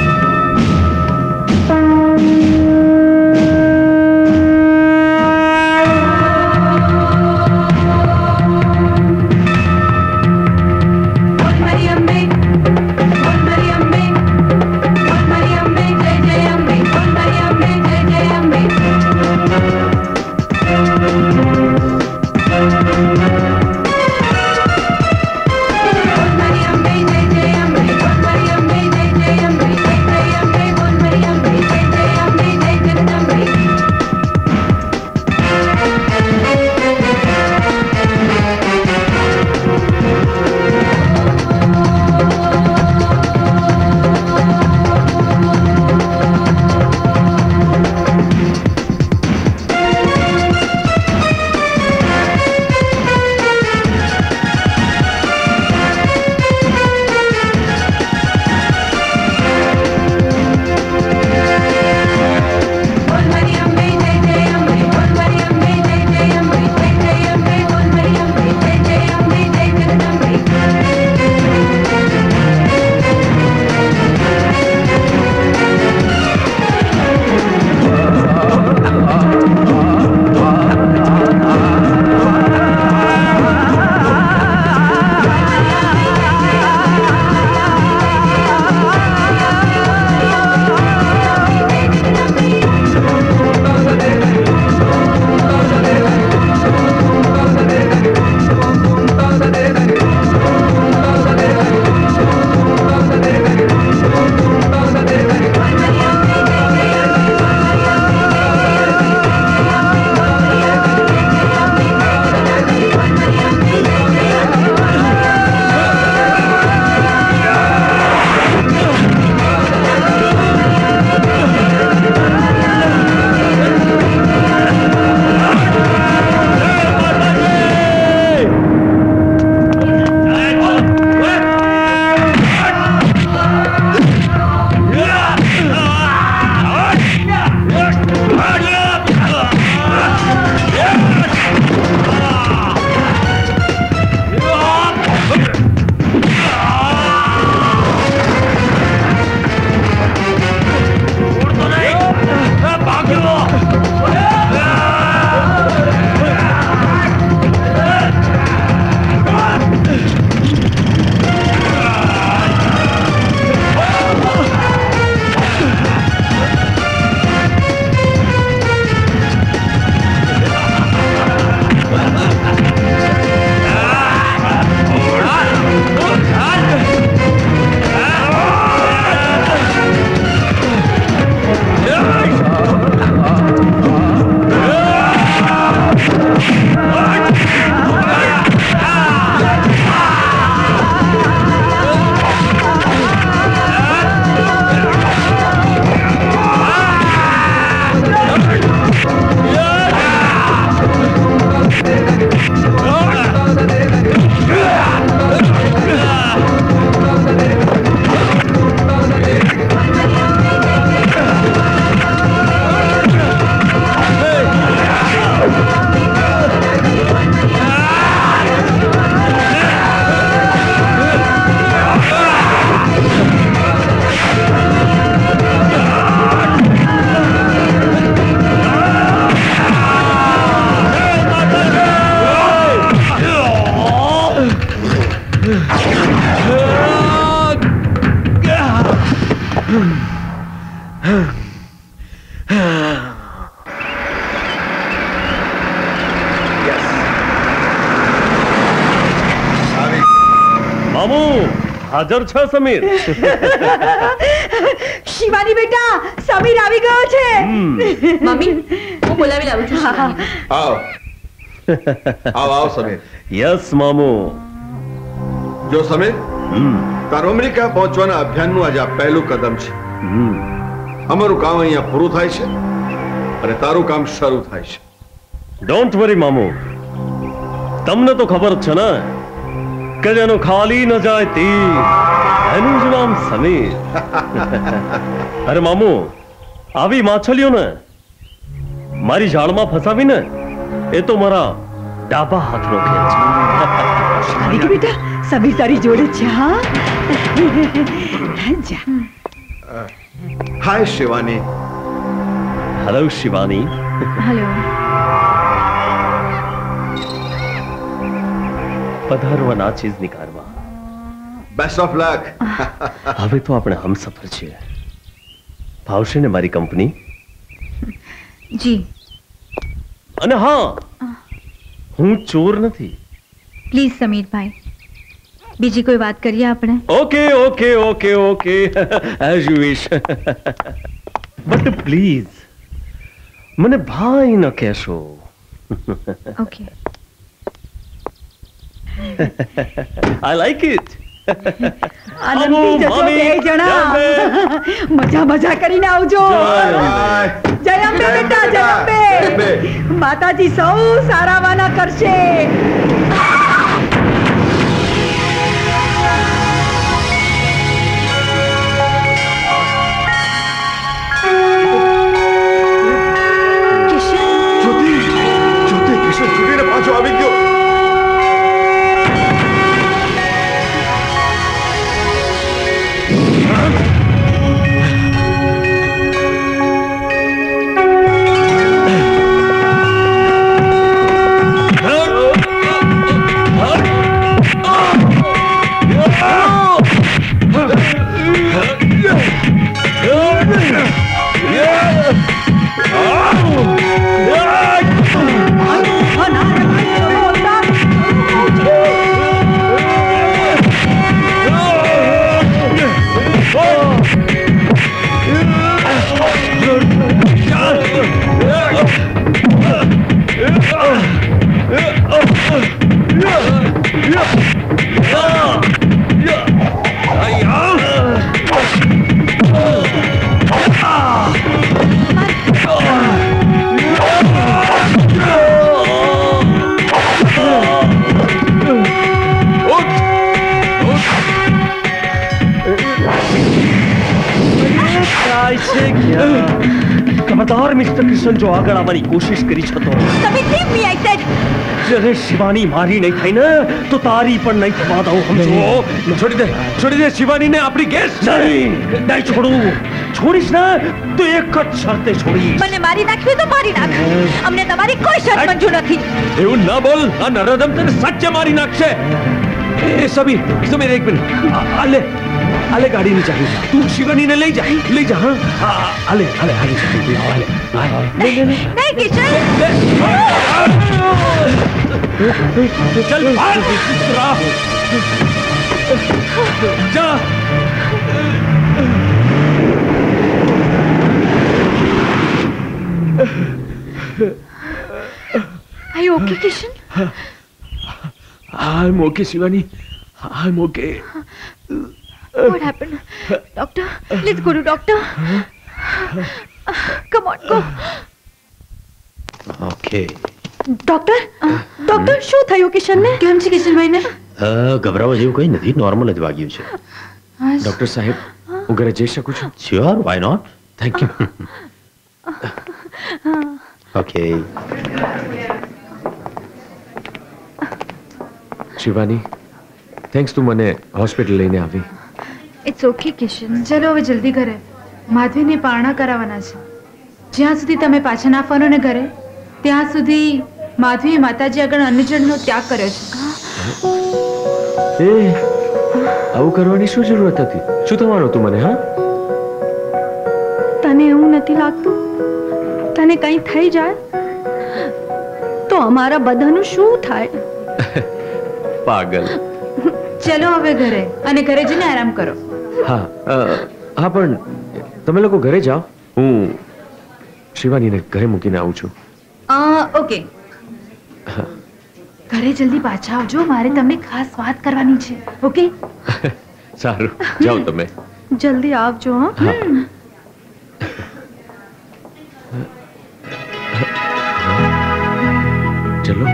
[SPEAKER 18] હાજર છે સમીર?
[SPEAKER 11] શિવાની બેટા, સમીર આવી ગયો છે.
[SPEAKER 15] મમ્મી, હું બોલાવી લાવું છું.
[SPEAKER 7] આવો. આવ આવ સમીર.
[SPEAKER 18] યસ મામુ.
[SPEAKER 7] જો સમીર, તારું અમેરિકા પહોંચવાના અભિયાનનું આજે આ પહેલું કદમ છે. અમારું કામ અહીંયા પૂરું થાય છે અને તારું કામ શરૂ થાય છે.
[SPEAKER 18] ડોન્ટ વરી મામુ, તમને તો ખબર જ છે ને કે જેનું ખાલી ન જાય તીર એનું જ નામ સમીર. અરે મામુ, આવી માછલીઓને મારી જાળમાં ફસાવીને એ તો મારા ડાબા હાથનો ખેલ છે.
[SPEAKER 11] બેટા સમીર તારી જોડે છે. હા
[SPEAKER 7] hi Shivani.
[SPEAKER 18] Hello Shivani.
[SPEAKER 15] Hello.
[SPEAKER 18] પધારવાના ચીજની કારમાં.
[SPEAKER 7] Best of luck.
[SPEAKER 18] હવે તો આપણે હમસફર છીએ. ભાવશે ને મારી કંપની?
[SPEAKER 4] જી.
[SPEAKER 18] અને હા, હું ચોર નથી.
[SPEAKER 4] પ્લીઝ સમીરભાઈ, બીજી કોઈ વાત કરીએ આપણે?
[SPEAKER 18] Okay okay okay okay, as you wish. But please મને ભાઈ ન કહેશો.
[SPEAKER 4] ઓકે.
[SPEAKER 18] I like it.
[SPEAKER 11] આનંદથી જજો બે જણા. મજા મજા કરીને આવજો. જય અંબે બેટા, જય અંબે. માતાજી સૌ સારાવાના કરશે.
[SPEAKER 7] પાછો આવી ગયો.
[SPEAKER 18] ખબરદાર મિસ્ટર કિશન, જો આગળ આવવાની કોશિશ કરી છે તો અરે શિવાની મારી નહીં થાય ને તો તારી પણ નહીં થવા દઉં. સમજો?
[SPEAKER 3] છોડી દે શિવાનીને. આપણી ગેસ
[SPEAKER 18] નહીં છોડું. છોડીશ ને તો એક જ શરતે છોડીશ.
[SPEAKER 4] મને મારી નાખ્યું તો મારી નાખ. અમને તમારી કોઈ શરત મંજૂર નથી.
[SPEAKER 3] એવું ના બોલ. આ નરદમ તને સાચે મારી નાખશે. એ સમીર એક મિનિટ. આલે ગાડીની ચાવી. તું શિવાનીને લઈ જા. હા આલે
[SPEAKER 4] નહીં કિશન.
[SPEAKER 3] ચલ જા.
[SPEAKER 15] Are you okay, Kishan?
[SPEAKER 3] I'm okay, Shivani. I'm okay.
[SPEAKER 15] What happened? Doctor, let's go to doctor. Come on, go.
[SPEAKER 16] Okay.
[SPEAKER 15] Doctor શું થયું કિશનને? કેમ છે કિશનભાઈને?
[SPEAKER 16] ગભરાવા જેવું કંઈ નથી, નોર્મલ જ વાગ્યું છે.
[SPEAKER 3] ડોક્ટર સાહેબ, હું ઘરે જઈ શકું છું?
[SPEAKER 16] Sure, why not.
[SPEAKER 3] Thank you.
[SPEAKER 16] Okay.
[SPEAKER 3] Shivani, thanks તું મને હોસ્પિટલ લઈને આવી.
[SPEAKER 15] It's okay Kishan. ચલો હવે જલ્દી ઘરે. માધવીને પારણા કરાવવાના છે. જ્યાં સુધી તમે પાછા ના ફરો ને ઘરે, ત્યાં સુધી માધવીએ માતાજી આગળ અન્નજળનો ત્યાગ કર્યો છે.
[SPEAKER 3] આવું કરવાની શું જરૂરત હતી? શું થવાનું હતું મને? હા,
[SPEAKER 15] તને એવું નથી લાગતું તને કંઈ થઈ જાય તો અમારા બધાનું શું થાય?
[SPEAKER 3] પાગલ.
[SPEAKER 15] ચલો હવે ઘરે, અને ઘરે જઈને આરામ કરો.
[SPEAKER 3] હા પણ તમે લોકો ઘરે જાઓ, હું શિવાનીને ઘરે મૂકીને આવું છું.
[SPEAKER 15] ઓકે.
[SPEAKER 3] હા.
[SPEAKER 15] ઘરે જલ્દી પાછા આવજો, મારે તમને ખાસ વાત કરવાની છે. ઓકે?
[SPEAKER 3] સારું, જાઓ તમે.
[SPEAKER 15] જલ્દી આવજો. હા.
[SPEAKER 3] ચલો.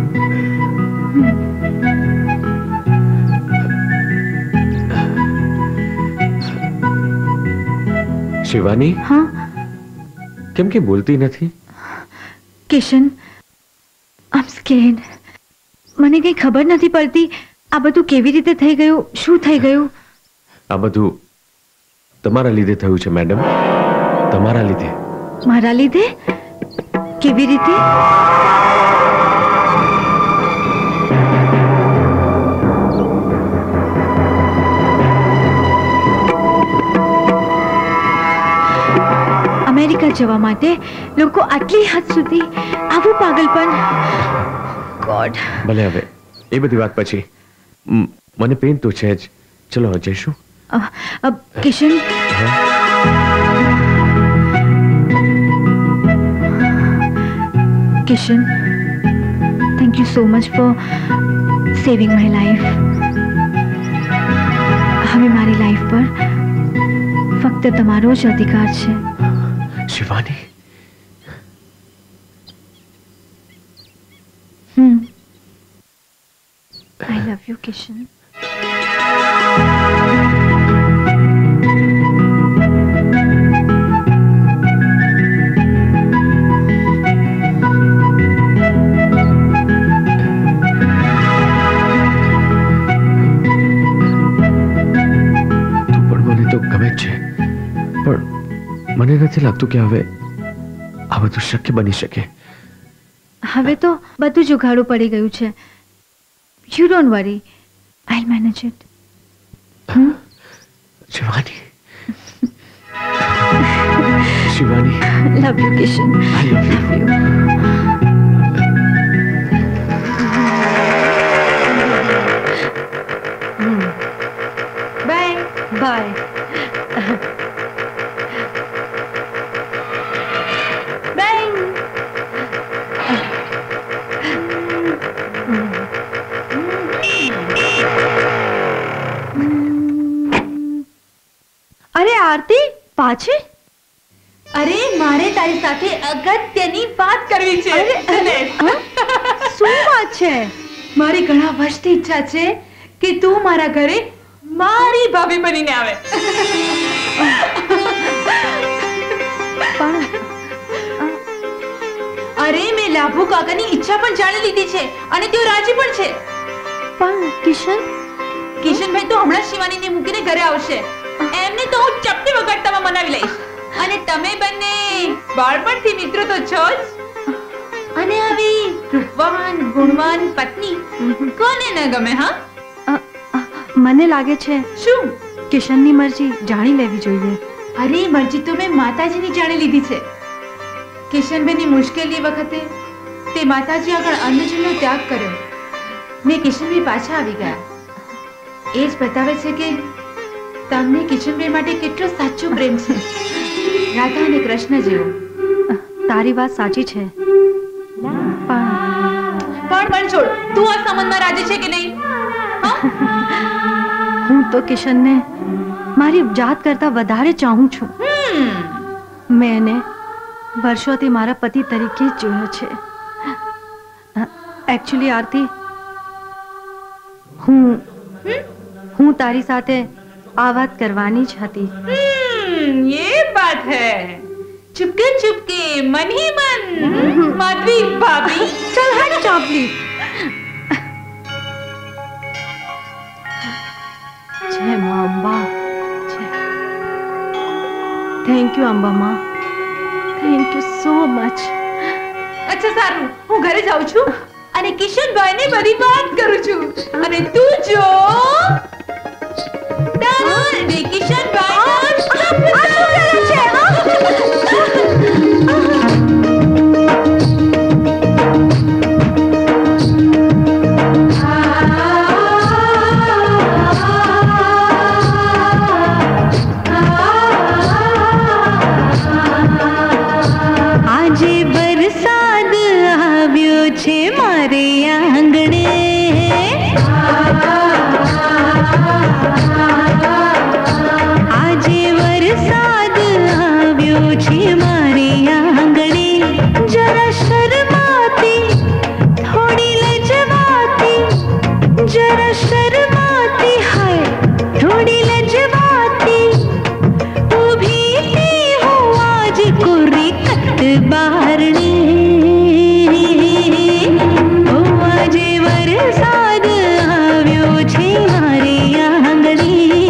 [SPEAKER 3] શિવાની,
[SPEAKER 15] હા,
[SPEAKER 3] કેમ કે બોલતી નથી?
[SPEAKER 15] Kishan, I am scared. મને કઈ ખબર નથી પડતી આ બધું કેવી રીતે થઈ ગયું, શું થઈ ગયું.
[SPEAKER 3] આ બધું તમારા લીધે થયું છે મેડમ, તમારા લીધે.
[SPEAKER 15] મારા લીધે? કેવી રીતે? અમેરિકા જવા માટે લોકો આટલી હદ સુધી આવું પાગલપન. ગોડ.
[SPEAKER 3] ભલે, હવે એ બધી વાત પછી. મને પેન તો છે જ. ચલો જઈશું.
[SPEAKER 15] Kishan, Kishan, thank you so much for saving my life. હવે મારી લાઈફ પર ફક્ત તમારો જ અધિકાર છે.
[SPEAKER 3] Shivani,
[SPEAKER 15] I love you, Kishan.
[SPEAKER 3] મને નથી લાગતું કે હવે આ બધું શક્ય બની શકે.
[SPEAKER 15] હવે તો બધું જુગાડું પડી ગયું છે. You don't worry, I'll manage it.
[SPEAKER 3] Shivani, Shivani,
[SPEAKER 15] love you Kishan.
[SPEAKER 3] I love you.
[SPEAKER 15] Bye bye. Aarti પાછી? અરે મારે તારી સાથે અગત્યની વાત કરવી છે. શું વાત છે? મારી ઘણા વર્ષથી ઈચ્છા છે કે તું મારા ઘરે મારી ભાભી બનીને આવે. અરે મેં લાભુ કાકાની ઈચ્છા પણ જાણી લીધી છે અને તેઓ રાજી પણ છે. પણ કિશનભાઈ તો હમણાં શિવાનીને મૂકીને ઘરે આવશે. એમને તો હું ચપટી વગાડતામાં મનાવી લઈશ. અને તમે બંને બાળપણથી મિત્રો તો છો જ. અને આવી રૂપવાન ગુણવાન પત્ની કોને ન ગમે? હા, મને લાગે છે શું કિશનની મરજી જાણી લેવી જોઈએ. અરે મરજી તો મેં માતાજીની જાણી લીધી છે. કિશનભાઈની મુશ્કેલી વખતે તે માતાજી આગળ અન્નજળનો ત્યાગ કર્યો ને કિશનભાઈ પાછા આવી ગયા. એ જ બતાવે છે કે તમને કિશનભાઈ માટે કેટલો સાચો પ્રેમ છે. રાધા અને કૃષ્ણ જેવો. તારી વાત સાચી છે. પણ છોડ, તું આ સંબંધમાં રાજી છે કે નહીં? હું તો કિશનને મારી જાત કરતા વધારે ચાહું છું. મેં એને વર્ષોથી મારા પતિ તરીકે જ જોયો છે. એકચ્યુઅલી આરતી, હું તારી સાથે આ વાત કરવાની જ હતી. ये बात है. चुपके चुपके मन ही मन. माधवी भाभी, चल हट चापली. जय मां अंबा. थैंक यू अंबा मां. Thank you so much. અચ્છા સારું, હું ઘરે જાઉં છું અને કિશનભાઈને બધી વાત કરું છું. અને તું જો આજે વરસાદ આવ્યો છે મારે આંગણે.
[SPEAKER 13] બારણે ઓ આજે વરસાદ આવ્યો છે મારી આંગણે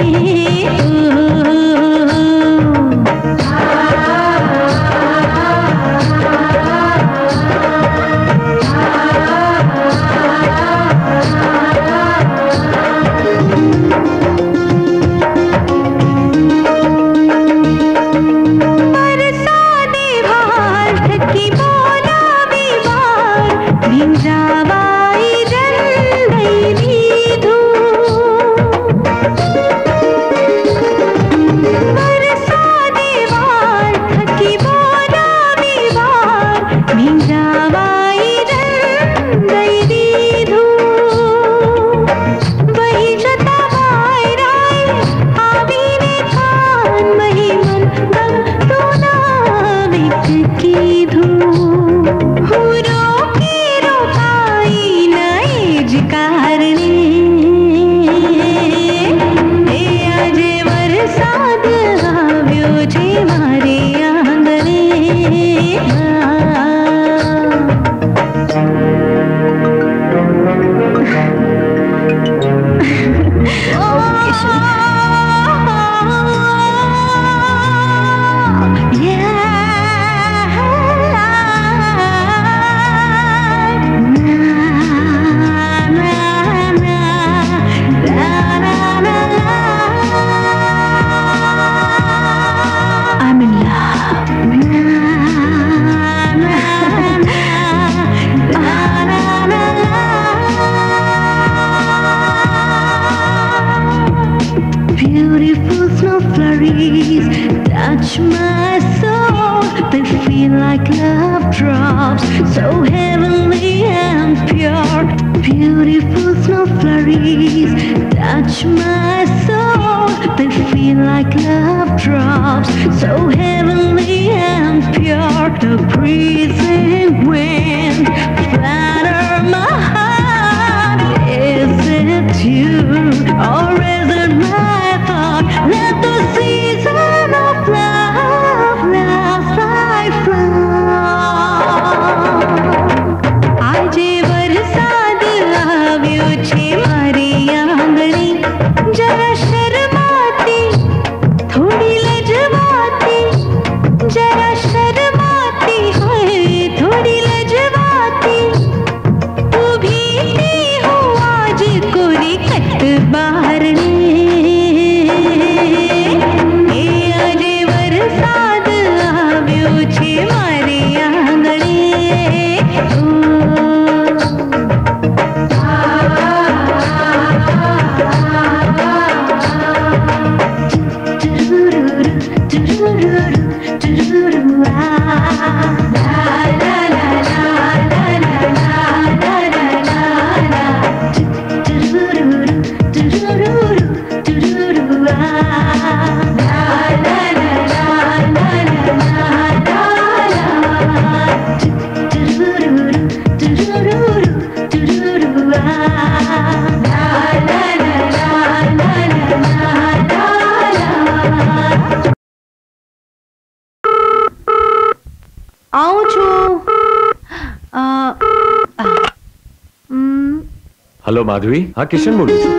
[SPEAKER 3] हेलो माधवी, हाँ किशन बोलू છું.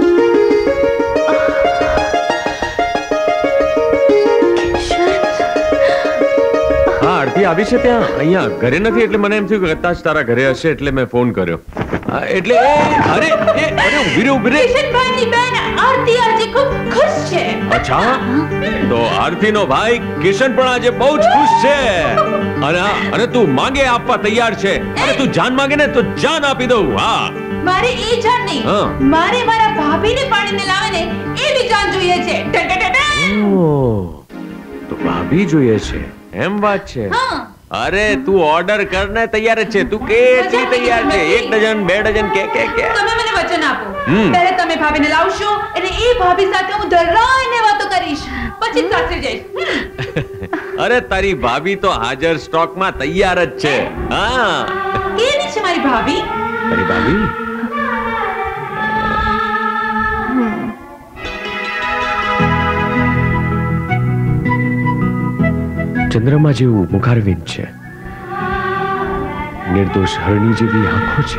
[SPEAKER 3] હા આરતી આવી છે ત્યાં અહીંયા ઘરે નથી એટલે મને એમ થયું કે કદાચ તારા ઘરે હશે એટલે મેં ફોન કર્યો. એટલે અરે ઉભી રે
[SPEAKER 13] કિશનભાઈની બેન આરતી આજે ખૂબ ખુશ છે.
[SPEAKER 3] અચ્છા તો આરતીનો ભાઈ કિશન પણ આજે બહુ જ ખુશ છે અને તું માંગે આપવા તૈયાર છે અને તું જાન માંગે ને તો જાન આપી દઉં. હા
[SPEAKER 13] મારે એ જાન નહીં, મારે મારા ભાભીને પાણીને લાવે ને એવી જાન જોઈએ છે.
[SPEAKER 3] તો ભાભી જોઈએ છે એમ વાત છે. અરે તું ઓર્ડર કરને તૈયાર જ છે. તું કેટલી તૈયાર છે? 1 ડઝન 2 ડઝન કે
[SPEAKER 13] તમે મને વચન આપો પહેલે તમે ભાભીને લાવશો અને એ ભાભી સાથે હું ધરાઈને વાતો કરીશ પછી સાસરી જઈશ.
[SPEAKER 3] અરે તારી ભાભી તો હાજર સ્ટોકમાં તૈયાર જ છે. હા
[SPEAKER 13] કેવી છે મારી ભાભી?
[SPEAKER 3] તારી ભાભી ચંદ્રમા જેવું મુખારવિંદ છે. નિર્દોષ હરણી જેવી આંખો છે,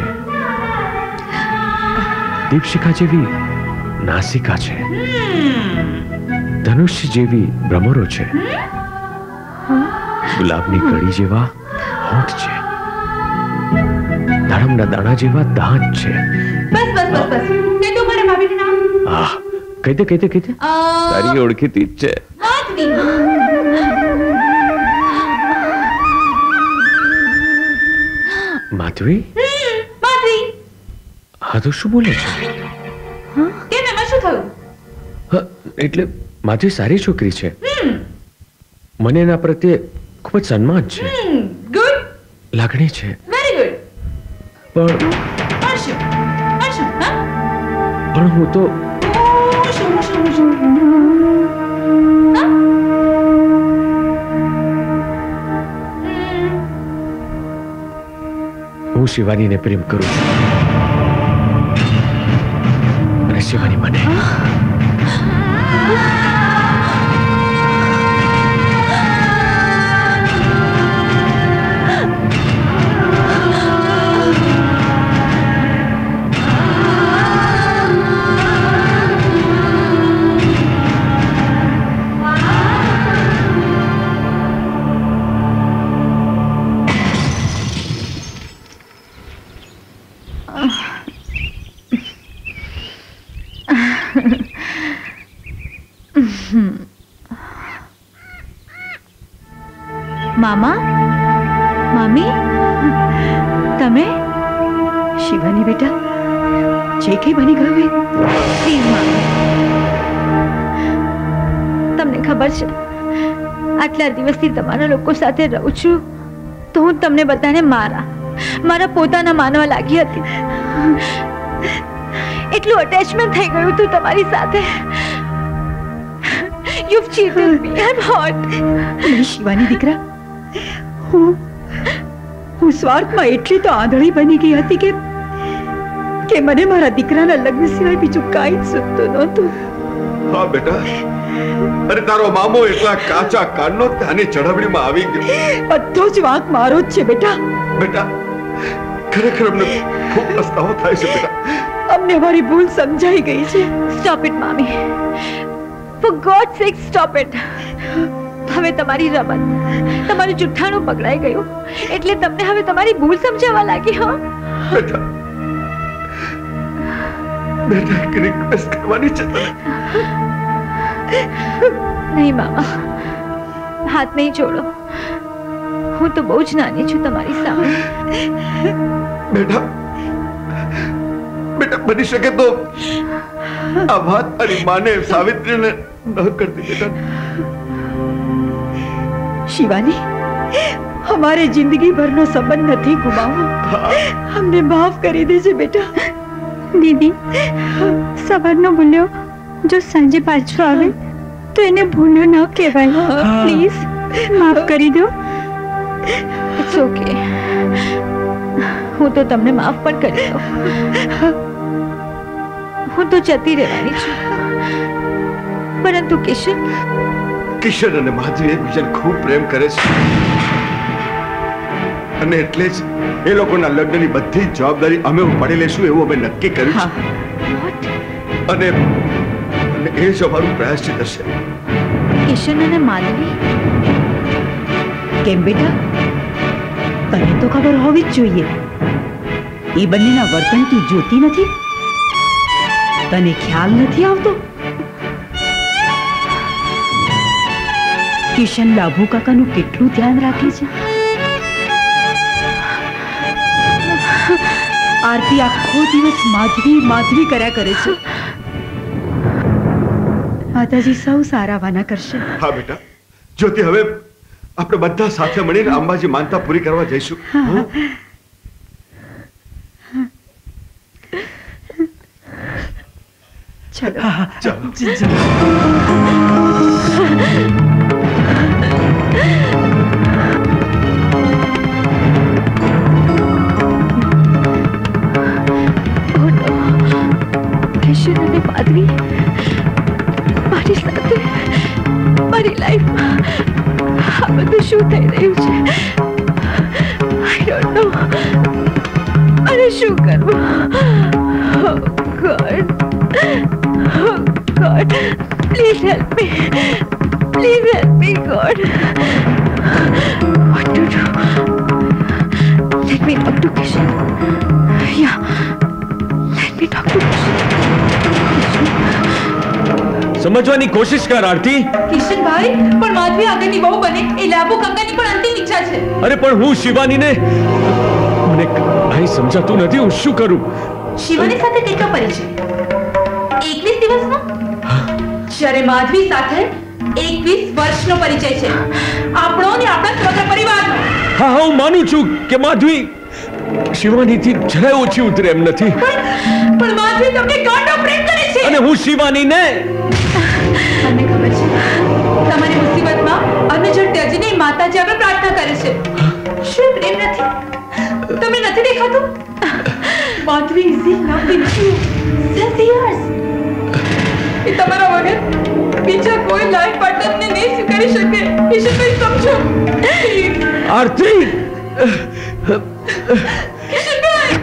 [SPEAKER 3] દીપશિખા જેવી નાસિકા છે, ધનુષ્ય જેવી ભ્રમરો છે, ગુલાબની કળી જેવા હોઠ છે, દાડમના દાણા જેવા દાંત છે.
[SPEAKER 15] બસ બસ બસ બસ તે તો મારા ભાભીનું નામ
[SPEAKER 3] કહી દે તારી ઓળખીતી જ છે. માધવી.
[SPEAKER 15] માધવી.
[SPEAKER 3] હા તો શું બોલે છે?
[SPEAKER 15] કેમ એમાં શું થયું?
[SPEAKER 3] એટલે માધવી સારી છોકરી છે, મને એના પ્રત્યે ખૂબ જ સન્માન છે,
[SPEAKER 15] ગુડ
[SPEAKER 3] લાગણી છે,
[SPEAKER 15] વેરી ગુડ.
[SPEAKER 3] પણ હું તો હું શિવાનીને પ્રેમ કરું છું અને શિવાની મને.
[SPEAKER 4] મામા, મામી, તમે?
[SPEAKER 11] શિવાની બેટા, જે કઈ બની ગયું એ
[SPEAKER 15] તમને ખબર છે, આટલા દિવસથી તમારા લોકો સાથે રહું છું તો હું તમને બધાને મારા પોતાના માનવા લાગી હતી. એટલું અટેચમેન્ટ થઈ ગયું હતું તમારી સાથે. You've cheated me. I'm hot.
[SPEAKER 11] Shivani દીકરા, હું સ્વાર્થમાં એટલી તો આંધળી બની ગઈ હતી કે મને મારા દીકરાના લગ્ન સિવાય બીજું કાંઈ જ સૂચતું નહોતું.
[SPEAKER 7] હા બેટા, અરે તારો મામો એટલા કાચા કાનનો તાની ચડાવણીમાં આવી ગયો.
[SPEAKER 11] બધો જ વાંક મારો જ છે બેટા.
[SPEAKER 7] બેટા ખરેખર અમને ખૂબ પસ્તાવો થાય છે બેટા.
[SPEAKER 11] અમને અમારી ભૂલ સમજાઈ ગઈ છે.
[SPEAKER 15] Stop it, મામી. For God's sake, stop it. હવે તમારી રમત, તમારું જુઠ્ઠાણું પકડાઈ ગયું એટલે તમને હવે તમારી ભૂલ સમજાવવા લાગી. હા
[SPEAKER 7] બેટા, બેટા એક રિક્વેસ્ટ કરવાની છે તને.
[SPEAKER 15] નહીં મામા, હાથ નહીં છોડો. હું તો બહુ જ નાની છું તમારી સામે.
[SPEAKER 7] બેટા, બેટા બની શકે તો આ વાત તારી માને સાવિત્રીને ન કરતી બેટા.
[SPEAKER 11] શિવાની, हमारे जिंदगी भर नो संबंध नहीं गुमाओ. हमने माफ કરી દેજે બેટા.
[SPEAKER 20] દીદી, સવારનો ભૂલ્યો જો સાંજે પાછો આવે તો એને ભૂલ્યો ન કહેવાય. પ્લીઝ માફ કરી દો.
[SPEAKER 15] ઇટ્સ ઓકે, હું તો તમને માફ પણ કરી દઉં. હું તો જતી રહેવાની છું, પરંતુ કિશન
[SPEAKER 7] અને માધવી એકબીજાને ખૂબ પ્રેમ કરે છે અને એટલે જ એ લોકોના લગ્નની બધી જવાબદારી અમે ઉપાડી લેશું એવું અમે નક્કી કર્યું છે. અને એ જ અમારું પ્રાયશ્ચિત હશે.
[SPEAKER 15] કિશન અને માધવી
[SPEAKER 11] કેમ બેટા? તને તો ખબર હોવી જ જોઈએ. એ બંનેના વર્તન તું જોતી નથી? તને ખ્યાલ નથી આવતો? કિશન લાભુ કાકાનું કેટલું ધ્યાન રાખે છે. આરતી આખો દિવસ માધવી માધવી કર્યા કરે છે. માતાજી સૌ સારા વાના કરશે.
[SPEAKER 7] હા બેટા, જ્યોતિ હવે આપણે બધા સાથે મળીને અંબાજી માનતા પૂરી કરવા જઈશું.
[SPEAKER 15] કિશન અને માધવી મારી સાથે, મારી લાઈફમાં આ બધું શું થઈ રહ્યું છે? I don't know.
[SPEAKER 20] God. Oh God. Please help me. Please help me, God. What to do? Let me talk to Kishan. Yeah. Let me talk to Kishan.
[SPEAKER 3] સમજવાની કોશિશ કર આરતી.
[SPEAKER 15] કિશન ભાઈ પણ માધવી આગળની બહુ બને એ લાભો કાકાની પણ અંતિમ ઈચ્છા છે.
[SPEAKER 3] અરે પણ હું શિવાનીને મને કાંઈ સમજાતું નથી. હું શું કરું?
[SPEAKER 15] શિવાની સાથે કેટલો પરિચય? 21 દિવસનો? જ્યારે માધવી સાથે 21 વર્ષનો પરિચય છે. આપણો ને આપણા સમગ્ર પરિવારનો.
[SPEAKER 3] હા હું માનું છું કે માધવી શિવાનીથી જરાય ઓછી ઉતરે એમ નથી.
[SPEAKER 15] પણ માધવી તમને ગાંડો પ્રેમ કરે છે.
[SPEAKER 3] અને હું શિવાનીને
[SPEAKER 15] મને ખબર છે તમારી મુસીબતમાં અન્નજળ ત્યજીને માતાજી આગળ પ્રાર્થના કરે છે. શું પ્રેમ નથી? તમને નથી દેખાતું? Madhavi is in love with you since years. એ તમારા વગર બીજા કોઈ લાઈફ પાર્ટનરને નહીં સ્વીકારી શકે. કિશનભાઈ સમજો
[SPEAKER 3] આરતી.
[SPEAKER 15] કિશનભાઈ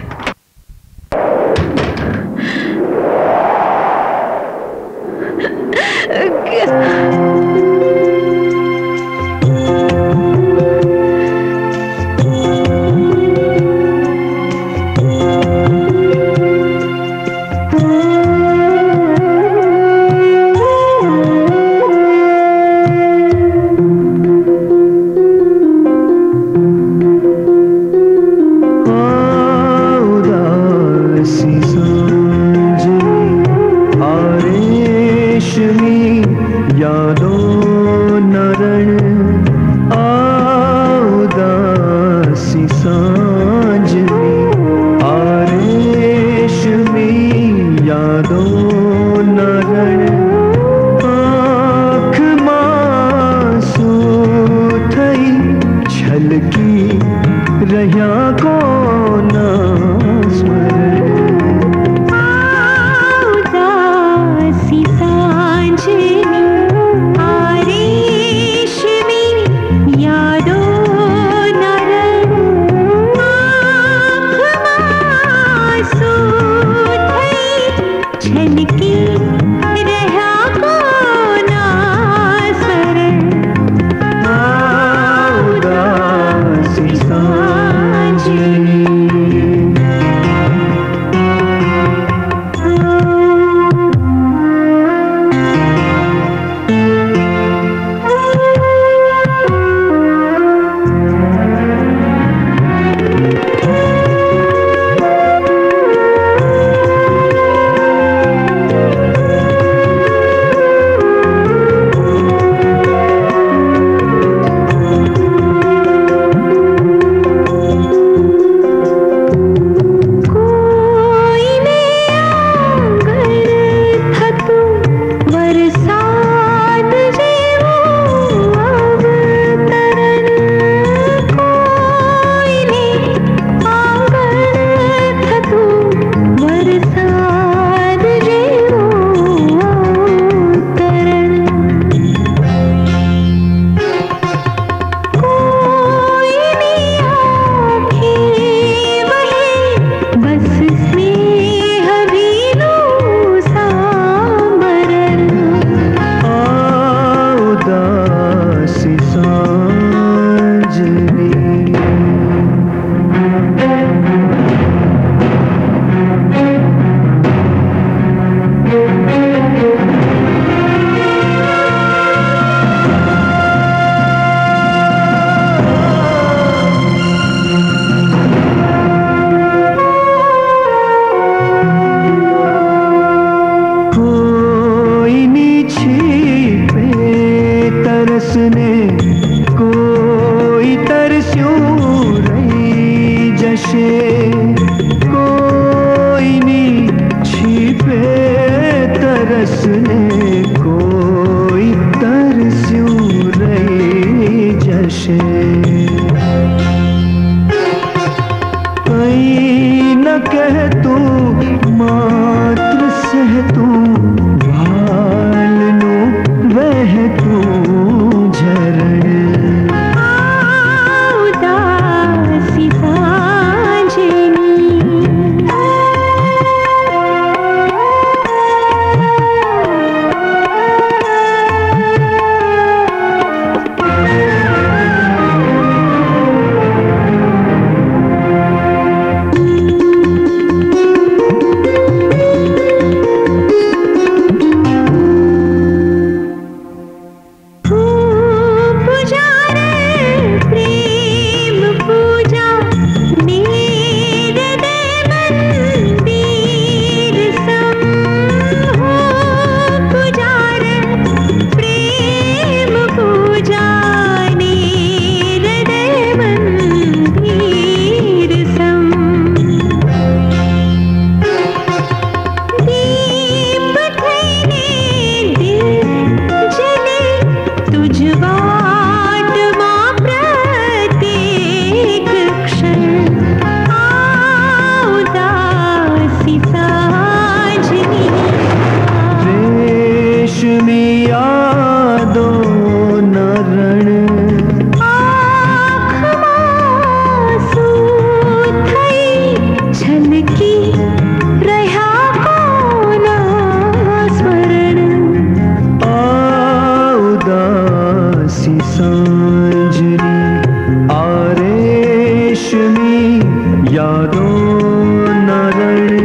[SPEAKER 6] यादों न रड़े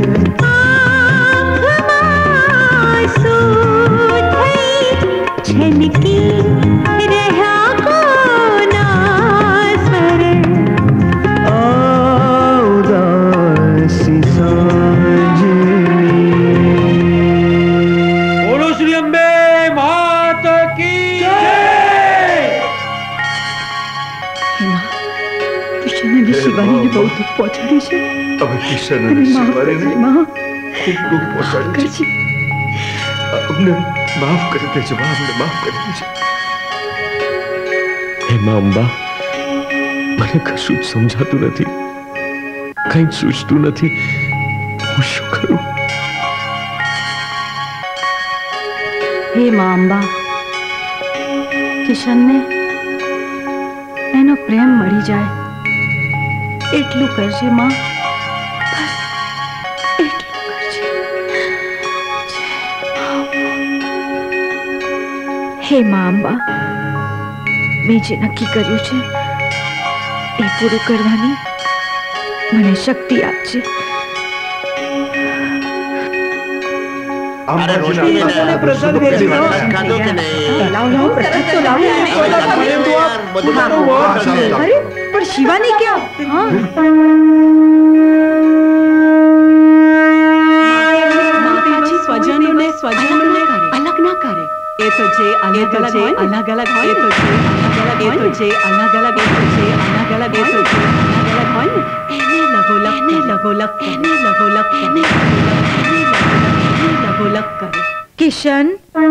[SPEAKER 20] छलकी रहा को ना स्वरे
[SPEAKER 6] उदासी सांझनी।
[SPEAKER 9] बोलो श्री अम्बे माता की
[SPEAKER 11] કિશન અને શિવાનીને બહુ દુઃખ પહોંચાડ્યું છે.
[SPEAKER 1] હવે કિશન
[SPEAKER 11] અને
[SPEAKER 1] અને
[SPEAKER 11] માફ
[SPEAKER 1] શિવાનીને
[SPEAKER 11] કરજે, માં.
[SPEAKER 1] ખૂબ દુઃખ પહોંચાડ્યું છે. અમને માફ કરી દેજો માં, અમને માફ કરી દેજો.
[SPEAKER 3] હે માં અંબા, મને કશું જ સમજાતું નથી, કંઈ જ સૂચતું નથી. હું શું કરું?
[SPEAKER 11] હે માં અંબા, કિશનને એનો પ્રેમ મળી જાય એટલું કરજે માં. હે માં અંબા, મેં જે નક્કી કર્યું છે એ પૂરું કરવાની મને શક્તિ આપજે. अरे पर शिवानी क्या?
[SPEAKER 2] સ્વજનોને અલગ ના કરે. એ તો જે અલગ અલગ હોય, અલગ અલગ હોય, એ તો જે અલગ અલગ, એ તો જે અલગ અલગ, એ તો જે અલગ અલગ, એ તો જે અલગ અલગ હોય ને એને લગોલગ, એને લગોલગ, એને લગોલગ, એને લગોલગ કરે.
[SPEAKER 11] કિશન,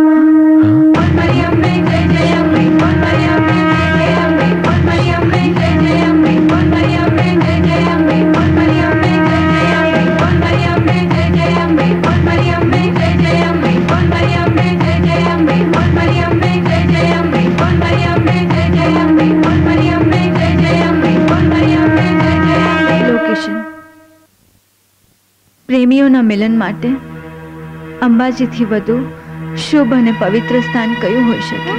[SPEAKER 11] પ્રેમીઓના મિલન માટે અંબાજીથી વધુ શુભ અને પવિત્ર સ્થાન કયું હોઈ શકે?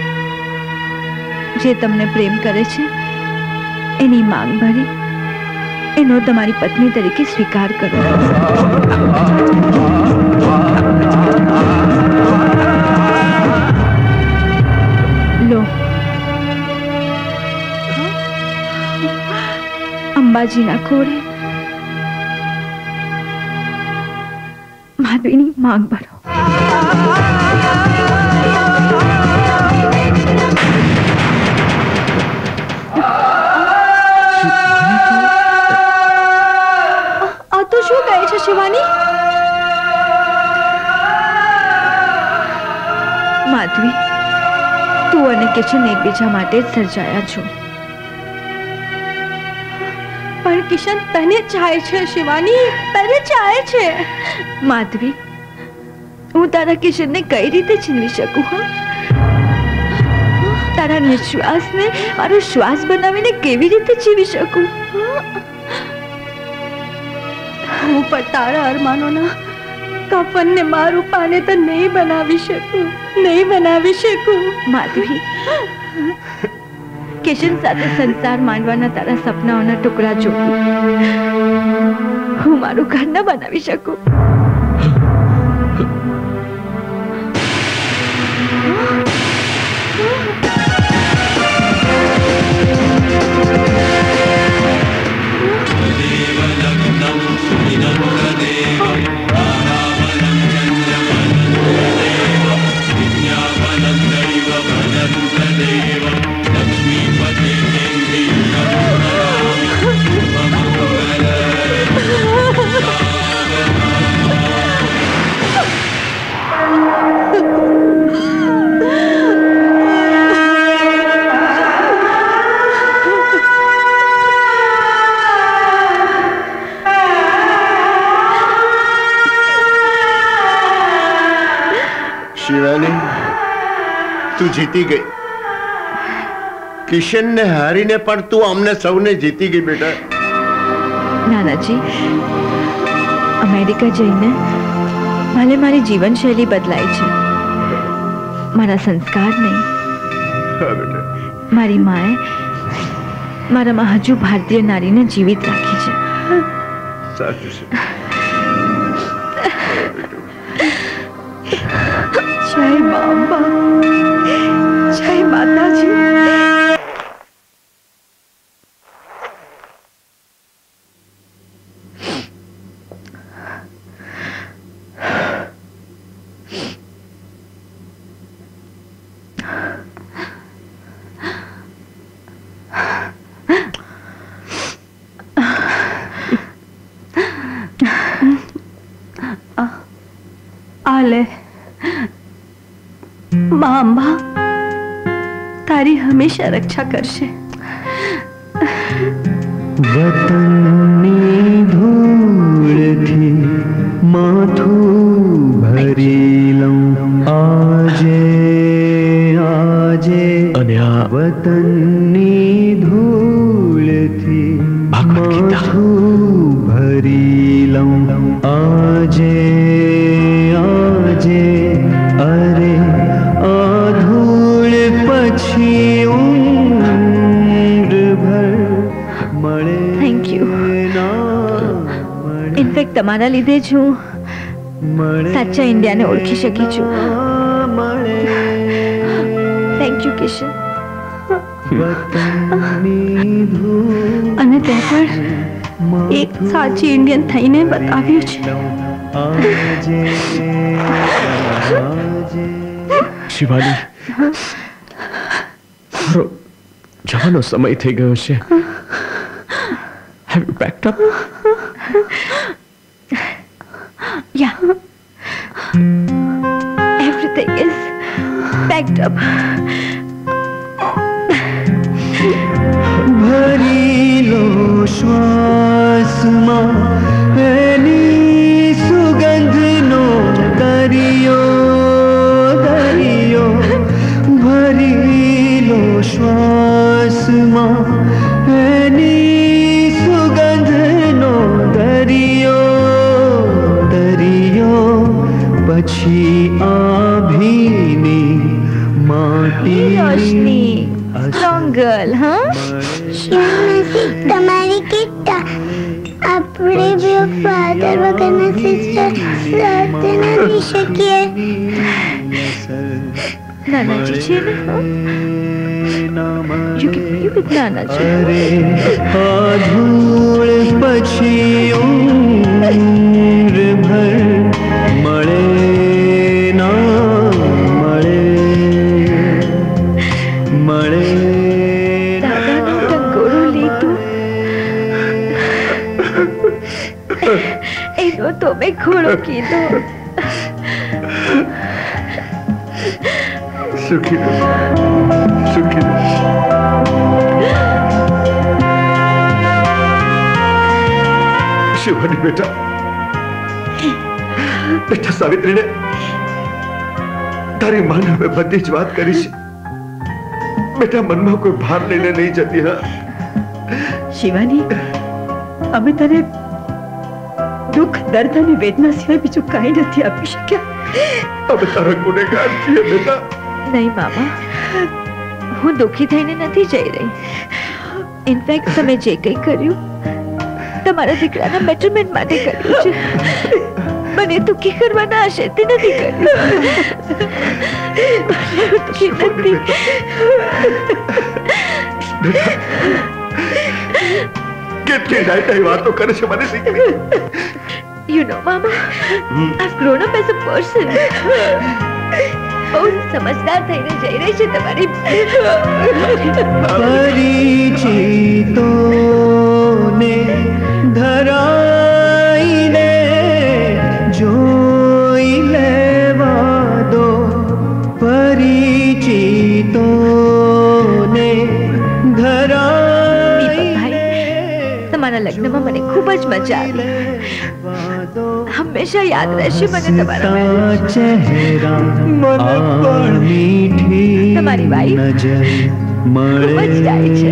[SPEAKER 11] જે તમને પ્રેમ કરે છે એની માંગ ભરી એનો તમારી પત્ની તરીકે સ્વીકાર કરો. લો, અંબાજીના ખોળે માધવીની માંગ ભરો. આ તો શું કહે છે શિવાની? માધવી, તું અને કિશન એકબીજા માટે જ સર્જાયા છો. પણ કિશન તને ચાહે છે શિવાની, તને ચાહે છે. માધવી, હું તારા કિશનને કઈ રીતે છીનવી શકું? તારા નિશ્વાસને મારો શ્વાસ બનાવીને કેવી રીતે જીવી શકું? હું પણ તારા અરમાનોના કફનને મારું પાને તો નહીં બનાવી શકું, નહીં બનાવી શકું. માધવી, કિશન સાથે સંસાર માંડવાના તારા સપનાઓના ટુકડા જોડી હું મારું ઘર ન બનાવી શકું.
[SPEAKER 14] તું જીતી ગઈ. કિશનને હારીને પણ તું અમને સૌને જીતી ગઈ બેટા.
[SPEAKER 11] નાનાજી, અમેરિકા જઈને ભલે મારી જીવનશૈલી બદલાઈ છે, મારા સંસ્કાર નહીં. મારી માએ મારામાં હજુ ભારતીય નારીને જીવિત રાખી છે.
[SPEAKER 1] સાચું છે.
[SPEAKER 11] જય મા અંબા, જય માતાજી.
[SPEAKER 15] લે મા અંબા તારી હંમેશા રક્ષા કરશે.
[SPEAKER 6] વતનની ધૂળથી માથું ભરી લઉં આજે આજે
[SPEAKER 3] અને આ
[SPEAKER 6] વતનની ધૂળથી માથું ભરી લઉં આજે આજે અરે આ ધૂળ પછી
[SPEAKER 15] થેન્ક યુ. ઇનફેક્ટ તમારા લીધે જ હું સાચા ઇન્ડિયાને ઓળખી શકી છું. Thank you Kishan. અને તે પણ એક સાચી ઇન્ડિયન થઈને બતાવ્યું છે.
[SPEAKER 3] શિવાની, મારો જવાનો સમય થઈ ગયો છે. Have you packed up?
[SPEAKER 15] Yeah. Everything is packed up.
[SPEAKER 6] ભરી લો શ્વાસમાં એની સુગંધનો દરિયો દરિયો ભરી લો શ્વાસમાં એની સુગંધનો દરિયો દરિયો પછી આભીની માટી
[SPEAKER 15] Strong girl, huh?
[SPEAKER 5] તમારી કિટ્ટા આપણે બે ફાધર વગરના સિસ્ટર સાથે નથી શકીએ.
[SPEAKER 15] નાનાજી છે ને? You can be with Nanaji.
[SPEAKER 6] અરે આ ધૂળ પછી ઉમ્ર ભર મળે ના મળે મળે.
[SPEAKER 15] એનો તો મેં ઘોડો કીધો.
[SPEAKER 1] સુખી સુખી. શિવાની બેટા બેટા સાવિત્રીને તારી માને હવે બધી જ વાત કરી છે. બેટા મનમાં કોઈ ભાર લઈને નહીં જતી. હા
[SPEAKER 11] શિવાની, અમે તને દુઃખ દર્દ અને વેદના સિવાય બીજું કાંઈ નથી આપી શક્યા.
[SPEAKER 1] અમે તારા ગુનેગાર છીએ બેટા.
[SPEAKER 15] નહીં મામા, હું દુઃખી થઈને નથી જઈ રહી. ઇનફેક્ટ તમે જે કંઈ કર્યું તમારા દીકરાના બેટરમેન્ટ માટે કર્યું છે. મને દુઃખી કરવાના આશયથી નથી કર્યું. દુઃખી નથી.
[SPEAKER 1] કેટલી ડાયટાઈ વાતો કરે છે મને દીકરી.
[SPEAKER 15] You know, Mama, I've grown up as a person. બહુ સમજદાર થઈને જઈ રહી છે તમારી.
[SPEAKER 6] પરિચિતોને ધરાઈને જોઈ લેવા દો. પરિચિતોને
[SPEAKER 15] તમારા લગ્નમાં મને ખૂબ જ મજા આવી. હંમેશા યાદ રહેશે મને તમારા
[SPEAKER 6] ચહેરા
[SPEAKER 15] તમારી વાઈફ ખૂબ જ ડાય છે.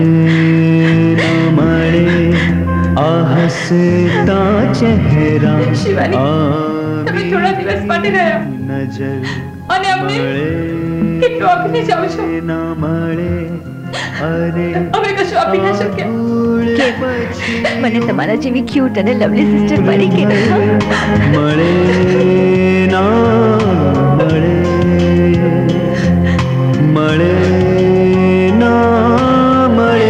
[SPEAKER 6] મળે આ હસતા ચહેરા.
[SPEAKER 2] તમે થોડા દિવસ માટે રહ્યા અને અમને કેટલું આપીને જાઓ છો.
[SPEAKER 15] અમે કશું આપી ના શક્યા. મને તમારા જેવી ક્યુટ અને લવલી સિસ્ટર મળી કે
[SPEAKER 6] મળે ના મળે મળે ના મળે.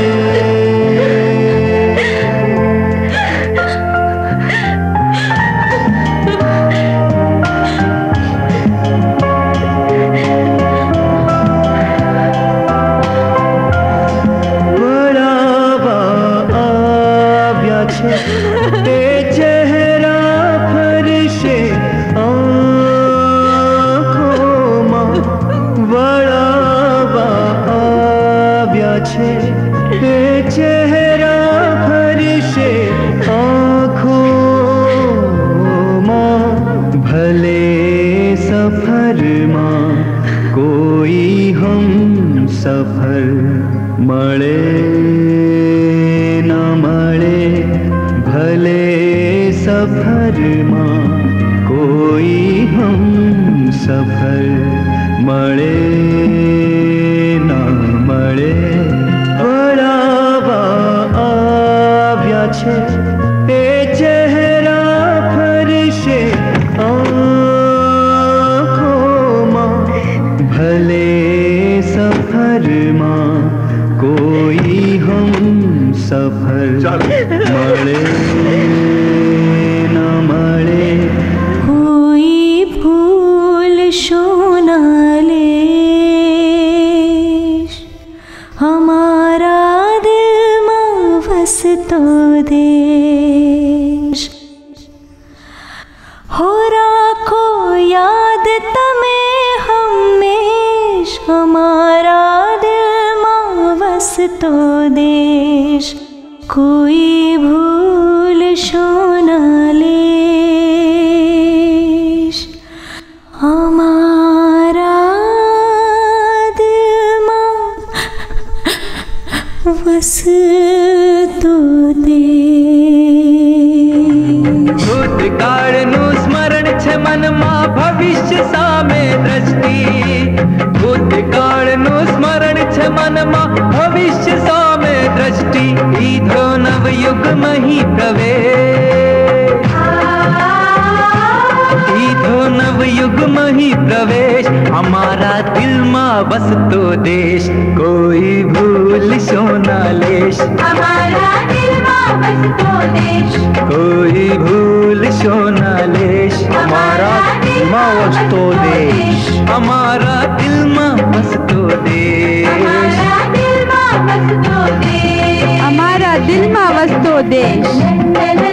[SPEAKER 6] सफर મળે ના મળે ભલે સફરમાં કોઈ હમ સફર મળે ના મળે. વળાવા આવ્યા છે એ ચહેરા ફરશે આંખોમાં ભલે સફરમાં કોઈ હમ સફર મળે ના મળે.
[SPEAKER 13] कोई भूल शोना लेश हमारा दिल में वसतो देश हो राखो याद तमे हमेश हमारा दिल में वसतो देश कोई भूल शोना लेश हमारा दिल में वसतो देश.
[SPEAKER 6] ભૂતકાળનું સ્મરણ છે મનમાં ભવિષ્ય સામે દ્રષ્ટિ. ભૂતકાળનું સ્મરણ છે મનમાં ભવિષ્ય સામે દ્રષ્ટિ. ઈધો નવયુગમાં હી પ્રવેશ ઈધો નવયુગમાં હી પ્રવેશ हमारा दिल में बसतो देश कोई भूल सोना लेश
[SPEAKER 13] हमारा दिल में बसतो देश
[SPEAKER 6] कोई भूल सोना लेश हमारा दिल में बसतो देश हमारा दिल में बसतो देश
[SPEAKER 13] हमारा दिल में बसतो देश
[SPEAKER 20] हमारा दिल में वसतो देश.